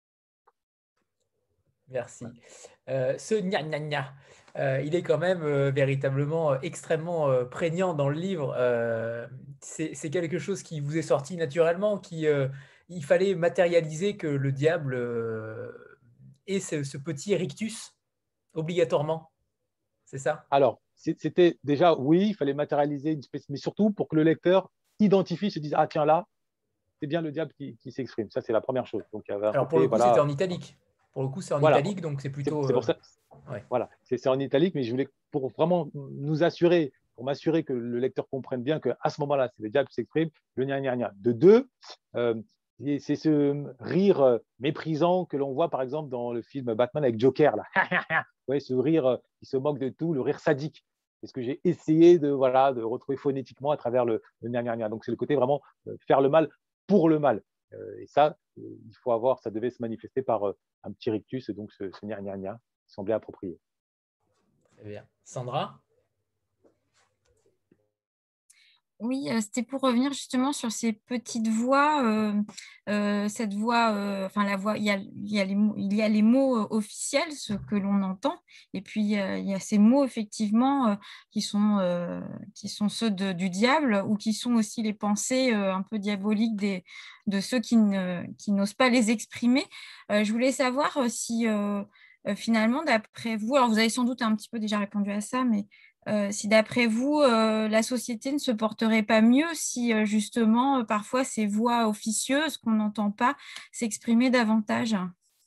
Merci. Euh, ce gna gna gna, euh, il est quand même euh, véritablement euh, extrêmement euh, prégnant dans le livre. Euh, c'est c'est quelque chose qui vous est sorti naturellement, qui euh, il fallait matérialiser que le diable euh, ait ce, ce petit rictus obligatoirement. C'est ça?
Alors, c'est- c'était déjà, oui, il fallait matérialiser une espèce, mais surtout pour que le lecteur identifie, se dise, ah tiens là, c'est bien le diable qui, qui s'exprime. Ça, c'est la première chose. Donc, il y avait un
Alors pour
côté,
le coup, c'était
voilà,
en italique. Pour le coup, c'est en
voilà,
italique, donc c'est
c'est
plutôt.
c'est
euh,
pour ça,
ouais.
voilà, c'est c'est en italique, mais je voulais pour vraiment nous assurer, pour m'assurer que le lecteur comprenne bien qu'à ce moment-là, c'est le diable qui s'exprime, le gna gna gna. De deux, euh, et c'est ce rire euh, méprisant que l'on voit par exemple dans le film Batman avec Joker, là. Ouais, ce rire euh, qui se moque de tout, le rire sadique. C'est ce que j'ai essayé de, voilà, de retrouver phonétiquement à travers le, le gna gna gna. Donc c'est le côté vraiment euh, faire le mal pour le mal. Euh, et ça, euh, il faut avoir, ça devait se manifester par euh, un petit rictus, donc ce, ce gna gna gna semblait approprié.
Très bien. Sandra?
Oui, euh, c'était pour revenir justement sur ces petites voix, euh, euh, cette voix, euh, enfin la voix, il y a, il y a les mots, il y a les mots euh, officiels, ce que l'on entend, et puis euh, il y a ces mots effectivement euh, qui sont, euh, qui sont ceux de- du diable ou qui sont aussi les pensées euh, un peu diaboliques des, de ceux qui ne, qui n'osent pas les exprimer. Euh, je voulais savoir euh, si euh, euh, finalement, d'après vous, alors vous avez sans doute un petit peu déjà répondu à ça, mais euh, si d'après vous, euh, la société ne se porterait pas mieux si euh, justement, euh, parfois, ces voix officieuses qu'on n'entend pas s'exprimaient davantage.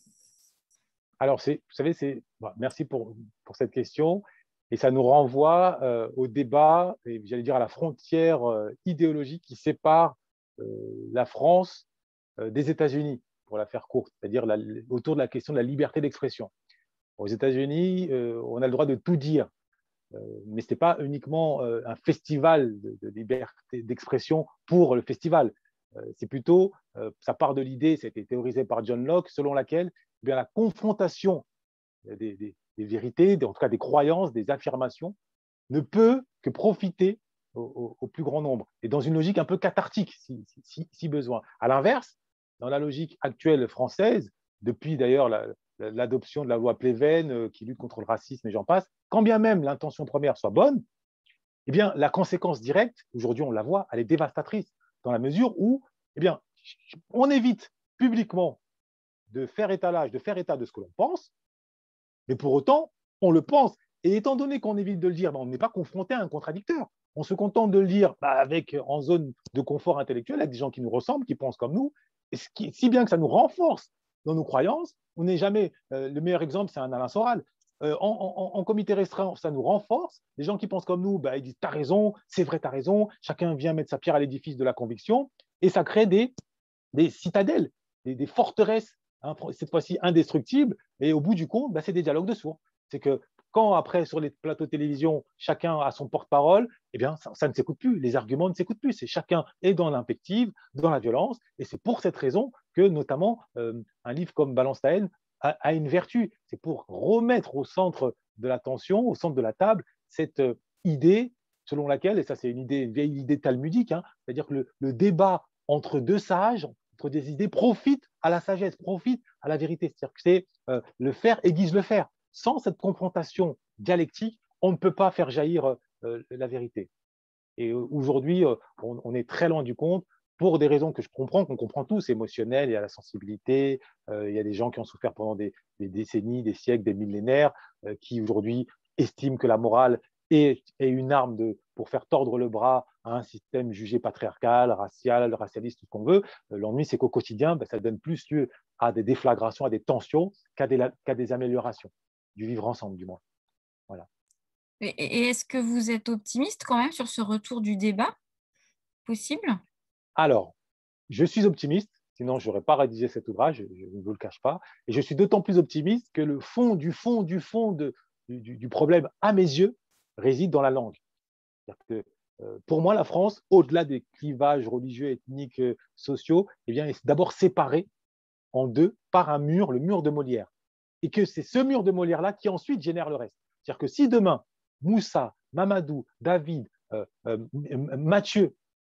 Alors, c'est, vous savez, c'est, bon, merci pour, pour cette question. Et ça nous renvoie euh, au débat, et j'allais dire à la frontière euh, idéologique qui sépare euh, la France euh, des États-Unis, pour la faire courte, c'est-à-dire la, autour de la question de la liberté d'expression. Aux États-Unis, euh, on a le droit de tout dire, euh, mais ce n'était pas uniquement euh, un festival de, de liberté d'expression pour le festival. Euh, c'est plutôt, euh, ça part de l'idée, c'était théorisé par John Locke, selon laquelle eh bien, la confrontation des, des, des vérités, en tout cas des croyances, des affirmations, ne peut que profiter au, au, au plus grand nombre, et dans une logique un peu cathartique, si, si, si besoin. À l'inverse, dans la logique actuelle française, depuis d'ailleurs la, l'adoption de la loi Pleven euh, qui lutte contre le racisme et j'en passe, quand bien même l'intention première soit bonne, eh bien, la conséquence directe, aujourd'hui on la voit, elle est dévastatrice, dans la mesure où eh bien, on évite publiquement de faire étalage, de faire état de ce que l'on pense, mais pour autant, on le pense. Et étant donné qu'on évite de le dire, ben, on n'est pas confronté à un contradicteur. On se contente de le dire ben, avec, en zone de confort intellectuel, avec des gens qui nous ressemblent, qui pensent comme nous, et ce qui, si bien que ça nous renforce dans nos croyances. On n'est jamais, euh, le meilleur exemple, c'est un Alain Soral. Euh, en, en, en comité restreint, ça nous renforce. Les gens qui pensent comme nous, ben, ils disent « t'as raison, c'est vrai, t'as raison ». Chacun vient mettre sa pierre à l'édifice de la conviction, et ça crée des, des citadelles, des, des forteresses, hein, cette fois-ci indestructibles, et au bout du compte, ben, c'est des dialogues de sourds. C'est que quand après, sur les plateaux de télévision, chacun a son porte-parole, eh bien, ça, ça ne s'écoute plus, les arguments ne s'écoutent plus, c'est chacun est dans l'invective, dans la violence, et c'est pour cette raison que, notamment, euh, un livre comme Balance ta haine a, a une vertu, c'est pour remettre au centre de l'attention, au centre de la table, cette euh, idée selon laquelle, et ça c'est une idée, une vieille idée talmudique, hein, c'est-à-dire que le, le débat entre deux sages, entre des idées, profite à la sagesse, profite à la vérité. C'est-à-dire que c'est euh, le faire aiguise le faire. Sans cette confrontation dialectique, on ne peut pas faire jaillir euh, la vérité. Et euh, aujourd'hui, euh, on, on est très loin du compte pour des raisons que je comprends, qu'on comprend tous, émotionnelles, il y a la sensibilité, euh, il y a des gens qui ont souffert pendant des, des décennies, des siècles, des millénaires, euh, qui aujourd'hui estiment que la morale est, est une arme de, pour faire tordre le bras à un système jugé patriarcal, racial, racialiste, tout ce qu'on veut. Euh, L'ennui, c'est qu'au quotidien, ben, ça donne plus lieu à des déflagrations, à des tensions, qu'à des, qu'à des améliorations du vivre ensemble, du moins. Voilà.
Et, et est-ce que vous êtes optimiste quand même sur ce retour du débat possible?
Alors, je suis optimiste, sinon je n'aurais pas rédigé cet ouvrage, je ne vous le cache pas, et je suis d'autant plus optimiste que le fond du fond du fond de, du, du problème, à mes yeux, réside dans la langue. Que, euh, pour moi, la France, au-delà des clivages religieux, ethniques, euh, sociaux, eh bien, est d'abord séparée en deux par un mur, le mur de Molière. Et que c'est ce mur de Molière-là qui ensuite génère le reste. C'est-à-dire que si demain, Moussa, Mamadou, David, euh, euh, Mathieu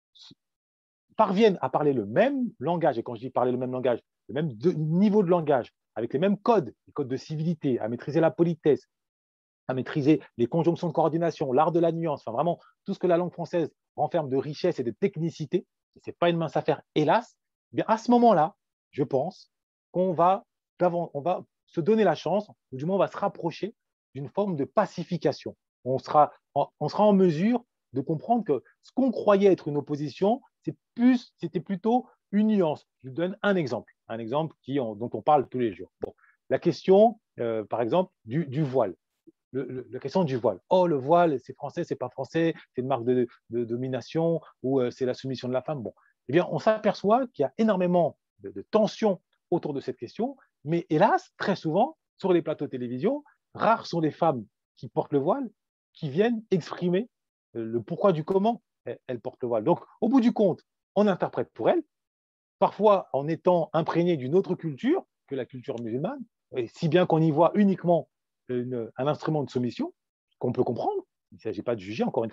parviennent à parler le même langage, et quand je dis parler le même langage, le même de, niveau de langage, avec les mêmes codes, les codes de civilité, à maîtriser la politesse, à maîtriser les conjonctions de coordination, l'art de la nuance, enfin vraiment tout ce que la langue française renferme de richesse et de technicité, ce n'est pas une mince affaire, hélas, eh bien à ce moment-là, je pense qu'on va, on va se donner la chance, ou du moins on va se rapprocher d'une forme de pacification. On sera, on sera en mesure de comprendre que ce qu'on croyait être une opposition, c'est plus, c'était plutôt une nuance. Je vous donne un exemple, un exemple qui, dont on parle tous les jours. Bon, la question, euh, par exemple, du, du voile. Le, le, la question du voile. Oh, le voile, c'est français, c'est pas français, c'est une marque de, de, de domination ou euh, c'est la soumission de la femme. Bon, eh bien, on s'aperçoit qu'il y a énormément de, de tensions autour de cette question, mais hélas, très souvent, sur les plateaux de télévision, rares sont les femmes qui portent le voile, qui viennent exprimer le pourquoi du comment elles portent le voile. Donc, au bout du compte, on interprète pour elles, parfois en étant imprégné d'une autre culture que la culture musulmane, et si bien qu'on y voit uniquement une, un instrument de soumission, qu'on peut comprendre, il ne s'agit pas de juger encore une fois,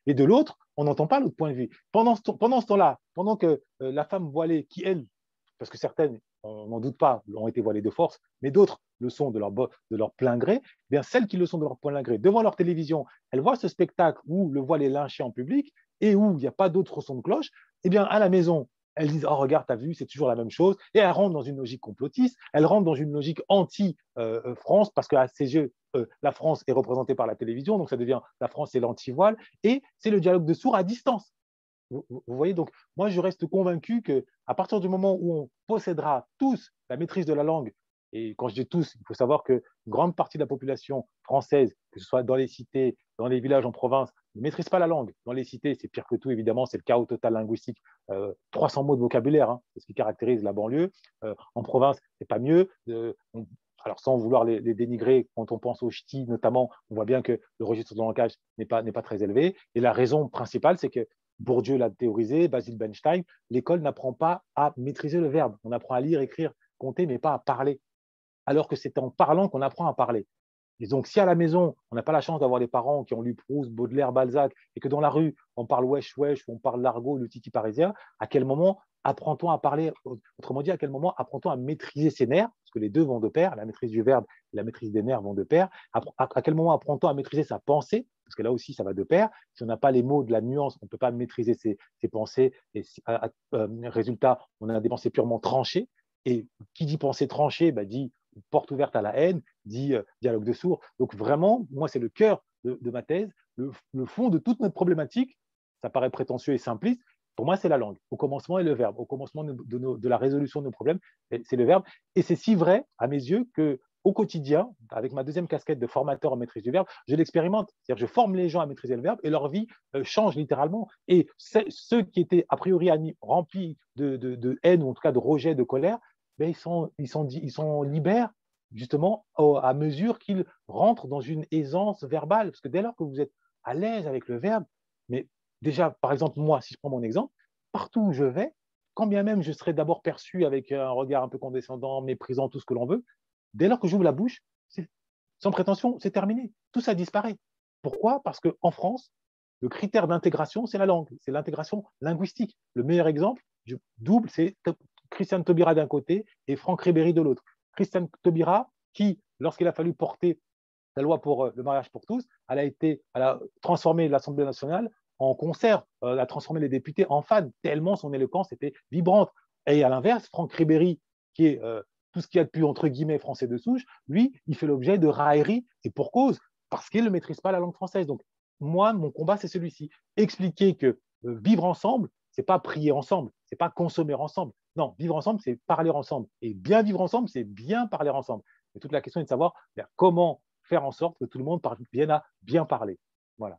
Et de l'autre, on n'entend pas l'autre point de vue. Pendant ce, pendant ce temps-là, pendant que euh, la femme voilée, qui elle, parce que certaines, on n'en doute pas, ont été voilées de force, mais d'autres le sont de leur, de leur plein gré, eh bien celles qui le sont de leur plein gré, devant leur télévision, elles voient ce spectacle où le voile est lynché en public et où il n'y a pas d'autre son de cloche, eh bien à la maison, elles disent « Oh, regarde, t'as vu, c'est toujours la même chose ». Et elles rentrent dans une logique complotiste, elles rentrent dans une logique anti-France, parce qu'à ses yeux, euh, la France est représentée par la télévision, donc ça devient la France, c'est l'anti-voile, et c'est le dialogue de sourds à distance. Vous, vous voyez, donc moi, je reste convaincu qu'à partir du moment où on possédera tous la maîtrise de la langue, et quand je dis tous, il faut savoir qu'une grande partie de la population française, que ce soit dans les cités, dans les villages, en province, ne maîtrise pas la langue. Dans les cités, c'est pire que tout, évidemment, c'est le chaos total linguistique. Euh, trois cents mots de vocabulaire, hein, c'est ce qui caractérise la banlieue. Euh, en province, c'est pas mieux. Euh, on, alors, sans vouloir les, les dénigrer, quand on pense aux ch'tis, notamment, on voit bien que le registre de langage n'est pas, n'est pas très élevé. Et la raison principale, c'est que Bourdieu l'a théorisé, Basil Bernstein, l'école n'apprend pas à maîtriser le verbe. On apprend à lire, écrire, compter, mais pas à parler. Alors que c'est en parlant qu'on apprend à parler. Et donc, si à la maison, on n'a pas la chance d'avoir des parents qui ont lu Proust, Baudelaire, Balzac, et que dans la rue, on parle wesh wesh, ou on parle l'argot, le titi parisien, à quel moment apprend-on à parler? Autrement dit, à quel moment apprend-on à maîtriser ses nerfs? Parce que les deux vont de pair, la maîtrise du verbe et la maîtrise des nerfs vont de pair. À quel moment apprend-on à maîtriser sa pensée? Parce que là aussi, ça va de pair. Si on n'a pas les mots de la nuance, on ne peut pas maîtriser ses, ses pensées. Et à, à, euh, résultat, on a des pensées purement tranchées. Et qui dit pensée tranchée, bah, dit porte ouverte à la haine, dit euh, dialogue de sourds. Donc vraiment, moi, c'est le cœur de, de ma thèse, le, le fond de toute notre problématique. Ça paraît prétentieux et simpliste. Pour moi, c'est la langue. Au commencement est le verbe. Au commencement de, de, nos, de la résolution de nos problèmes, c'est le verbe. Et c'est si vrai, à mes yeux, qu'au quotidien, avec ma deuxième casquette de formateur en maîtrise du verbe, je l'expérimente. C'est-à-dire que je forme les gens à maîtriser le verbe et leur vie euh, change littéralement. Et ceux qui étaient a priori remplis de, de, de haine ou en tout cas de rejet, de colère, ben, ils, sont, ils, sont, ils sont libères justement à mesure qu'ils rentrent dans une aisance verbale. Parce que dès lors que vous êtes à l'aise avec le verbe, mais déjà, par exemple, moi, si je prends mon exemple, partout où je vais, quand bien même je serai d'abord perçu avec un regard un peu condescendant, méprisant, tout ce que l'on veut, dès lors que j'ouvre la bouche, sans prétention, c'est terminé. Tout ça disparaît. Pourquoi? Parce qu'en France, le critère d'intégration, c'est la langue, c'est l'intégration linguistique. Le meilleur exemple, je double, c'est Christiane Taubira d'un côté et Franck Ribéry de l'autre. Christiane Taubira, qui, lorsqu'il a fallu porter la loi pour le mariage pour tous, elle a, été, elle a transformé l'Assemblée nationale en concert, elle a transformé les députés en fans, tellement son éloquence était vibrante. Et à l'inverse, Franck Ribéry, qui est euh, tout ce qu'il y a de plus, entre guillemets, français de souche, lui, il fait l'objet de railleries, et pour cause, parce qu'il ne maîtrise pas la langue française. Donc, moi, mon combat, c'est celui-ci. Expliquer que euh, vivre ensemble, ce n'est pas prier ensemble, ce n'est pas consommer ensemble. Non, vivre ensemble, c'est parler ensemble. Et bien vivre ensemble, c'est bien parler ensemble. Et toute la question est de savoir bien, comment faire en sorte que tout le monde vienne à bien parler. Voilà.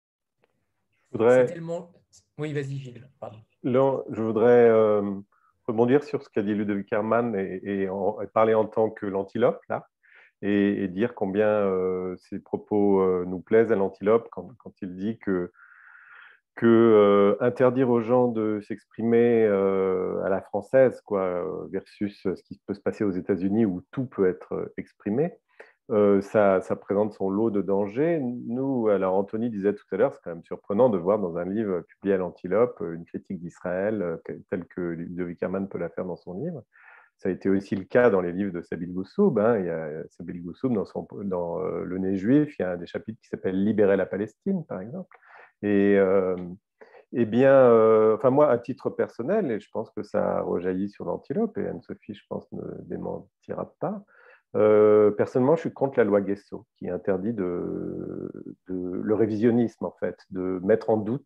Je voudrais...
tellement... Oui, vas-y, Gilles. Pardon.
Non, je voudrais euh, rebondir sur ce qu'a dit Ludovic Hermann et, et, en, et parler en tant que l'antilope, là, et, et dire combien euh, ses propos euh, nous plaisent à l'antilope quand, quand il dit que que euh, interdire aux gens de s'exprimer euh, à la française, quoi, versus ce qui peut se passer aux États-Unis où tout peut être exprimé, euh, ça, ça présente son lot de dangers. Nous, alors Anthony disait tout à l'heure, c'est quand même surprenant de voir dans un livre publié à l'Antilope une critique d'Israël telle que Ludovic Hermann peut la faire dans son livre. Ça a été aussi le cas dans les livres de Sabine Goussoub. Hein. Il y a Sabine Goussoub dans, son, dans euh, Le Nez juif, il y a un des chapitres qui s'appelle Libérer la Palestine, par exemple. Et euh, eh bien, euh, enfin moi, à titre personnel, et je pense que ça rejaillit sur l'Antilope, et Anne-Sophie, je pense, ne démentira pas, euh, personnellement, je suis contre la loi Guesso, qui interdit de, de, le révisionnisme, en fait, de mettre en doute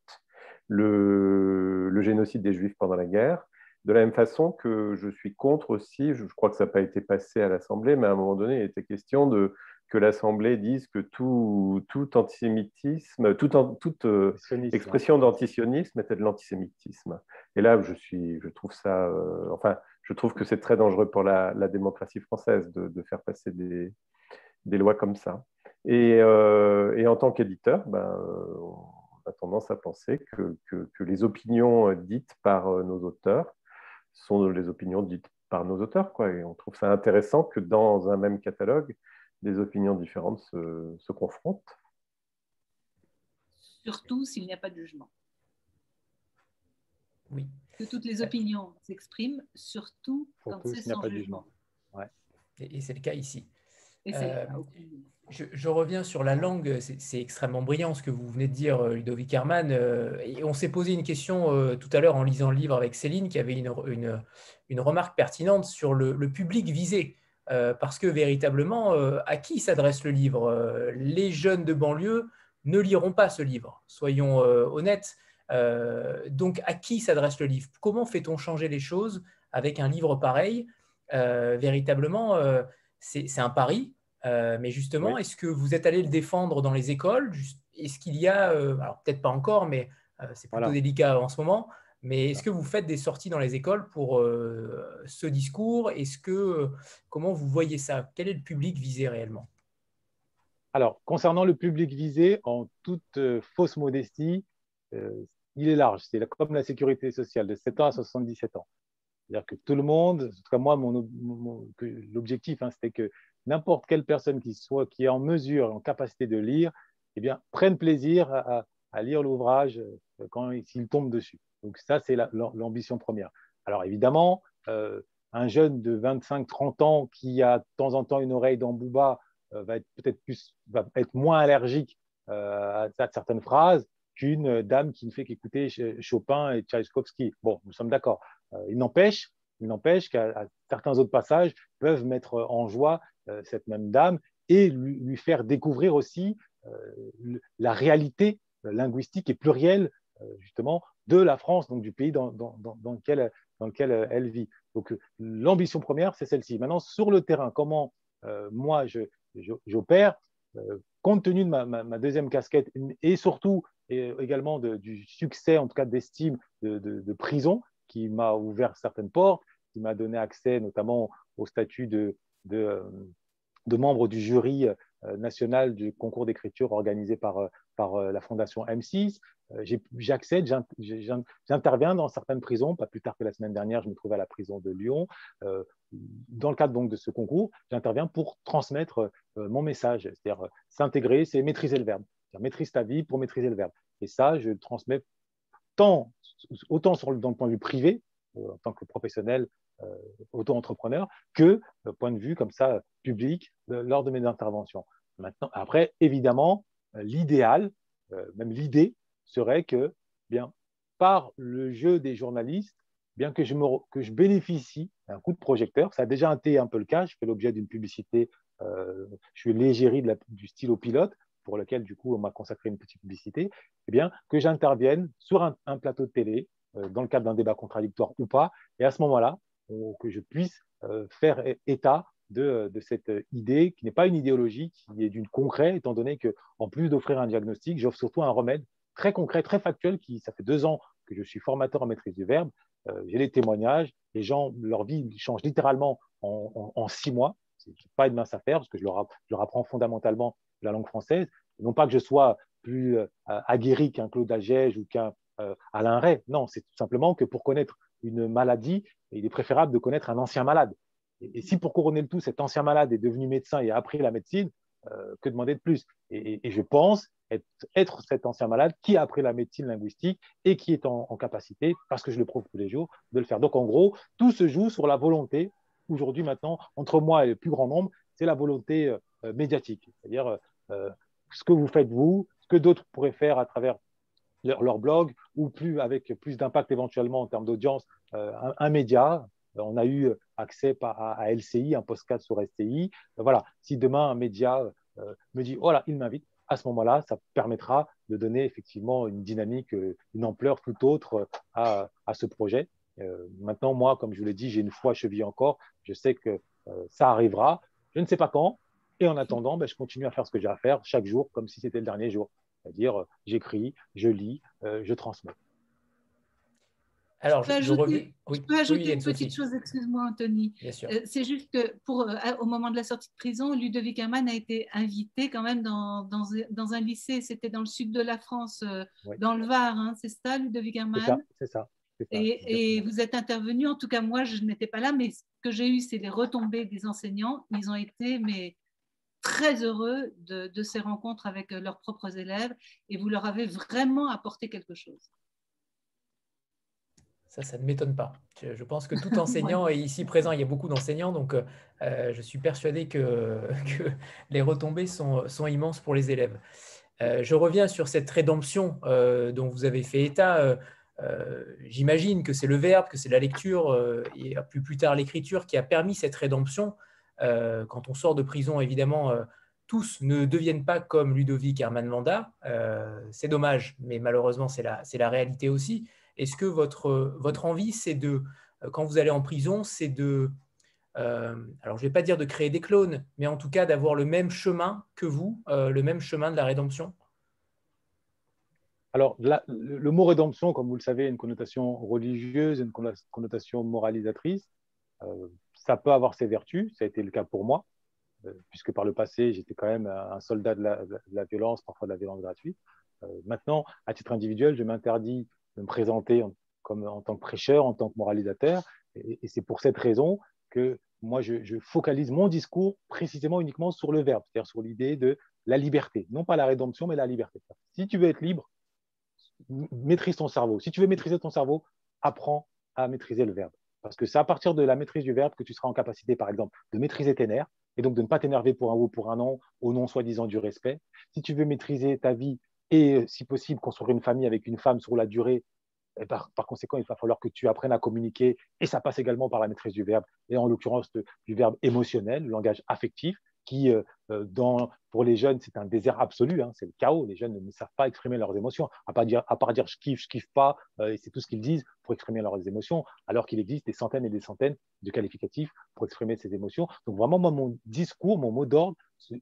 le, le génocide des Juifs pendant la guerre. De la même façon que je suis contre aussi, je, je crois que ça n'a pas été passé à l'Assemblée, mais à un moment donné, il était question de que l'Assemblée dise que tout, tout antisémitisme, toute, toute euh, expression d'antisionisme était de l'antisémitisme. Et là, je, suis, je trouve ça... Euh, enfin, je trouve que c'est très dangereux pour la, la démocratie française de, de faire passer des, des lois comme ça. Et, euh, et en tant qu'éditeur, ben, on a tendance à penser que, que, que les opinions dites par nos auteurs sont les opinions dites par nos auteurs, quoi. Et on trouve ça intéressant que dans un même catalogue, des opinions différentes se, se confrontent.
surtout s'il n'y a pas de jugement.
Oui.
Que toutes les opinions s'expriment, surtout, surtout quand c'est sans
pas
jugement.
jugement. Ouais.
Et, et c'est le cas ici.
Et
Euh,
le cas,
je, je reviens sur la langue, c'est extrêmement brillant ce que vous venez de dire, Ludovic Herman. Euh, et on s'est posé une question euh, tout à l'heure en lisant le livre avec Céline, qui avait une, une, une remarque pertinente sur le, le public visé. Euh, parce que véritablement, euh, à qui s'adresse le livre? euh, Les jeunes de banlieue ne liront pas ce livre, soyons euh, honnêtes. Euh, donc, à qui s'adresse le livre? Comment fait-on changer les choses avec un livre pareil? euh, Véritablement, euh, c'est un pari. Euh, mais justement,
Oui.
est-ce que vous êtes allé le défendre dans les écoles? Est-ce qu'il y a, euh, alors peut-être pas encore, mais euh, c'est plutôt
Voilà.
délicat en ce moment, mais est-ce que vous faites des sorties dans les écoles pour euh, ce discours? Est-ce que, comment vous voyez ça? Quel est le public visé réellement?
Alors, concernant le public visé, en toute euh, fausse modestie, euh, il est large. C'est comme la sécurité sociale, de sept ans à soixante-dix-sept ans. C'est-à-dire que tout le monde, en tout cas moi, mon, mon, l'objectif, hein, c'était que n'importe quelle personne qui soit qui est en mesure, en capacité de lire, eh bien, prenne plaisir à, à lire l'ouvrage quand s'il tombe dessus. Donc ça, c'est l'ambition première. Alors évidemment, euh, un jeune de vingt-cinq trente ans qui a de temps en temps une oreille dans Booba euh, va être peut-être plus, va être moins allergique euh, à, à certaines phrases qu'une dame qui ne fait qu'écouter Chopin et Tchaïkovski. Bon, nous sommes d'accord. Euh, il n'empêche, il n'empêche qu'à certains autres passages peuvent mettre en joie euh, cette même dame et lui, lui faire découvrir aussi euh, la réalité linguistique et plurielle euh, justement de la France, donc du pays dans, dans, dans, dans, lequel, dans lequel elle vit. Donc l'ambition première, c'est celle-ci. Maintenant, sur le terrain, comment euh, moi j'opère, euh, compte tenu de ma, ma, ma deuxième casquette et surtout et également de, du succès, en tout cas d'estime de, de, de prison, qui m'a ouvert certaines portes, qui m'a donné accès notamment au statut de, de, de membre du jury national du concours d'écriture organisé par, par la fondation M six. J'accède, j'interviens dans certaines prisons. Pas plus tard que la semaine dernière, je me trouvais à la prison de Lyon. Dans le cadre donc de ce concours, j'interviens pour transmettre mon message, c'est-à-dire s'intégrer, c'est maîtriser le verbe. Maîtrise ta vie pour maîtriser le verbe. Et ça, je le transmets tant, autant sur le, dans le point de vue privé, euh, en tant que professionnel euh, auto-entrepreneur, que le point de vue comme ça public de, lors de mes interventions. Maintenant, après, évidemment, euh, l'idéal, euh, même l'idée, serait que, bien, par le jeu des journalistes, bien que je, me, que je bénéficie d'un coup de projecteur, ça a déjà été un peu le cas, je fais l'objet d'une publicité, euh, je suis l'égérie de la, du stylo pilote, pour lequel, du coup, on m'a consacré une petite publicité, eh bien, que j'intervienne sur un, un plateau de télé, euh, dans le cadre d'un débat contradictoire ou pas, et à ce moment-là, que je puisse euh, faire état de, de cette idée, qui n'est pas une idéologie, qui est d'une concret, étant donné qu'en plus d'offrir un diagnostic, j'offre surtout un remède très concret, très factuel, qui, ça fait deux ans que je suis formateur en maîtrise du verbe, euh, j'ai les témoignages, les gens, leur vie change littéralement en, en, en six mois, ce n'est pas une mince affaire, parce que je leur, je leur apprends fondamentalement la langue française. Non pas que je sois plus euh, aguerri qu'un Claude Agege ou qu'un euh, Alain Ray. Non, c'est tout simplement que pour connaître une maladie, il est préférable de connaître un ancien malade. Et, et si pour couronner le tout, cet ancien malade est devenu médecin et a appris la médecine, euh, que demander de plus? et, et, et je pense être, être cet ancien malade qui a appris la médecine linguistique et qui est en, en capacité, parce que je le prouve tous les jours, de le faire. Donc en gros, tout se joue sur la volonté. Aujourd'hui, maintenant, entre moi et le plus grand nombre, c'est la volonté euh, médiatique. C'est-à-dire euh, ce que vous faites vous, ce que d'autres pourraient faire à travers leur, leur blog, ou plus avec plus d'impact éventuellement en termes d'audience, euh, un, un média. On a eu accès à, à L C I, un podcast sur S T I. Voilà, si demain un média euh, me dit, voilà, il m'invite, à ce moment-là, ça permettra de donner effectivement une dynamique, une ampleur tout autre à, à ce projet. Euh, maintenant, moi, comme je vous l'ai dit, j'ai une foi chevillée encore. Je sais que euh, ça arrivera. Je ne sais pas quand. Et en attendant, ben, je continue à faire ce que j'ai à faire chaque jour, comme si c'était le dernier jour. C'est-à-dire, euh, j'écris, je lis, euh, je transmets.
Alors,
je peux
je, je
ajouter,
reviens... oui,
je peux ajouter
oui,
une petite chose, excuse-moi Anthony.
Bien sûr.
Euh, c'est juste que pour, euh, au moment de la sortie de prison, Ludovic Herman a été invité quand même dans, dans, dans un lycée, c'était dans le sud de la France, euh, oui. Dans le Var, hein, c'est ça Ludovic Herman?
C'est ça, c'est ça. Ça,
et, et vous êtes intervenu, en tout cas moi je n'étais pas là, mais ce que j'ai eu c'est les retombées des enseignants, ils ont été mais très heureux de, de ces rencontres avec leurs propres élèves et vous leur avez vraiment apporté quelque chose.
Ça, ça ne m'étonne pas. Je, je pense que tout enseignant, et ici présent, il y a beaucoup d'enseignants, donc euh, je suis persuadé que, que les retombées sont, sont immenses pour les élèves. Euh, je reviens sur cette rédemption euh, dont vous avez fait état. Euh, euh, J'imagine que c'est le verbe, que c'est la lecture euh, et plus, plus tard l'écriture qui a permis cette rédemption. Euh, quand on sort de prison, évidemment, euh, tous ne deviennent pas comme Ludovic Herman Wanda. Euh, c'est dommage, mais malheureusement, c'est la, c'est la réalité aussi. Est-ce que votre, votre envie, c'est de, quand vous allez en prison, c'est de, euh, alors je ne vais pas dire de créer des clones, mais en tout cas d'avoir le même chemin que vous, euh, le même chemin de la rédemption?
Alors, la, le, le mot rédemption, comme vous le savez, a une connotation religieuse, une connotation moralisatrice. Euh, ça peut avoir ses vertus, ça a été le cas pour moi, euh, puisque par le passé, j'étais quand même un soldat de la, de la violence, parfois de la violence gratuite. Euh, maintenant, à titre individuel, je m'interdis de me présenter en, comme, en tant que prêcheur, en tant que moralisateur, et, et c'est pour cette raison que moi, je, je focalise mon discours précisément uniquement sur le verbe, c'est-à-dire sur l'idée de la liberté, non pas la rédemption, mais la liberté. Si tu veux être libre, maîtrise ton cerveau. Si tu veux maîtriser ton cerveau, apprends à maîtriser le verbe. Parce que c'est à partir de la maîtrise du verbe que tu seras en capacité, par exemple, de maîtriser tes nerfs et donc de ne pas t'énerver pour un ou pour un non, au nom soi-disant du respect. Si tu veux maîtriser ta vie et, si possible, construire une famille avec une femme sur la durée, et par, par conséquent, il va falloir que tu apprennes à communiquer et ça passe également par la maîtrise du verbe et en l'occurrence du verbe émotionnel, le langage affectif, qui, euh, dans, pour les jeunes, c'est un désert absolu, hein, c'est le chaos. Les jeunes ne savent pas exprimer leurs émotions, à part dire, à part dire je kiffe, je kiffe pas, euh, et c'est tout ce qu'ils disent pour exprimer leurs émotions, alors qu'il existe des centaines et des centaines de qualificatifs pour exprimer ces émotions. Donc vraiment, moi, mon discours, mon mot d'ordre,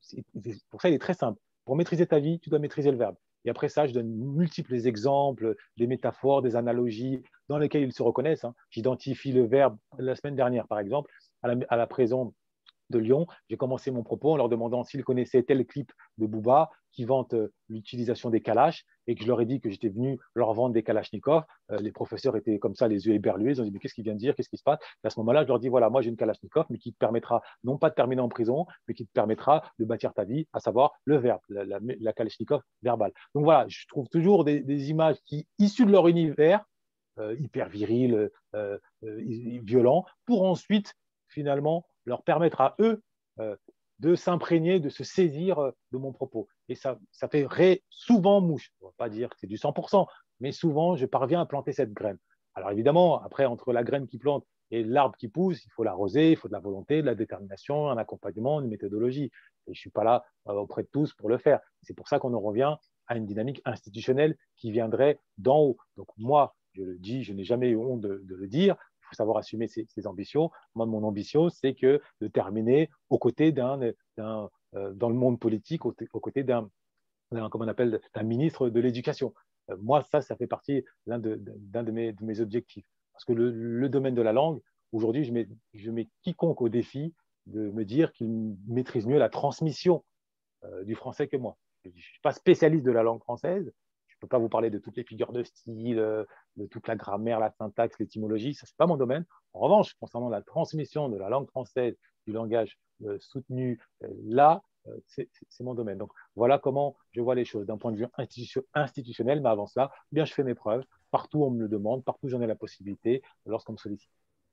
pour ça, il est très simple. Pour maîtriser ta vie, tu dois maîtriser le verbe. Et après ça, je donne multiples exemples, des métaphores, des analogies dans lesquelles ils se reconnaissent. Hein. J'identifie le verbe la semaine dernière, par exemple, à la, à la prison de Lyon. J'ai commencé mon propos en leur demandant s'ils connaissaient tel clip de Booba qui vante euh, l'utilisation des kalash et que je leur ai dit que j'étais venu leur vendre des kalachnikovs. Euh, les professeurs étaient comme ça, les yeux éberlués. Ils ont dit mais qu'est-ce qu'il vient de dire, qu'est-ce qui se passe? Et à ce moment-là, je leur dis voilà, moi j'ai une kalachnikov, mais qui te permettra non pas de terminer en prison, mais qui te permettra de bâtir ta vie, à savoir le verbe, la, la, la kalachnikov verbale. Donc voilà, je trouve toujours des, des images qui issues de leur univers, euh, hyper viril, euh, euh, violent, pour ensuite finalement leur permettre à eux euh, de s'imprégner, de se saisir euh, de mon propos. Et ça, ça fait ré, souvent mouche. On ne va pas dire que c'est du cent pour cent, mais souvent, je parviens à planter cette graine. Alors évidemment, après, entre la graine qui plante et l'arbre qui pousse, il faut l'arroser, il faut de la volonté, de la détermination, un accompagnement, une méthodologie. Et je ne suis pas là euh, auprès de tous pour le faire. C'est pour ça qu'on en revient à une dynamique institutionnelle qui viendrait d'en haut. Donc moi, je le dis, je n'ai jamais eu honte de, de le dire, il faut savoir assumer ses, ses ambitions. Moi, mon ambition, c'est que de terminer aux côtés d'un, d'un euh, dans le monde politique, aux, aux côtés d'un, d'un, comment on appelle, d'un ministre de l'Éducation. Euh, moi, ça, ça fait partie l'un de, de, d'un de, mes, de mes objectifs. Parce que le, le domaine de la langue, aujourd'hui, je mets, je mets quiconque au défi de me dire qu'il maîtrise mieux la transmission euh, du français que moi. Je ne suis pas spécialiste de la langue française. Je ne peux pas vous parler de toutes les figures de style, de toute la grammaire, la syntaxe, l'étymologie. Ça, ce n'est pas mon domaine. En revanche, concernant la transmission de la langue française, du langage euh, soutenu, euh, là, euh, c'est, c'est mon domaine. Donc, voilà comment je vois les choses d'un point de vue institution, institutionnel. Mais avant cela, eh bien, je fais mes preuves. Partout, on me le demande. Partout, j'en ai la possibilité lorsqu'on me sollicite.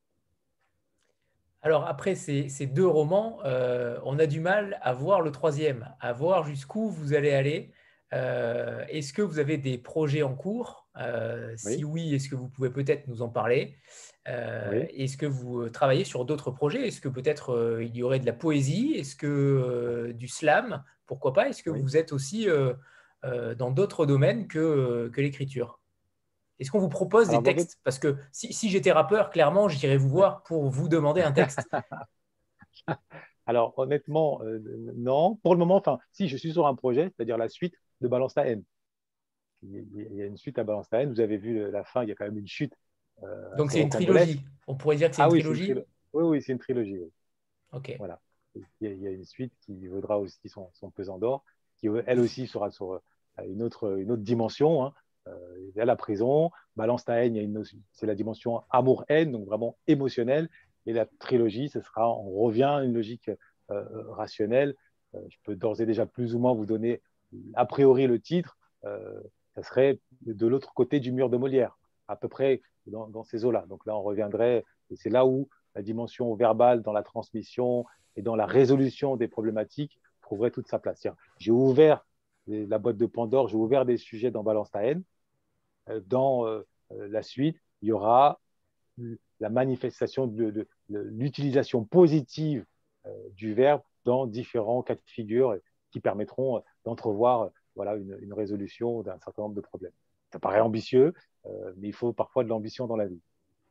Alors après ces, ces deux romans, euh, on a du mal à voir le troisième, à voir jusqu'où vous allez aller. Euh, est-ce que vous avez des projets en cours? Euh, Si
Oui,
oui, est-ce que vous pouvez peut-être nous en parler? Euh,
oui.
est-ce que vous travaillez sur d'autres projets? Est-ce que peut-être euh, il y aurait de la poésie? Est-ce que euh, du slam? Pourquoi pas? Est-ce que
Oui.
vous êtes aussi euh, euh, dans d'autres domaines que, que l'écriture? Est-ce qu'on vous propose des
Alors, en
textes? Parce que si, si j'étais rappeur, clairement, j'irais vous
oui.
voir pour vous demander un texte.
Alors, honnêtement, euh, non. Pour le moment, enfin, si je suis sur un projet, c'est-à-dire la suite de Balance ta haine. Il y a une suite à Balance ta haine. Vous avez vu la fin, il y a quand même une chute euh,
Donc
assez
c'est une
rocambolesque.
trilogie. On pourrait dire que c'est une
Ah oui, c'est une
trilogie?
trilogie. Oui, oui, c'est une trilogie. Oui.
Ok.
Voilà. Il y, a, il y, a une suite qui vaudra aussi son, son pesant d'or, qui elle aussi sera sur euh, une autre, une autre dimension. Hein. Euh, il y a la prison, Balance ta haine, il y a une, c'est la dimension amour-haine, donc vraiment émotionnelle. Et la trilogie, ce sera, on revient à une logique euh, rationnelle euh, je peux d'ores et déjà plus ou moins vous donner a priori le titre, euh, ça serait de l'autre côté du mur de Molière, à peu près dans, dans ces eaux-là. Donc là, on reviendrait, et c'est là où la dimension verbale dans la transmission et dans la résolution des problématiques trouverait toute sa place. J'ai ouvert la boîte de Pandore, j'ai ouvert des sujets dans Balance ta haine. Dans euh, la suite, il y aura la manifestation de, de, de l'utilisation positive euh, du verbe dans différents cas de figure qui permettront d'entrevoir voilà, une, une résolution d'un certain nombre de problèmes. Ça paraît ambitieux, euh, mais il faut parfois de l'ambition dans la vie.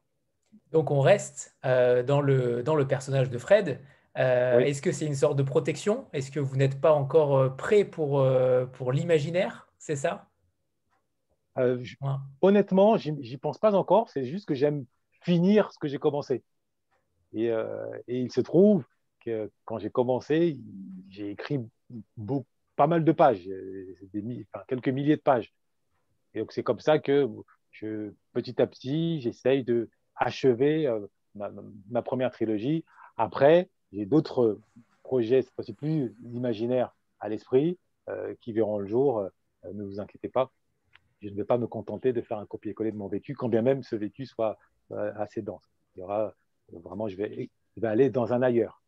Donc on reste euh, dans, le, dans le personnage de Fred. Euh,
Oui.
Est-ce que c'est une sorte de protection? Est-ce que vous n'êtes pas encore prêt pour, euh, pour l'imaginaire? C'est ça?
euh, je,
ouais.
Honnêtement, j'y pense pas encore. C'est juste que j'aime finir ce que j'ai commencé. Et, euh, et il se trouve que quand j'ai commencé, j'ai écrit beaucoup, pas mal de pages, des, enfin, quelques milliers de pages. Et donc c'est comme ça que je, petit à petit, j'essaye de achever euh, ma, ma première trilogie. Après, j'ai d'autres projets, cette fois-ci plus imaginaires à l'esprit, euh, qui verront le jour. Euh, ne vous inquiétez pas, je ne vais pas me contenter de faire un copier-coller de mon vécu, quand bien même ce vécu soit euh, assez dense. Il y aura euh, vraiment, je vais, je vais aller dans un ailleurs.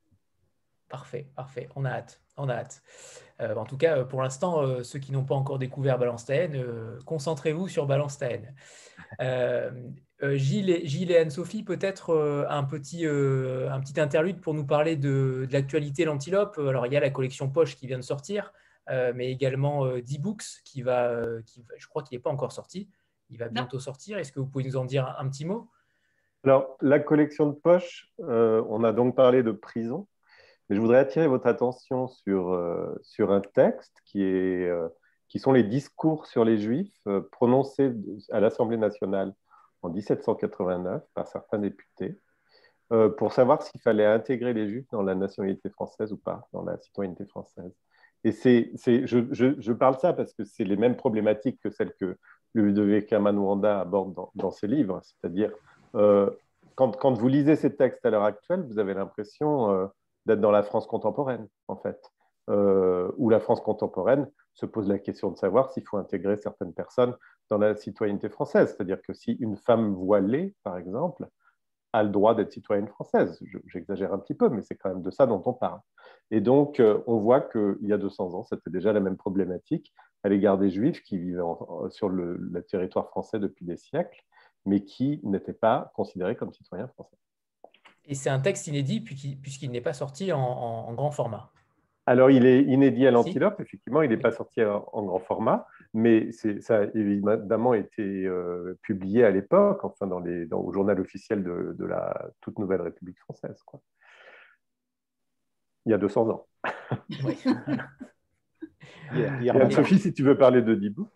Parfait, parfait. On a hâte. On a hâte. Euh, en tout cas, pour l'instant, euh, ceux qui n'ont pas encore découvert Balance ta haine, euh, concentrez-vous sur Balance ta haine. Euh, euh, Gilles, et, Gilles et Anne-Sophie, peut-être euh, un, petit, euh, un petit interlude pour nous parler de, de l'actualité L'Antilope. Alors, il y a la collection Poche qui vient de sortir, euh, mais également euh, D-Books qui va, euh, qui, je crois qu'il n'est pas encore sorti. Il va bientôt non. sortir. Est-ce que vous pouvez nous en dire un, un petit mot?
Alors, la collection de Poche, euh, on a donc parlé de prison. Mais je voudrais attirer votre attention sur, euh, sur un texte qui, est, euh, qui sont les discours sur les Juifs euh, prononcés à l'Assemblée nationale en mille sept cent quatre-vingt-neuf par certains députés euh, pour savoir s'il fallait intégrer les Juifs dans la nationalité française ou pas, dans la citoyenneté française. Et c'est, c'est, je, je, je parle ça parce que c'est les mêmes problématiques que celles que Ludovic Herman Wanda aborde dans, dans ses livres. C'est-à-dire, euh, quand, quand vous lisez ces textes à l'heure actuelle, vous avez l'impression... Euh, d'être dans la France contemporaine, en fait, euh, où la France contemporaine se pose la question de savoir s'il faut intégrer certaines personnes dans la citoyenneté française. C'est-à-dire que si une femme voilée, par exemple, a le droit d'être citoyenne française, j'exagère un petit peu, mais c'est quand même de ça dont on parle. Et donc, euh, on voit qu'il y a deux cents ans, c'était déjà la même problématique à l'égard des Juifs qui vivaient en, sur le, le territoire français depuis des siècles, mais qui n'étaient pas considérés comme citoyens français.
Et c'est un texte inédit puisqu'il n'est pas sorti en, en, en grand format.
Alors, il est inédit à l'Antilope,
si.
effectivement, il n'est oui. pas sorti en, en grand format, mais ça a évidemment été euh, publié à l'époque, enfin, dans les, dans, au journal officiel de, de la toute nouvelle République française, quoi. Il y a deux cents ans.
Oui.
hier, hier Sophie, si tu veux parler de D-Book.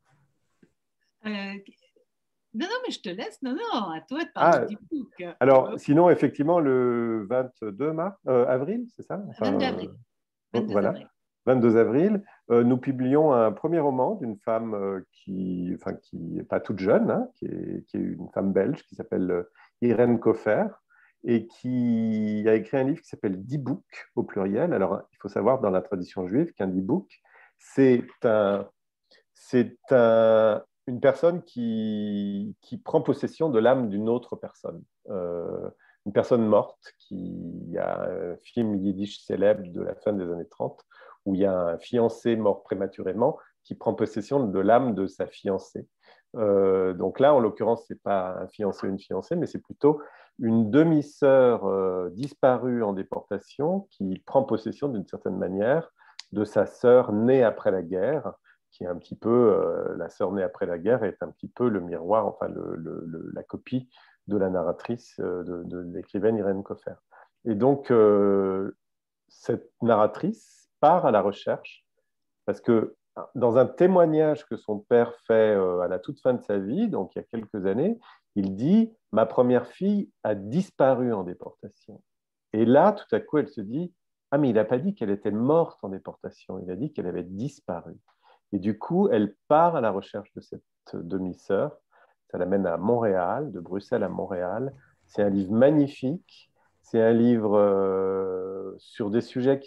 Euh... Non, non, mais je te laisse. Non, non, à toi de parler ah, du book.
Alors, euh, sinon, effectivement, le vingt-deux mars, euh, avril, c'est ça
enfin, vingt-deux avril.
vingt-deux voilà, avril. vingt-deux avril, euh, nous publions un premier roman d'une femme euh, qui, enfin, qui n'est pas toute jeune, hein, qui, est, qui est une femme belge qui s'appelle Irène Coffer et qui a écrit un livre qui s'appelle D-Book au pluriel. Alors, il faut savoir dans la tradition juive qu'un D-Book, c'est un, c'est un une personne qui, qui prend possession de l'âme d'une autre personne, euh, une personne morte. Qui, il y a un film yiddish célèbre de la fin des années trente où il y a un fiancé mort prématurément qui prend possession de l'âme de sa fiancée. Euh, donc là, en l'occurrence, ce n'est pas un fiancé ou une fiancée, mais c'est plutôt une demi-sœur euh, disparue en déportation qui prend possession d'une certaine manière de sa sœur née après la guerre, qui est un petit peu, euh, la sœur née après la guerre est un petit peu le miroir, enfin le, le, le, la copie de la narratrice, euh, de, de l'écrivaine Irène Coffer. Et donc, euh, cette narratrice part à la recherche, parce que dans un témoignage que son père fait euh, à la toute fin de sa vie, donc il y a quelques années, il dit « Ma première fille a disparu en déportation ». Et là, tout à coup, elle se dit « Ah, mais il n'a pas dit qu'elle était morte en déportation, il a dit qu'elle avait disparu ». Et du coup, elle part à la recherche de cette demi-sœur. Ça l'amène à Montréal, de Bruxelles à Montréal. C'est un livre magnifique. C'est un livre euh, sur des sujets qui sont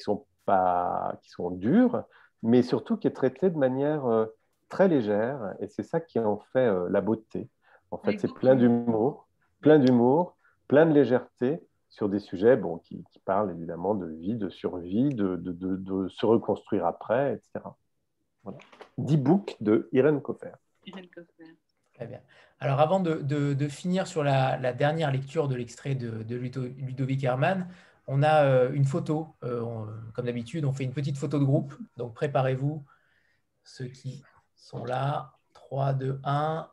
pas, qui sont dures, mais surtout qui est traité de manière euh, très légère. Et c'est ça qui en fait euh, la beauté. En fait, c'est plein d'humour, plein d'humour, plein de légèreté sur des sujets bon, qui, qui parlent évidemment de vie, de survie, de, de, de, de se reconstruire après, et cetera. Voilà. dix books de Irène Coffer.
Irène Coffer.
Très bien. Alors, avant de, de, de finir sur la, la dernière lecture de l'extrait de, de Ludovic Hermann, on a euh, une photo. Euh, on, comme d'habitude, on fait une petite photo de groupe. Donc, préparez-vous, ceux qui sont là. trois, deux, un.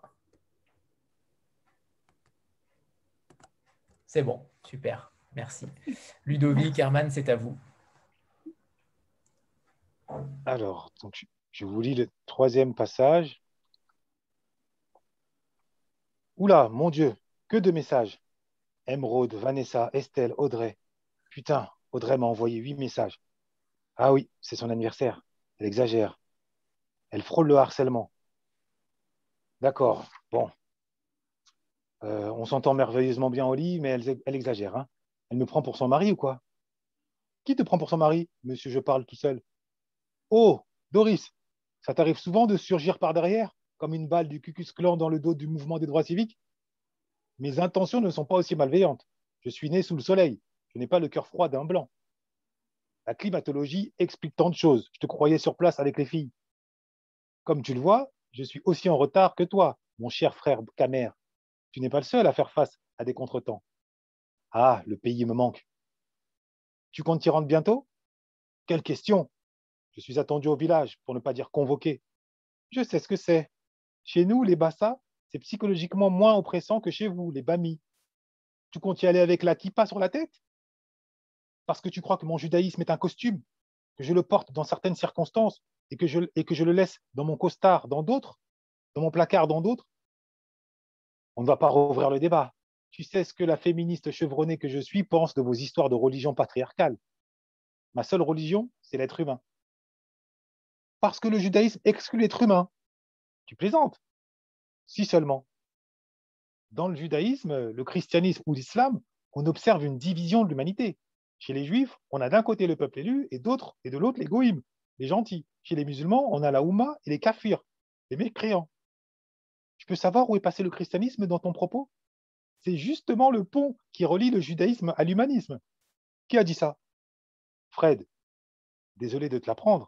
C'est bon, super, merci. Ludovic Hermann, c'est à vous.
Alors, donc, je, je vous lis le troisième passage. Oula, mon Dieu, que de messages. Émeraude, Vanessa, Estelle, Audrey. Putain, Audrey m'a envoyé huit messages. Ah oui, c'est son anniversaire. Elle exagère. Elle frôle le harcèlement. D'accord, bon. Euh, on s'entend merveilleusement bien au lit, mais elle, elle exagère. Hein. Elle me prend pour son mari ou quoi? Qui te prend pour son mari? Monsieur, je parle tout seul. Oh, Doris, ça t'arrive souvent de surgir par derrière, comme une balle du Ku Klux Klan dans le dos du mouvement des droits civiques? Mes intentions ne sont pas aussi malveillantes. Je suis né sous le soleil. Je n'ai pas le cœur froid d'un blanc. La climatologie explique tant de choses. Je te croyais sur place avec les filles. Comme tu le vois, je suis aussi en retard que toi, mon cher frère Camer. Tu n'es pas le seul à faire face à des contretemps. Ah, le pays me manque. Tu comptes t'y rendre bientôt? Quelle question! Je suis attendu au village, pour ne pas dire convoqué. Je sais ce que c'est. Chez nous, les Bassa, c'est psychologiquement moins oppressant que chez vous, les Bami. Tu comptes y aller avec la kippa sur la tête? Parce que tu crois que mon judaïsme est un costume, que je le porte dans certaines circonstances et que je, et que je le laisse dans mon costard dans d'autres, dans mon placard dans d'autres? On ne va pas rouvrir le débat. Tu sais ce que la féministe chevronnée que je suis pense de vos histoires de religion patriarcale. Ma seule religion, c'est l'être humain. Parce que le judaïsme exclut l'être humain. Tu plaisantes? Si seulement. Dans le judaïsme, le christianisme ou l'islam, on observe une division de l'humanité. Chez les juifs, on a d'un côté le peuple élu et d'autre et de l'autre les goïms, les gentils. Chez les musulmans, on a la Oumma et les kafirs, les mécréants. Tu peux savoir où est passé le christianisme dans ton propos? C'est justement le pont qui relie le judaïsme à l'humanisme. Qui a dit ça? Fred, désolé de te l'apprendre,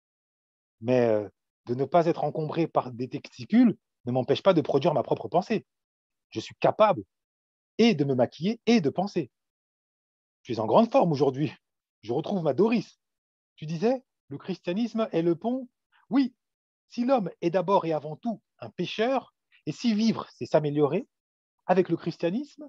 mais euh, de ne pas être encombré par des testicules ne m'empêche pas de produire ma propre pensée. Je suis capable et de me maquiller et de penser. Je suis en grande forme aujourd'hui. Je retrouve ma Doris. Tu disais, le christianisme est le pont? Oui, si l'homme est d'abord et avant tout un pécheur, et si vivre, c'est s'améliorer, avec le christianisme,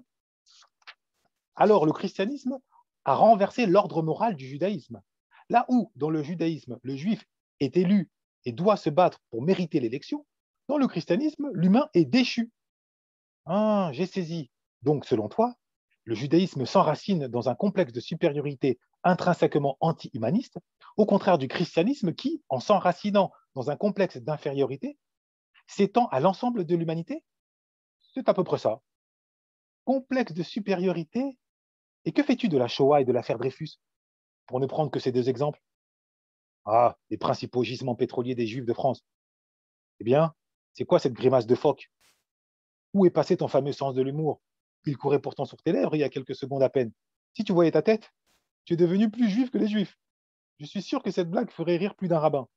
alors le christianisme a renversé l'ordre moral du judaïsme. Là où, dans le judaïsme, le juif est élu et doit se battre pour mériter l'élection, dans le christianisme, l'humain est déchu. Ah, j'ai saisi. Donc, selon toi, le judaïsme s'enracine dans un complexe de supériorité intrinsèquement anti-humaniste, au contraire du christianisme qui, en s'enracinant dans un complexe d'infériorité, s'étend à l'ensemble de l'humanité? C'est à peu près ça. Complexe de supériorité. Et que fais-tu de la Shoah et de l'affaire Dreyfus, pour ne prendre que ces deux exemples? Ah, les principaux gisements pétroliers des Juifs de France. Eh bien, c'est quoi cette grimace de phoque? Où est passé ton fameux sens de l'humour? Il courait pourtant sur tes lèvres il y a quelques secondes à peine. Si tu voyais ta tête, tu es devenu plus juif que les Juifs. Je suis sûr que cette blague ferait rire plus d'un rabbin.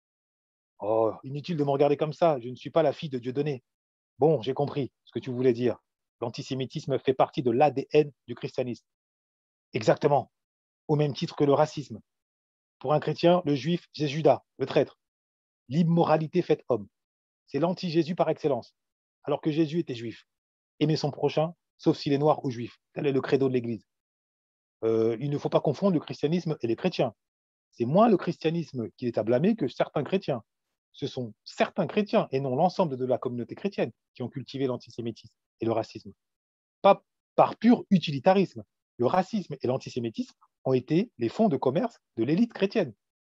Oh, inutile de me regarder comme ça, je ne suis pas la fille de Dieudonné. Bon, j'ai compris ce que tu voulais dire. L'antisémitisme fait partie de l'A D N du christianisme. Exactement, au même titre que le racisme. Pour un chrétien, le juif, c'est Judas, le traître. L'immoralité faite homme. C'est l'anti-Jésus par excellence, alors que Jésus était juif. Aimer son prochain, sauf s'il est noir ou juif. Tel est le credo de l'Église. Euh, il ne faut pas confondre le christianisme et les chrétiens. C'est moins le christianisme qui est à blâmer que certains chrétiens. Ce sont certains chrétiens, et non l'ensemble de la communauté chrétienne, qui ont cultivé l'antisémitisme et le racisme. Pas par pur utilitarisme. Le racisme et l'antisémitisme ont été les fonds de commerce de l'élite chrétienne.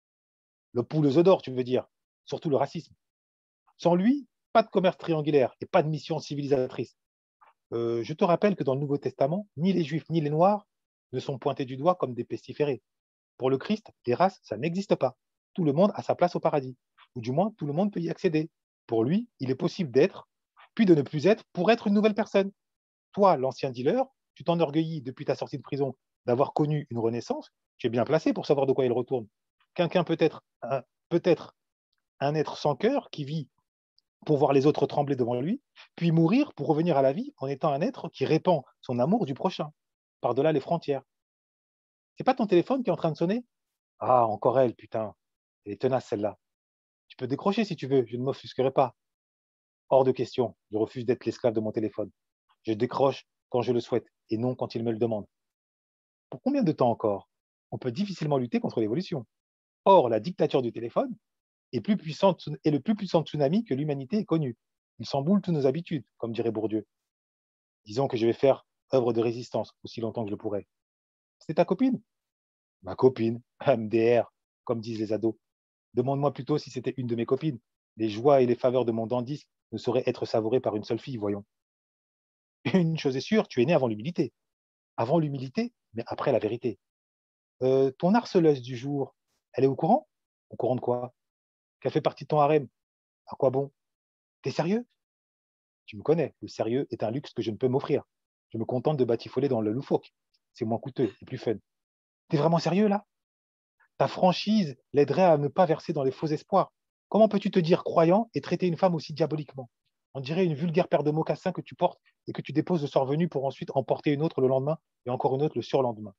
Le poule aux œufs d'or, tu veux dire, surtout le racisme. Sans lui, pas de commerce triangulaire et pas de mission civilisatrice. Euh, je te rappelle que dans le Nouveau Testament, ni les Juifs ni les Noirs ne sont pointés du doigt comme des pestiférés. Pour le Christ, les races, ça n'existe pas. Tout le monde a sa place au paradis. Ou du moins, tout le monde peut y accéder. Pour lui, il est possible d'être, puis de ne plus être, pour être une nouvelle personne. Toi, l'ancien dealer, tu t'enorgueillis depuis ta sortie de prison d'avoir connu une renaissance. Tu es bien placé pour savoir de quoi il retourne. Quelqu'un peut être un, peut-être un être sans cœur qui vit pour voir les autres trembler devant lui, puis mourir pour revenir à la vie en étant un être qui répand son amour du prochain, par-delà les frontières. C'est pas ton téléphone qui est en train de sonner? Ah, encore elle, putain. Elle est tenace, celle-là. Tu peux décrocher si tu veux, je ne m'offusquerai pas. Hors de question, je refuse d'être l'esclave de mon téléphone. Je décroche quand je le souhaite et non quand il me le demande. Pour combien de temps encore? On peut difficilement lutter contre l'évolution. Or, la dictature du téléphone est, plus puissante, est le plus puissant tsunami que l'humanité ait connu. Il s'emboule toutes nos habitudes, comme dirait Bourdieu. Disons que je vais faire œuvre de résistance aussi longtemps que je le pourrai. C'est ta copine? Ma copine, M D R, comme disent les ados. Demande-moi plutôt si c'était une de mes copines. Les joies et les faveurs de mon dandisme ne sauraient être savourées par une seule fille, voyons. Une chose est sûre, tu es né avant l'humilité. Avant l'humilité, mais après la vérité. Euh, ton harceleuse du jour, elle est au courant? Au courant de quoi? Qu'elle fait partie de ton harem? À quoi bon? T'es sérieux? Tu me connais, le sérieux est un luxe que je ne peux m'offrir. Je me contente de batifoler dans le loufoque. C'est moins coûteux et plus fun. T'es vraiment sérieux là? Ta franchise l'aiderait à ne pas verser dans les faux espoirs. Comment peux-tu te dire croyant et traiter une femme aussi diaboliquement? On dirait une vulgaire paire de mocassins que tu portes et que tu déposes le soir venu pour ensuite en porter une autre le lendemain et encore une autre le surlendemain.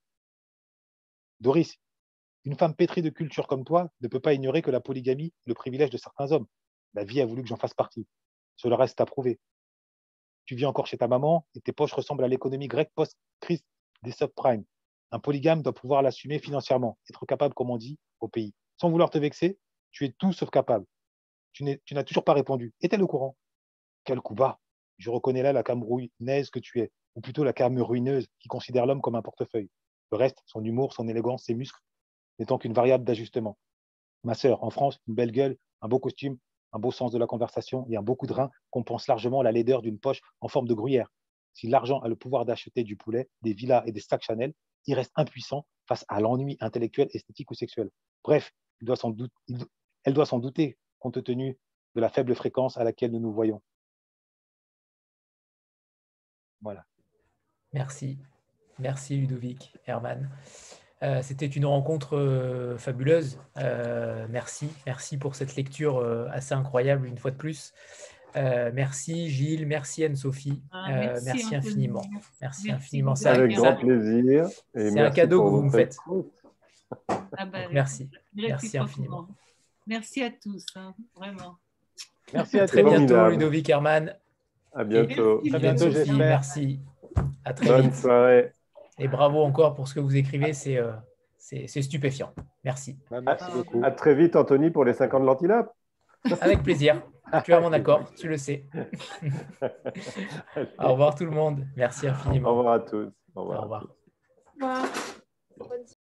Doris, une femme pétrie de culture comme toi ne peut pas ignorer que la polygamie est le privilège de certains hommes. La vie a voulu que j'en fasse partie. Cela reste à prouver. Tu vis encore chez ta maman et tes poches ressemblent à l'économie grecque post-crise des subprimes. Un polygame doit pouvoir l'assumer financièrement, être capable, comme on dit, au pays. Sans vouloir te vexer, tu es tout sauf capable. Tu n'as toujours pas répondu. Est-elle au courant? Quel coup bas! Je reconnais là la Camerounaise que tu es, ou plutôt la Camerouineuse qui considère l'homme comme un portefeuille. Le reste, son humour, son élégance, ses muscles, n'étant qu'une variable d'ajustement. Ma sœur, en France, une belle gueule, un beau costume, un beau sens de la conversation et un beau coup de rein compensent largement la laideur d'une poche en forme de gruyère. Si l'argent a le pouvoir d'acheter du poulet, des villas et des sacs Chanel, il reste impuissant face à l'ennui intellectuel, esthétique ou sexuel. Bref, il doit sans doute, il, elle doit s'en douter, compte tenu de la faible fréquence à laquelle nous nous voyons. Voilà.
Merci. Merci Ludovic, Herman. Euh, C'était une rencontre euh, fabuleuse. Euh, merci. Merci pour cette lecture euh, assez incroyable, une fois de plus. Euh, merci Gilles, merci Anne-Sophie.
Ah,
euh,
merci,
merci infiniment. Merci,
merci
infiniment.
beaucoup.
Avec grand
ça,
plaisir.
C'est un cadeau que vous me faites.
Ah bah,
merci. Merci infiniment.
Merci à tous, hein, vraiment.
Merci à,
à très
tous.
bientôt, Ludovic, Herman.
À bientôt.
Et, à bientôt, Sophie. Merci. À très
Bonne
vite.
soirée.
Et bravo encore pour ce que vous écrivez, c'est euh, stupéfiant. Merci.
Bah, merci
à,
beaucoup.
À très vite, Anthony, pour les cinquante lentilapes.
Avec plaisir. Tu as mon accord, tu le sais. Au revoir tout le monde. Merci infiniment.
Au revoir à tous. Au revoir.
Au revoir.
Au revoir.